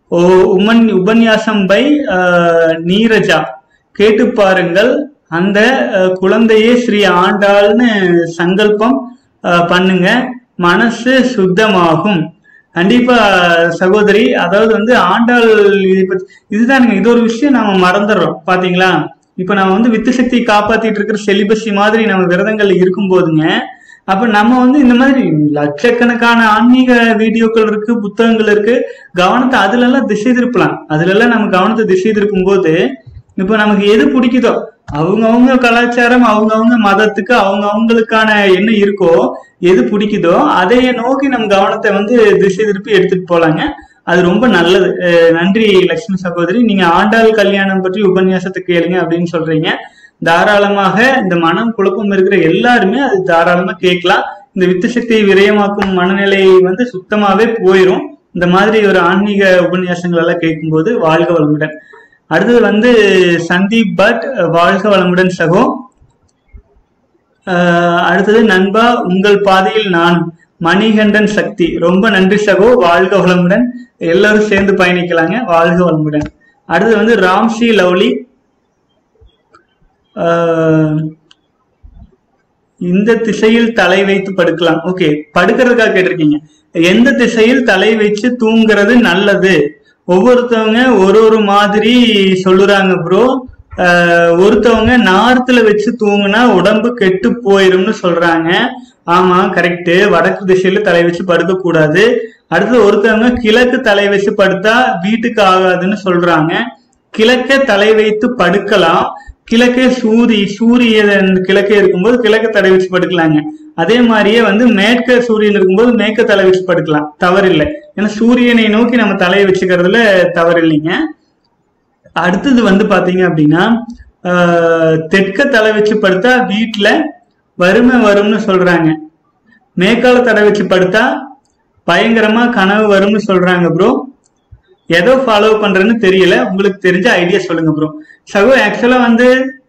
உபன்யாசம் பை நீரஜா கேட்டு பாருங்கள். அந்த குழந்தையே ஸ்ரீ ஆண்டாள்னு சங்கல்பம் பண்ணுங்க, மனசு சுத்தமாகும். கண்டிப்பா சகோதரி, அதாவது வந்து ஆண்டாள் இதுதானுங்க. இது ஒரு விஷயம் நாம மறந்துடுறோம் பாத்தீங்களா. இப்ப நம்ம வந்து வித்து சக்தியை காப்பாத்திட்டு இருக்கிற செலிபஸி மாதிரி நம்ம விரதங்கள்ல இருக்கும் போதுங்க, அப்ப நம்ம வந்து இந்த மாதிரி லட்சக்கணக்கான ஆன்மீக வீடியோக்கள் இருக்கு, புத்தகங்கள் இருக்கு, கவனத்தை அதுல எல்லாம் திசை திருப்பலாம். அதுல எல்லாம் நம்ம கவனத்தை திசை திருப்பும் போது இப்ப நமக்கு எது பிடிக்குதோ, அவங்கவுங்க கலாச்சாரம், அவங்கவுங்க மதத்துக்கு அவங்களுக்கான என்ன இருக்கோ, எது பிடிக்குதோ அதைய நோக்கி நம்ம கவனத்தை வந்து திசை திருப்பி எடுத்துட்டு போலாங்க. அது ரொம்ப நல்லது. நன்றி லட்சுமி சகோதரி. நீங்க ஆண்டாள் கல்யாணம் பற்றி உபன்யாசத்தை கேளுங்க அப்படின்னு சொல்றீங்க. தாராளமாக இந்த மனம் குழப்பம் இருக்கிற எல்லாருமே அது தாராளமா கேட்கலாம். இந்த வித்து சக்தியை விரயமாக்கும் மனநிலை வந்து சுத்தமாவே போயிரும் இந்த மாதிரி ஒரு ஆன்மீக உபன்யாசங்கள் எல்லாம் கேட்கும் போது. வாழ்க வளமுடன். அடுத்தது வந்து சந்தீப் பட், வாழ்க வளமுடன் சகோ. அடுத்தது நண்பா உங்கள் பாதையில் நான், மணிகண்டன் சக்தி. ரொம்ப நன்றி சகோ, வாழ்க வளமுடன். எல்லாரும் சேர்ந்து பயணிக்கலாங்க. வாழ்க வளமுடன். அடுத்தது வந்து ராம்ஸ்ரீ லவ்லி. இந்த திசையில் தலை வைத்து படுக்கலாம். ஓகே, படுக்கிறதுக்காக கேட்டிருக்கீங்க. எந்த திசையில் தலை வச்சு தூங்குறது நல்லது? ஒவ்வொருத்தவங்க ஒரு மாதிரி சொல்லுறாங்க ப்ரோ. ஒருத்தவங்க நார்த்துல வச்சு தூங்குனா உடம்பு கெட்டு போயிரும்னு சொல்றாங்க. ஆமா, கரெக்ட். வடக்கு திசையில தலை வச்சு படுக்க கூடாது. அடுத்து ஒருத்தவங்க கிழக்கு தலை வச்சு படுத்தா வீட்டுக்கு ஆகாதுன்னு சொல்றாங்க. கிழக்க தலை வைத்து படுக்கலாம். கிழக்கே சூரியன் கிழக்கே இருக்கும்போது கிழக்க தலை வச்சு படுக்கலாங்க. அதே மாதிரியே வந்து மேற்க சூரியன் இருக்கும்போது மேற்க தலை வச்சு படுக்கலாம், தவறில்லை. ஏன்னா சூரியனை நோக்கி நம்ம தலையை வச்சுக்கிறதுல தவறு இல்லைங்க. அடுத்தது வந்து பாத்தீங்க அப்படின்னா, தெற்க தலை வச்சு படுத்தா வீட்டுல வறுமை வரும்னு சொல்றாங்க. மேற்கால தலை வச்சு படுத்தா பயங்கரமா கனவு வரும்னு சொல்றாங்க ப்ரோ. ஏதோ ஃபாலோ பண்றேன்னு தெரியல, உங்களுக்கு தெரிஞ்ச ஐடியா சொல்லுங்க ப்ரோ. சகோ, ஆக்சுவலா வந்து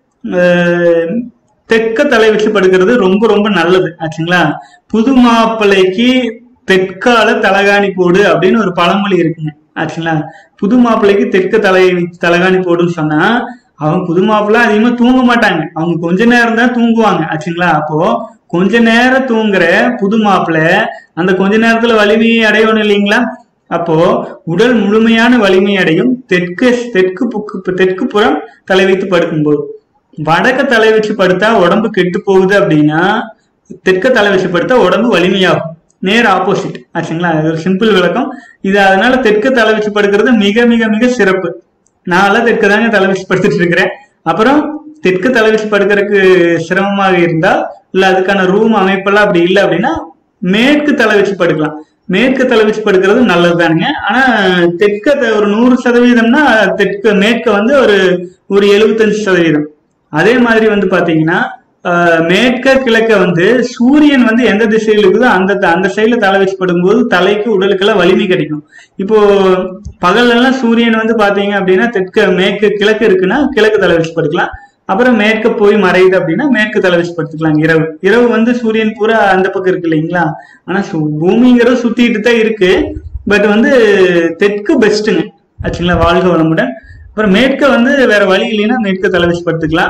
தெற்க தலை வச்சு படுக்கிறது ரொம்ப ரொம்ப நல்லது ஆச்சுங்களா. புது மாப்பிள்ளைக்கு தெற்கால தலகாணி போடு அப்படின்னு ஒரு பழமொழி இருக்குங்க ஆச்சுங்களா. புது மாப்பிள்ளைக்கு தெற்க தலகாணி போடுன்னு சொன்னா அவங்க புது மாப்பிள்ளை அதிகமா தூங்க மாட்டாங்க, அவங்க கொஞ்ச நேரம் தான் தூங்குவாங்க ஆச்சுங்களா. அப்போ கொஞ்ச நேரம் தூங்குற புது மாப்பிள்ளை அந்த கொஞ்ச நேரத்துல வலிமையை அடையணும் இல்லைங்களா. அப்போ உடல் முழுமையான வலிமை அடையும் தெற்கு புறம் தலை வைத்து படுக்கும்போது. வடக்க தலை வச்சு படுத்தா உடம்பு கெட்டு போகுது அப்படின்னா தெற்க தலை வச்சு படுத்தா உடம்பு வலிமையாகும். நேர் ஆப்போசிட் ஆச்சுங்களா. இது ஒரு சிம்பிள் விளக்கம் இது. அதனால தெற்க தலை வச்சு படுக்கிறது மிக மிக மிக சிறப்பு. நான் எல்லாம் தெற்க தாங்க தலை வச்சு படுத்துட்டு இருக்கிறேன். அப்புறம் தெற்கு தலை வச்சு படுக்கிறதுக்கு சிரமமாக இருந்தா, இல்ல அதுக்கான ரூம் அமைப்பெல்லாம் அப்படி இல்லை அப்படின்னா மேற்கு தலை வச்சு படுக்கலாம். மேற்கு தலை வச்சு படுக்கிறது நல்லதுதானுங்க. ஆனா தெற்க ஒரு 100%னா மேற்க வந்து ஒரு 75%. அதே மாதிரி வந்து பாத்தீங்கன்னா மேற்க கிழக்க வந்து சூரியன் வந்து எந்த திசையில் இருக்குதோ அந்த சைட்ல தலை வச்சு படும்போது தலைக்கு உடலுக்கெல்லாம் வலிமை கிடைக்கும். இப்போ பகல்ல எல்லாம் சூரியன் வந்து பாத்தீங்க அப்படின்னா மேற்கு கிழக்கு இருக்குன்னா கிழக்கு தலை வச்சு படுக்கலாம். அப்புறம் மேற்க போய் மறையுது அப்படின்னா மேற்கு தலை வச்சு படுத்துக்கலாம். இரவு வந்து சூரியன் பூரா அந்த பக்கம் இருக்கு இல்லைங்களா. ஆனா பூமிங்கிறது சுத்திட்டு தான் இருக்கு. பட் வந்து தெற்கு பெஸ்ட்டுங்க ஆச்சுங்களா. வாழ்க வளமுடன். அப்புறம் மேற்க வந்து வேற வழி இல்லைன்னா மேற்க தலை வச்சு படுத்துக்கலாம்.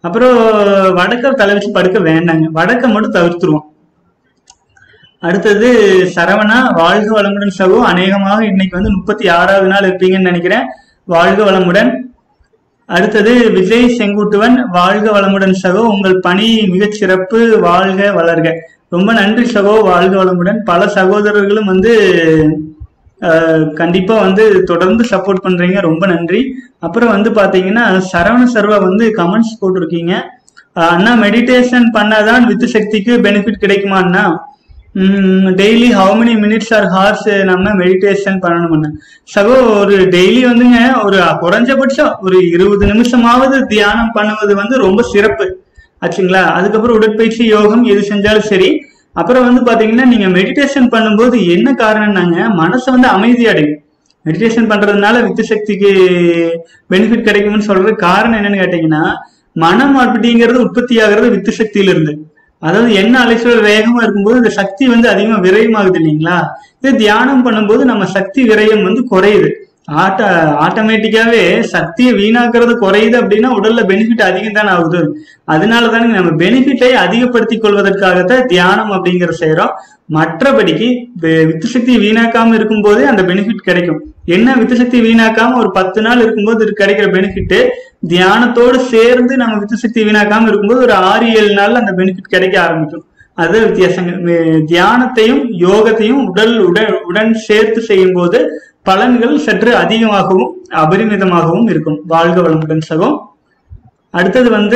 அப்புறம் வடக்க தலை வச்சு படுக்க வேண்டாங்க, வடக்க மட்டும் தவிர்த்துருவோம். அடுத்தது சரவணா, வாழ்க வளமுடன் சகோ. அநேகமாக இன்னைக்கு வந்து 36வது நாள் இருப்பீங்கன்னு நினைக்கிறேன். வாழ்க வளமுடன். அடுத்தது விஜய் செங்குட்டுவன், வாழ்க வளமுடன் சகோ. உங்கள் பணி மிகச் சிறப்பு, வாழ்க வளர்க. ரொம்ப நன்றி சகோ, வாழ்க வளமுடன். பல சகோதரர்களும் வந்து கண்டிப்பா வந்து தொடர்ந்து சப்போர்ட் பண்றீங்க, ரொம்ப நன்றி. அப்புறம் வந்து பாத்தீங்கன்னா சரவண சர்வா வந்து கமெண்ட்ஸ் போட்டிருக்கீங்க. அண்ணா மெடிடேஷன் பண்ணாதான் வித்து சக்திக்கு பெனிஃபிட் கிடைக்குமா அண்ணா? Daily how many minutes or hours நம்ம மெடிடேஷன் பண்ணணும்னு சகோ? ஒரு டெய்லி வந்துங்க ஒரு குறைஞ்சபட்சம் ஒரு 20 நிமிஷமாவது தியானம் பண்ணுவது வந்து ரொம்ப சிறப்பு ஆச்சுங்களா. அதுக்கப்புறம் உடற்பயிற்சி, யோகம் எது செஞ்சாலும் சரி. அப்புறம் வந்து பாத்தீங்கன்னா நீங்க மெடிடேஷன் பண்ணும்போது என்ன காரணம்னாங்க, மனசை வந்து அமைதி அடையும். மெடிடேஷன் பண்றதுனால வித்து சக்திக்கு பெனிஃபிட் கிடைக்கும்னு சொல்றது காரணம் என்னன்னு கேட்டீங்கன்னா, மனம் அப்படிங்கிறது உற்பத்தி ஆகிறது வித்து சக்தியில இருந்து. அதாவது என்ன அலைச்சல் வேகமா இருக்கும்போது இந்த சக்தி வந்து அதிகமா விரயமாகுது இல்லைங்களா. இது தியானம் பண்ணும்போது நம்ம சக்தி விரயம் வந்து குறையுது. ஆட்டோமேட்டிக்காவே சக்தியை வீணாக்குறது குறையுது அப்படின்னா உடல்ல பெனிஃபிட் அதிகம் தானே ஆகுது. அதனாலதானே நம்ம பெனிஃபிட்டை அதிகப்படுத்திக் கொள்வதற்காகத்தான் தியானம் அப்படிங்கிற செய்யறோம். மற்றபடிக்கு வித்து சக்தி வீணாக்காம இருக்கும் போதே அந்த பெனிஃபிட் கிடைக்கும். என்ன வித்து சக்தி வீணாக்காம ஒரு 10 நாள் இருக்கும்போது கிடைக்கிற பெனிஃபிட், தியானத்தோடு சேர்ந்து நம்ம வித்து சக்தி வீணாக்காம இருக்கும்போது ஒரு 6-7 நாள்ல அந்த பெனிஃபிட் கிடைக்க ஆரம்பிக்கும். அது வித்தியாசங்கள். தியானத்தையும் யோகத்தையும் உடன் சேர்த்து செய்யும் போது பலன்கள் சற்று அதிகமாகவும் அபரிமிதமாகவும் இருக்கும். வாழ்க வளமுடன் சகோ. அடுத்தது வந்து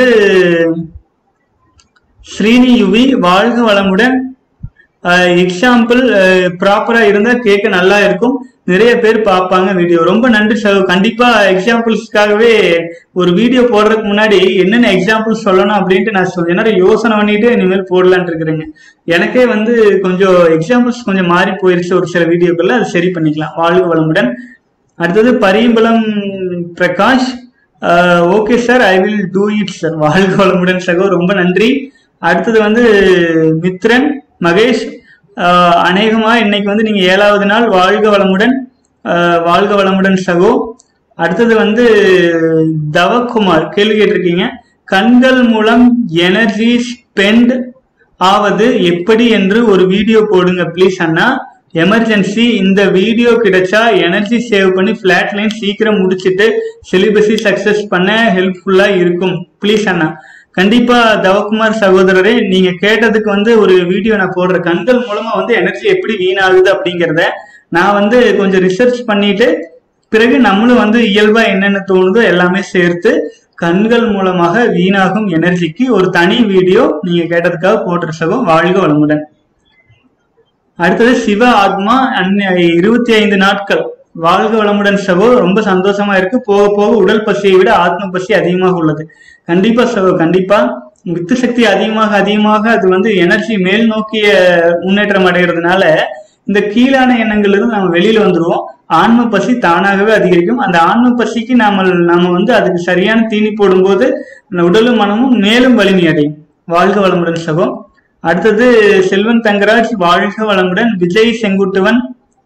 ஸ்ரீனி யுவி, வாழ்க வளமுடன். எக்ஸாம்பிள் ப்ராப்பரா இருந்தா கேட்க நல்லா இருக்கும், நிறைய பேர் பார்ப்பாங்க வீடியோ. ரொம்ப நன்றி சகோ. கண்டிப்பா எக்ஸாம்பிள்ஸ்க்காகவே ஒரு வீடியோ போடுறதுக்கு முன்னாடி என்னென்ன எக்ஸாம்பிள்ஸ் சொல்லணும் அப்படின்ட்டு நான் என்னோட யோசனை பண்ணிட்டு இனிமேல் போடலான் இருக்கிறேங்க. எனக்கே வந்து கொஞ்சம் எக்ஸாம்பிள்ஸ் கொஞ்சம் மாறி போயிருச்சு ஒரு சில வீடியோக்கள்ல, அது சரி பண்ணிக்கலாம். வாழ்க வளமுடன். அடுத்தது Pariyambalam Prakash, okay sir, I will do it sir. வாழ்க வளமுடன் சகோ, ரொம்ப நன்றி. அடுத்தது வந்து மித்ரன் மகேஷ், அநேகமா இன்னைக்கு வந்து நீங்க 7வது நாள். வாழ்க வளமுடன், வாழ்க வளமுடன் சகோ. அடுத்தது வந்து தவக்குமார் கேள்வி கேட்டிருக்கீங்க, கண்கள் மூலம் எனர்ஜி ஸ்பெண்ட் ஆவது எப்படி என்று ஒரு வீடியோ போடுங்க ப்ளீஸ் அண்ணா. எமர்ஜென்சி, இந்த வீடியோ கிடைச்சா எனர்ஜி சேவ் பண்ணி பிளாட் லைன் சீக்கிரம் முடிச்சுட்டு சிலிபஸை சக்சஸ் பண்ண ஹெல்ப்ஃபுல்லா இருக்கும் ப்ளீஸ் அண்ணா. கண்டிப்பா தவக்குமார் சகோதரரே, நீங்க கேட்டதுக்கு வந்து ஒரு வீடியோ நான் போடுறேன். கண்கள் மூலமா வந்து எனர்ஜி எப்படி வீணாகுது அப்படிங்கிறத நான் வந்து கொஞ்சம் ரிசர்ச் பண்ணிட்டு பிறகு நம்மளும் வந்து இயல்பா என்னென்ன தோணுதோ எல்லாமே சேர்த்து கண்கள் மூலமாக வீணாகும் எனர்ஜிக்கு ஒரு தனி வீடியோ நீங்க கேட்டதுக்காக போட்டிருக்கோம். வாழ்க வளமுடன். அடுத்தது சிவ ஆத்மா, 25 நாட்கள். வாழ்க வளமுடன் சகோ, ரொம்ப சந்தோஷமா இருக்கு. போக போக உடல் பசியை விட ஆத்ம பசி அதிகமாக உள்ளது. கண்டிப்பா சகோ, கண்டிப்பா வித்து சக்தி அதிகமாக அது வந்து எனர்ஜி மேல் நோக்கிய முன்னேற்றம் அடைகிறதுனால இந்த கீழான எண்ணங்கள்ல இருந்து நம்ம வெளியில வந்துருவோம். ஆன்ம பசி தானாகவே அதிகரிக்கும். அந்த ஆன்ம பசிக்கு நாம வந்து அதுக்கு சரியான தீனி போடும்போது உடலும் மனமும் மேலும் வலிமை அடையும். வாழ்க வளமுடன் சகோ. அடுத்தது செல்வன் தங்கராஜ், வாழ்க வளமுடன். Vijay Senguttuvan,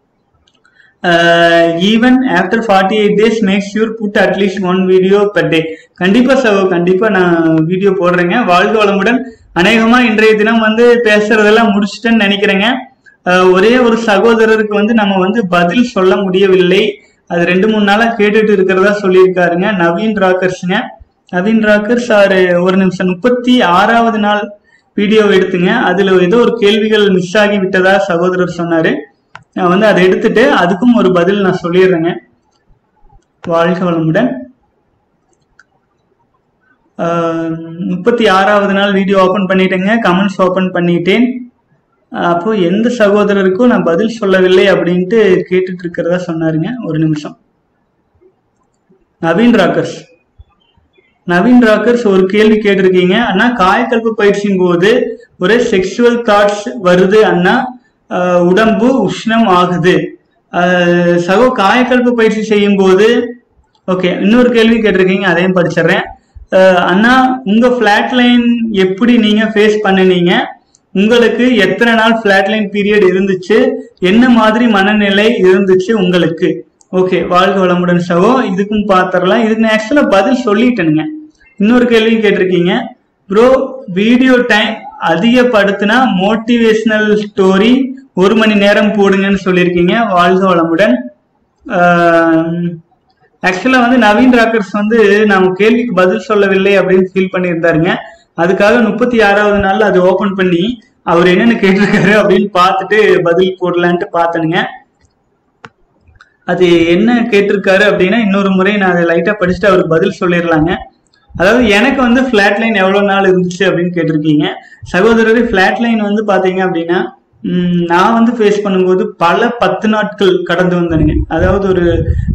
even after 48 days make sure put at least 1 video per day. கண்டிப்பா சகோ, கண்டிப்பா நான் வீடியோ போடுறேங்க. வாழ்க வளமுடன். அநேகமா இன்றைய தினம் வந்து பேசுறதெல்லாம் முடிச்சுட்டேன்னு நினைக்கிறேங்க. ஒரே ஒரு சகோதரருக்கு வந்து நம்ம வந்து பதில் சொல்ல முடியவில்லை. அது 2-3 நாளா கேட்டுட்டு இருக்கிறதா சொல்லியிருக்காருங்க. நவீன் ராக்கர்ஸ்ங்க. நவீன் ராக்கர்ஸ் ஒரு நிமிஷம், 36வது நாள் வீடியோ எடுத்துங்க. அதுல ஏதோ ஒரு கேள்விகள் மிஸ் ஆகி விட்டதா சகோதரர் சொன்னாரு. நான் வந்து அதை எடுத்துட்டு அதுக்கும் ஒரு பதில் நான் சொல்லிடுறேங்க. வாழ்க வளமுடன். 36வது நாள் வீடியோ ஓபன் பண்ணிட்டேங்க, கமெண்ட்ஸ் ஓபன் பண்ணிட்டேன். அப்போ எந்த சகோதரருக்கும் நான் பதில் சொல்லவில்லை அப்படின்ட்டு கேட்டுட்டு இருக்கிறதா சொன்னாருங்க. ஒரு நிமிஷம். நவீன் ராக்கர்ஸ் ஒரு கேள்வி கேட்டிருக்கீங்க. அண்ணா, காயக்கல்பு பயிற்சியின் போது ஒரு செக்ஷுவல் தாட்ஸ் வருது அண்ணா, உடம்பு உஷ்ணம் ஆகுது. சகோ, காயக்கல்பு பயிற்சி செய்யும் போது ஓகே, இன்னொரு கேள்வி கேட்டிருக்கீங்க, அதையும் படிச்சிடறேன். அண்ணா, உங்க பிளாட் லைன் எப்படி நீங்க ஃபேஸ் பண்ணினீங்க? உங்களுக்கு எத்தனை நாள் பிளாட் லைன் பீரியட் இருந்துச்சு? என்ன மாதிரி மனநிலை இருந்துச்சு உங்களுக்கு? ஓகே, வாழ்க வளமுடன் சகோ. இதுக்கும் பாத்திரலாம். இதுக்கு நான் ஆக்சுவலா பதில் சொல்லிட்டேனுங்க. இன்னொரு கேள்வியும் கேட்டிருக்கீங்க, ப்ரோ வீடியோ டைம் அதிகப்படுத்தினா மோட்டிவேஷனல் ஸ்டோரி 1 மணி நேரம் போடுங்கன்னு சொல்லியிருக்கீங்க. வாழ்க வளமுடன். ஆக்சுவலா வந்து நவீன் ராக்கர்ஸ் வந்து நம்ம கேள்விக்கு பதில் சொல்லவில்லை அப்படின்னு ஃபீல் பண்ணியிருந்தாருங்க. அதுக்காக 36வது நாள்ல அது ஓபன் பண்ணி அவர் என்னென்ன கேட்டிருக்காரு அப்படின்னு பார்த்துட்டு பதில் போடலான்ட்டு பார்த்தனுங்க. அது என்ன கேட்டிருக்காரு அப்படின்னா இன்னொரு முறை நான் அதை லைட்டா படிச்சுட்டு அவருக்கு பதில் சொல்லிடலாங்க. அதாவது எனக்கு வந்து ஃபிளாட் லைன் எவ்வளவு நாள் இருந்துச்சு அப்படின்னு கேட்டிருக்கீங்க. சகோதரர், ஃபிளாட் லைன் வந்து பாத்தீங்க அப்படின்னா நான் வந்து ஃபேஸ் பண்ணும்போது பல 10 நாட்கள் கடந்து வந்தேனுங்க. அதாவது ஒரு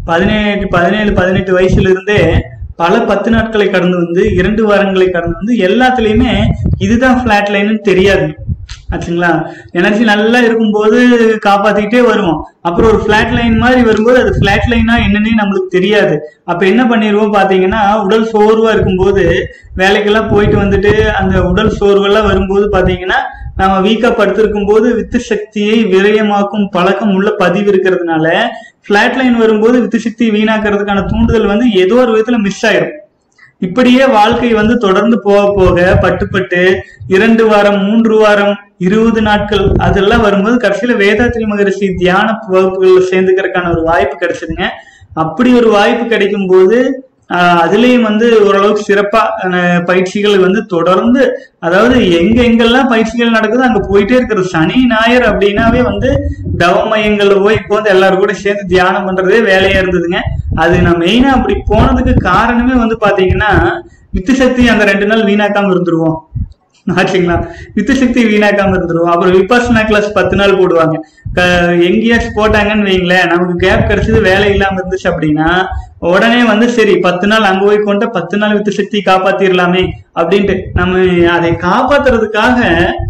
17-18 வயசுல இருந்தே பல 10 நாட்களை கடந்து வந்து 2 வாரங்களை கடந்து வந்து எல்லாத்துலயுமே இதுதான் ஃபிளாட் லைன்னு தெரியாது ஆச்சுங்களா. எனர்ஜி நல்லா இருக்கும்போது காப்பாத்திக்கிட்டே வருவோம். அப்புறம் ஒரு ஃபிளாட் லைன் மாதிரி வரும்போது அது ஃபிளாட் லைனா என்னன்னே நம்மளுக்கு தெரியாது. அப்ப என்ன பண்ணிடுவோம் பாத்தீங்கன்னா, உடல் சோர்வா இருக்கும்போது வேலைக்கெல்லாம் போயிட்டு வந்துட்டு அந்த உடல் சோர்வெல்லாம் வரும்போது பாத்தீங்கன்னா நம்ம வீக்கா படுத்திருக்கும் போது வித்து சக்தியை விரயமாக்கும் பழக்கம் உள்ள பதிவு இருக்கிறதுனால பிளாட் லைன் வரும்போது வித்து சக்தி வீணாக்குறதுக்கான தூண்டுதல் வந்து ஏதோ ஒரு விதத்துல மிஸ் ஆயிரும். இப்படியே வாழ்க்கை வந்து தொடர்ந்து போக போக பட்டு 2 வாரம் 3 வாரம் 20 நாட்கள் அதெல்லாம் வரும்போது கடைசியில வேதாத்ரி மகரிஷி தியான வகுப்புகள்ல சேர்ந்துக்கிறதுக்கான ஒரு வாய்ப்பு கிடைச்சதுங்க. அப்படி ஒரு வாய்ப்பு கிடைக்கும் போது அதுலயும் வந்து ஓரளவுக்கு சிறப்பா பயிற்சிகள் வந்து தொடர்ந்து, அதாவது எங்கெல்லாம் பயிற்சிகள் நடக்குதோ அங்க போயிட்டே இருக்கிறது. சனி ஞாயிறு அப்படின்னாவே வந்து தவ மையங்கள்ல போய் இப்போ வந்து எல்லாரும் கூட சேர்ந்து தியானம் பண்றதே வேலையா இருந்ததுங்க. அது நான் மெயினா அப்படி போனதுக்கு காரணமே வந்து பாத்தீங்கன்னா வித்து சக்தி அந்த 2 நாள் வீணாக்காம இருந்துருவோம் ஆச்சுங்களா. வித்து சக்தி வீணாக்காம இருந்துருவோம். அப்புறம் விபாசனா கிளாஸ் 10 நாள் போடுவாங்க. எங்கேயாச்சும் போட்டாங்கன்னு வைங்களேன், நமக்கு கேப் கிடைச்சது வேலை இல்லாம இருந்துச்சு அப்படின்னா உடனே வந்து சரி 10 நாள் அங்க போய் கொண்ட 10 நாள் வித்து சக்தி காப்பாத்திரலாமே அப்படின்ட்டு நம்ம அதை காப்பாத்துறதுக்காக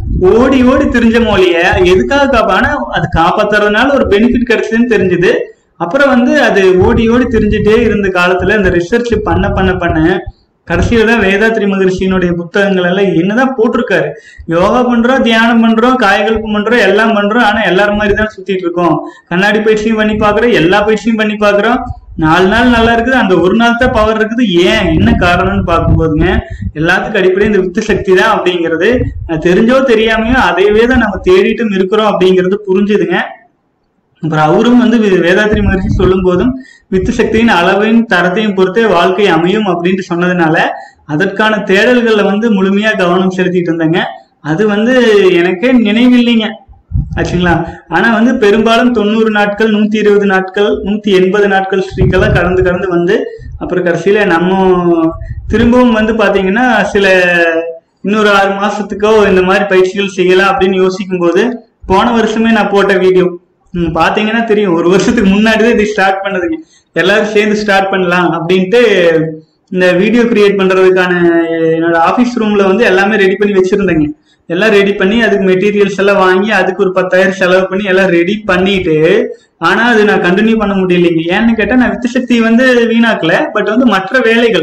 ஓடி திரிஞ்ச மொழிய எதுக்காக ஆனா அது காப்பாத்துறதுனால ஒரு பெனிஃபிட் கிடைச்சதுன்னு தெரிஞ்சது. அப்புறம் வந்து அது ஓடி திரிஞ்சுட்டே இருந்த காலத்துல இந்த ரிசர்ச் பண்ண கடைசியில தான் வேதாத்ரி மகரிஷியினுடைய புத்தகங்கள் எல்லாம் என்னதான் போட்டிருக்காரு. யோகா பண்றோம், தியானம் பண்றோம், காயகல்பம் பண்றோம், எல்லாம் பண்றோம். ஆனா எல்லாரும் மாதிரி தான் சுத்திட்டு இருக்கோம். கண்ணாடி பயிற்சியும் பண்ணி பாக்குறோம், எல்லா பயிற்சியும் பண்ணி பாக்குறோம். 4 நாள் நல்லா இருக்குது, அந்த ஒரு நாள் தான் பவர் இருக்குது. ஏன் என்ன காரணம்னு பார்க்கும்போதுங்க எல்லாத்துக்கும் அடிப்படை இந்த வித்து சக்தி தான் அப்படிங்கிறது தெரிஞ்சோ தெரியாமையோ அதையவே தான் நம்ம தேடிட்டும் இருக்கிறோம் அப்படிங்கிறது புரிஞ்சுதுங்க. அப்புறம் அவரும் வந்து வேதாத்ரி மகரிஷி சொல்லும் போதும் வித்து சக்தியின் அளவையும் தரத்தையும் பொறுத்தே வாழ்க்கை அமையும் அப்படின்ட்டு சொன்னதுனால அதற்கான தேடல்கள்ல வந்து முழுமையா கவனம் செலுத்திட்டு இருந்தேங்க. அது வந்து எனக்கே நினைவில்லைங்க ஆச்சுங்களா. ஆனா வந்து பெரும்பாலும் 90 நாட்கள் 120 நாட்கள் 180 நாட்கள் ஸ்ட்ரீக்கெல்லாம் கடந்து வந்து அப்புறம் கடைசியில நம்ம திரும்பவும் வந்து பாத்தீங்கன்னா சில இன்னொரு 6 மாசத்துக்கோ இந்த மாதிரி பயிற்சிகள் செய்யலாம் அப்படின்னு யோசிக்கும் போது போன வருஷமே நான் போட்ட வீடியோ பாத்தீங்கன்னா தெரியும். 1 வருஷத்துக்கு முன்னாடிதான் இது ஸ்டார்ட் பண்ணதுங்க. எல்லாரும் சேர்ந்து ஸ்டார்ட் பண்ணலாம் அப்படின்ட்டு இந்த வீடியோ கிரியேட் பண்றதுக்கான என்னோட ஆபீஸ் ரூம்ல வந்து எல்லாமே ரெடி பண்ணி வச்சிருந்தேங்க. எல்லாம் ரெடி பண்ணி அதுக்கு மெட்டீரியல்ஸ் எல்லாம் வாங்கி அதுக்கு ஒரு 10,000 செலவு பண்ணி எல்லாம் ரெடி பண்ணிட்டு, ஆனா அது நான் கண்டினியூ பண்ண முடியலைங்க. ஏன்னு கேட்டா நான் வித்து சக்தி வந்து வீணாக்கல, பட் வந்து மற்ற வேலைகள்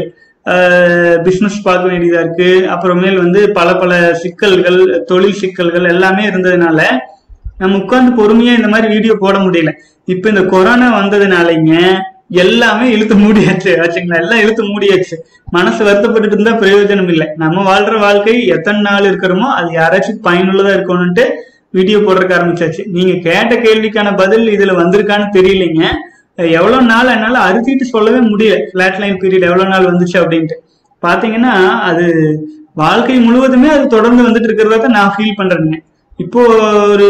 பிசினஸ் பார்க்க வேண்டியதா இருக்கு. அப்புறமேல் வந்து பல சிக்கல்கள், தொழில் சிக்கல்கள் எல்லாமே இருந்ததுனால நம்ம உட்கார்ந்து பொறுமையா இந்த மாதிரி வீடியோ போட முடியல. இப்ப இந்த கொரோனா வந்ததுனாலங்க எல்லாமே இழுத்து மூடியாச்சு ஆச்சுங்களா. எல்லாம் இழுத்து மூடியாச்சு. மனசு வருத்தப்பட்டு இருந்தா பிரயோஜனம் இல்லை. நம்ம வாழ்ற வாழ்க்கை எத்தனை நாள் இருக்கிறோமோ அது யாராச்சும் பயனுள்ளதா இருக்கணும்ட்டு வீடியோ போடுறதுக்கு ஆரம்பிச்சாச்சு. நீங்க கேட்ட கேள்விக்கான பதில் இதுல வந்திருக்கான்னு தெரியலைங்க. எவ்வளவு நாள் என்னால அறுத்திட்டு சொல்லவே முடியல பிளாட் லைன் பீரியட் எவ்வளவு நாள் வந்துச்சு அப்படின்ட்டு. பாத்தீங்கன்னா அது வாழ்க்கை முழுவதுமே அது தொடர்ந்து வந்துட்டு இருக்கிறதா நான் ஃபீல் பண்றேங்க. இப்போ ஒரு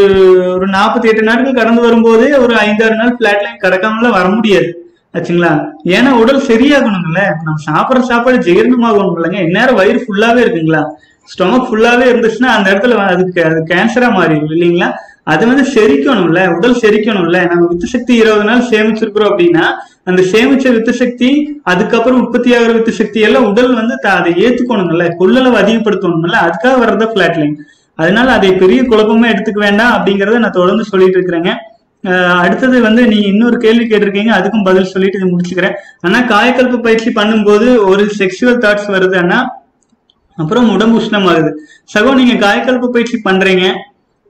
48 நாட்கள் கடந்து வரும்போதே ஒரு 5-6 நாள் பிளாட் லைன் கடக்காமல வர முடியாது ஆச்சுங்களா. ஏன்னா உடல் சரியாகணும்ல. நம்ம சாப்பிட்ற சாப்பாடு ஜீரணமாகணும் இல்லைங்க. இந்நேரம் வயிறு ஃபுல்லாவே இருக்குங்களா, ஸ்டொமக் ஃபுல்லாவே இருந்துச்சுன்னா அந்த இடத்துல அது கேன்சரா மாறிடும் இல்லைங்களா. அது வந்து செரிக்கணும்ல, உடல் செரிக்கணும்ல. நம்ம வித்து சக்தி 20 நாள் சேமிச்சிருக்கிறோம் அப்படின்னா அந்த சேமிச்ச வித்து சக்தி அதுக்கப்புறம் உற்பத்தி ஆகிற வித்து சக்தி எல்லாம் உடல் வந்து அதை ஏத்துக்கணும்ல, கொள்ளளவு அதிகப்படுத்தணும்ல. அதுக்காக வர்றதா பிளாட் லைன். அதனால அதை பெரிய குழப்பமா எடுத்துக்க வேண்டாம் அப்படிங்கறத நான் தொடர்ந்து சொல்லிட்டு இருக்கிறேங்க. அடுத்தது வந்து நீங்க இன்னொரு கேள்வி கேட்டிருக்கீங்க, அதுக்கும் பதில் சொல்லிட்டு இதை முடிச்சுக்கிறேன். ஆனா காயக்கல்ப பயிற்சி பண்ணும்போது ஒரு செக்ஷுவல் தாட்ஸ் வருது அண்ணா, அப்புறம் உடம்பு உஷ்ணம் ஆகுது. சகோ நீங்க காயக்கல்ப பயிற்சி பண்றீங்க,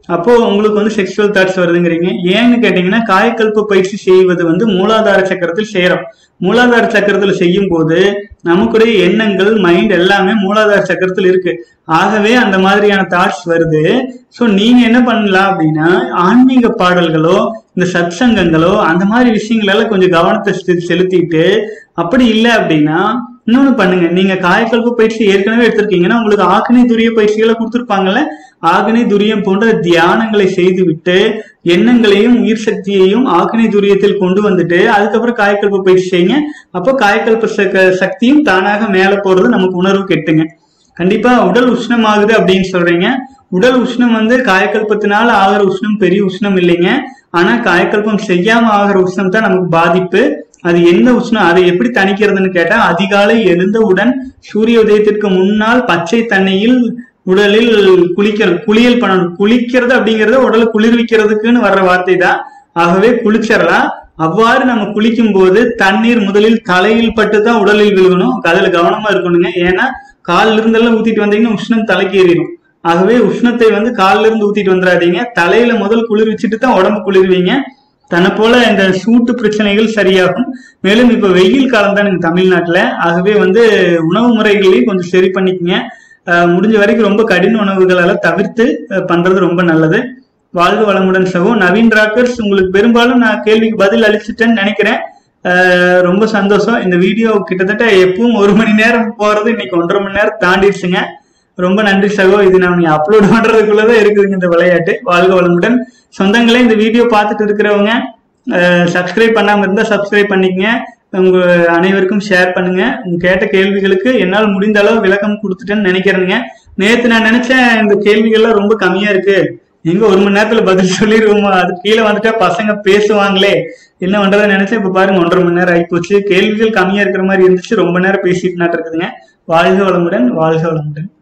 அப்போ உங்களுக்கு வந்து செக்ஷுவல் தாட்ஸ் வருதுங்கிறீங்க. ஏன்னு கேட்டீங்கன்னா காயக்கல்ப பயிற்சி செய்வது வந்து மூலாதார சக்கரத்தில் செய்யறோம். மூலாதார சக்கரத்துல செய்யும் போது நமக்குடைய எண்ணங்கள் மைண்ட் எல்லாமே மூலாதார சக்கரத்தில் இருக்கு. ஆகவே அந்த மாதிரியான தாட்ஸ் வருது. ஸோ நீங்க என்ன பண்ணலாம் அப்படின்னா ஆன்மீக பாடல்களோ இந்த சத் சங்கங்களோ அந்த மாதிரி விஷயங்களெல்லாம் கொஞ்சம் கவனத்தை செலுத்திட்டு, அப்படி இல்லை அப்படின்னா இன்னொன்னு பண்ணுங்க. நீங்க காயக்கல்ப பயிற்சி ஏற்கனவே எடுத்திருக்கீங்கன்னா உங்களுக்கு ஆக்னி துரிய பயிற்சிகளை கொடுத்துருப்பாங்கல்ல. ஆக்னி துரியம் போன்ற தியானங்களை செய்து விட்டு எண்ணங்களையும் உயிர் சக்தியையும் ஆக்னி துரியத்தில் கொண்டு வந்துட்டு அதுக்கப்புறம் காயக்கல்ப பயிற்சி செய்யுங்க. அப்போ காயக்கல்ப சக்தியும் தானாக மேல போறது நமக்கு உணர்வு கெட்டுங்க. கண்டிப்பா உடல் உஷ்ணம் ஆகுது அப்படின்னு சொல்றீங்க. உடல் உஷ்ணம் வந்து காயக்கல்பத்தினால ஆகிற உஷ்ணம் பெரிய உஷ்ணம் இல்லைங்க. ஆனா காயக்கல்பம் செய்யாம ஆகிற உஷ்ணம் தான் நமக்கு பாதிப்பு. அது என்ன உஷ்ணம், அதை எப்படி தணிக்கிறதுன்னு கேட்டா அதிகாலை எழுந்தவுடன் சூரிய உதயத்திற்கு முன்னால் பச்சை தண்ணியில் உடலில் குளிக்கணும், குளியல் பண்ணணும். குளிக்கிறது அப்படிங்கறது உடலை குளிர்விக்கிறதுக்குன்னு வர்ற வார்த்தை தான். ஆகவே குளிச்சிடலாம். அவ்வாறு நம்ம குளிக்கும் போது தண்ணீர் முதலில் தலையில் பட்டு தான் உடலில் விழுகணும். அதுல கவனமா இருக்கணுங்க. ஏன்னா காலில இருந்தெல்லாம் ஊத்திட்டு வந்தீங்கன்னா உஷ்ணம் தலைக்கு ஏறிடும். ஆகவே உஷ்ணத்தை வந்து காலில இருந்து ஊத்திட்டு வந்துடாதீங்க. தலையில முதல் குளிர்விச்சுட்டு தான் உடம்பு குளிர்வீங்க. தன்னை போல இந்த சூட்டு பிரச்சனைகள் சரியாகும். மேலும் இப்ப வெயில் காலம் தான் தமிழ்நாட்டுல. ஆகவே வந்து உணவு முறைகளையும் கொஞ்சம் சரி பண்ணிக்கங்க. முடிஞ்ச வரைக்கும் ரொம்ப கடின உணவுகளெல்லாம் தவிர்த்து பண்றது ரொம்ப நல்லது. வாழ்க வளமுடன் சகோ. நவீன் ராக்கர்ஸ், உங்களுக்கு பெரும்பாலும் நான் கேள்விக்கு பதில் அளிச்சுட்டேன்னு நினைக்கிறேன். ரொம்ப சந்தோஷம். இந்த வீடியோ கிட்டத்தட்ட எப்பவும் 1 மணி நேரம் போறது இன்னைக்கு 1.5 மணி நேரம் தாண்டிடுச்சுங்க. ரொம்ப நன்றி சகோ. இது நான் அப்லோட் பண்றதுக்குள்ளதான் இருக்குதுங்க இந்த விளையாட்டு. வாழ்க வளமுடன் சொந்தங்களே. இந்த வீடியோ பார்த்துட்டு இருக்கிறவங்க சப்ஸ்கிரைப் பண்ணாம இருந்தா சப்ஸ்கிரைப் பண்ணிக்கங்க. உங்க அனைவருக்கும் ஷேர் பண்ணுங்க. உங்க கேட்ட கேள்விகளுக்கு என்னால் முடிந்த அளவு விளக்கம் கொடுத்துட்டேன்னு நினைக்கிறேங்க. நேத்து நான் நினைச்சேன் இந்த கேள்விகள்லாம் ரொம்ப கம்மியா இருக்கு, எங்க 1 மணி நேரத்துல பதில் சொல்லிடுவோமா, அது கீழே வந்துட்டா பசங்க பேசுவாங்களே என்ன பண்றதுன்னு நினைச்சேன். இப்ப பாருங்க 1.5 மணி நேரம் ஆகிப்போச்சு. கேள்விகள் கம்மியா இருக்கிற மாதிரி இருந்துச்சு. ரொம்ப நேரம் பேசிட்டு இருக்குதுங்க. வாழ்க வளமுடன், வாழ்க வளமுடன்.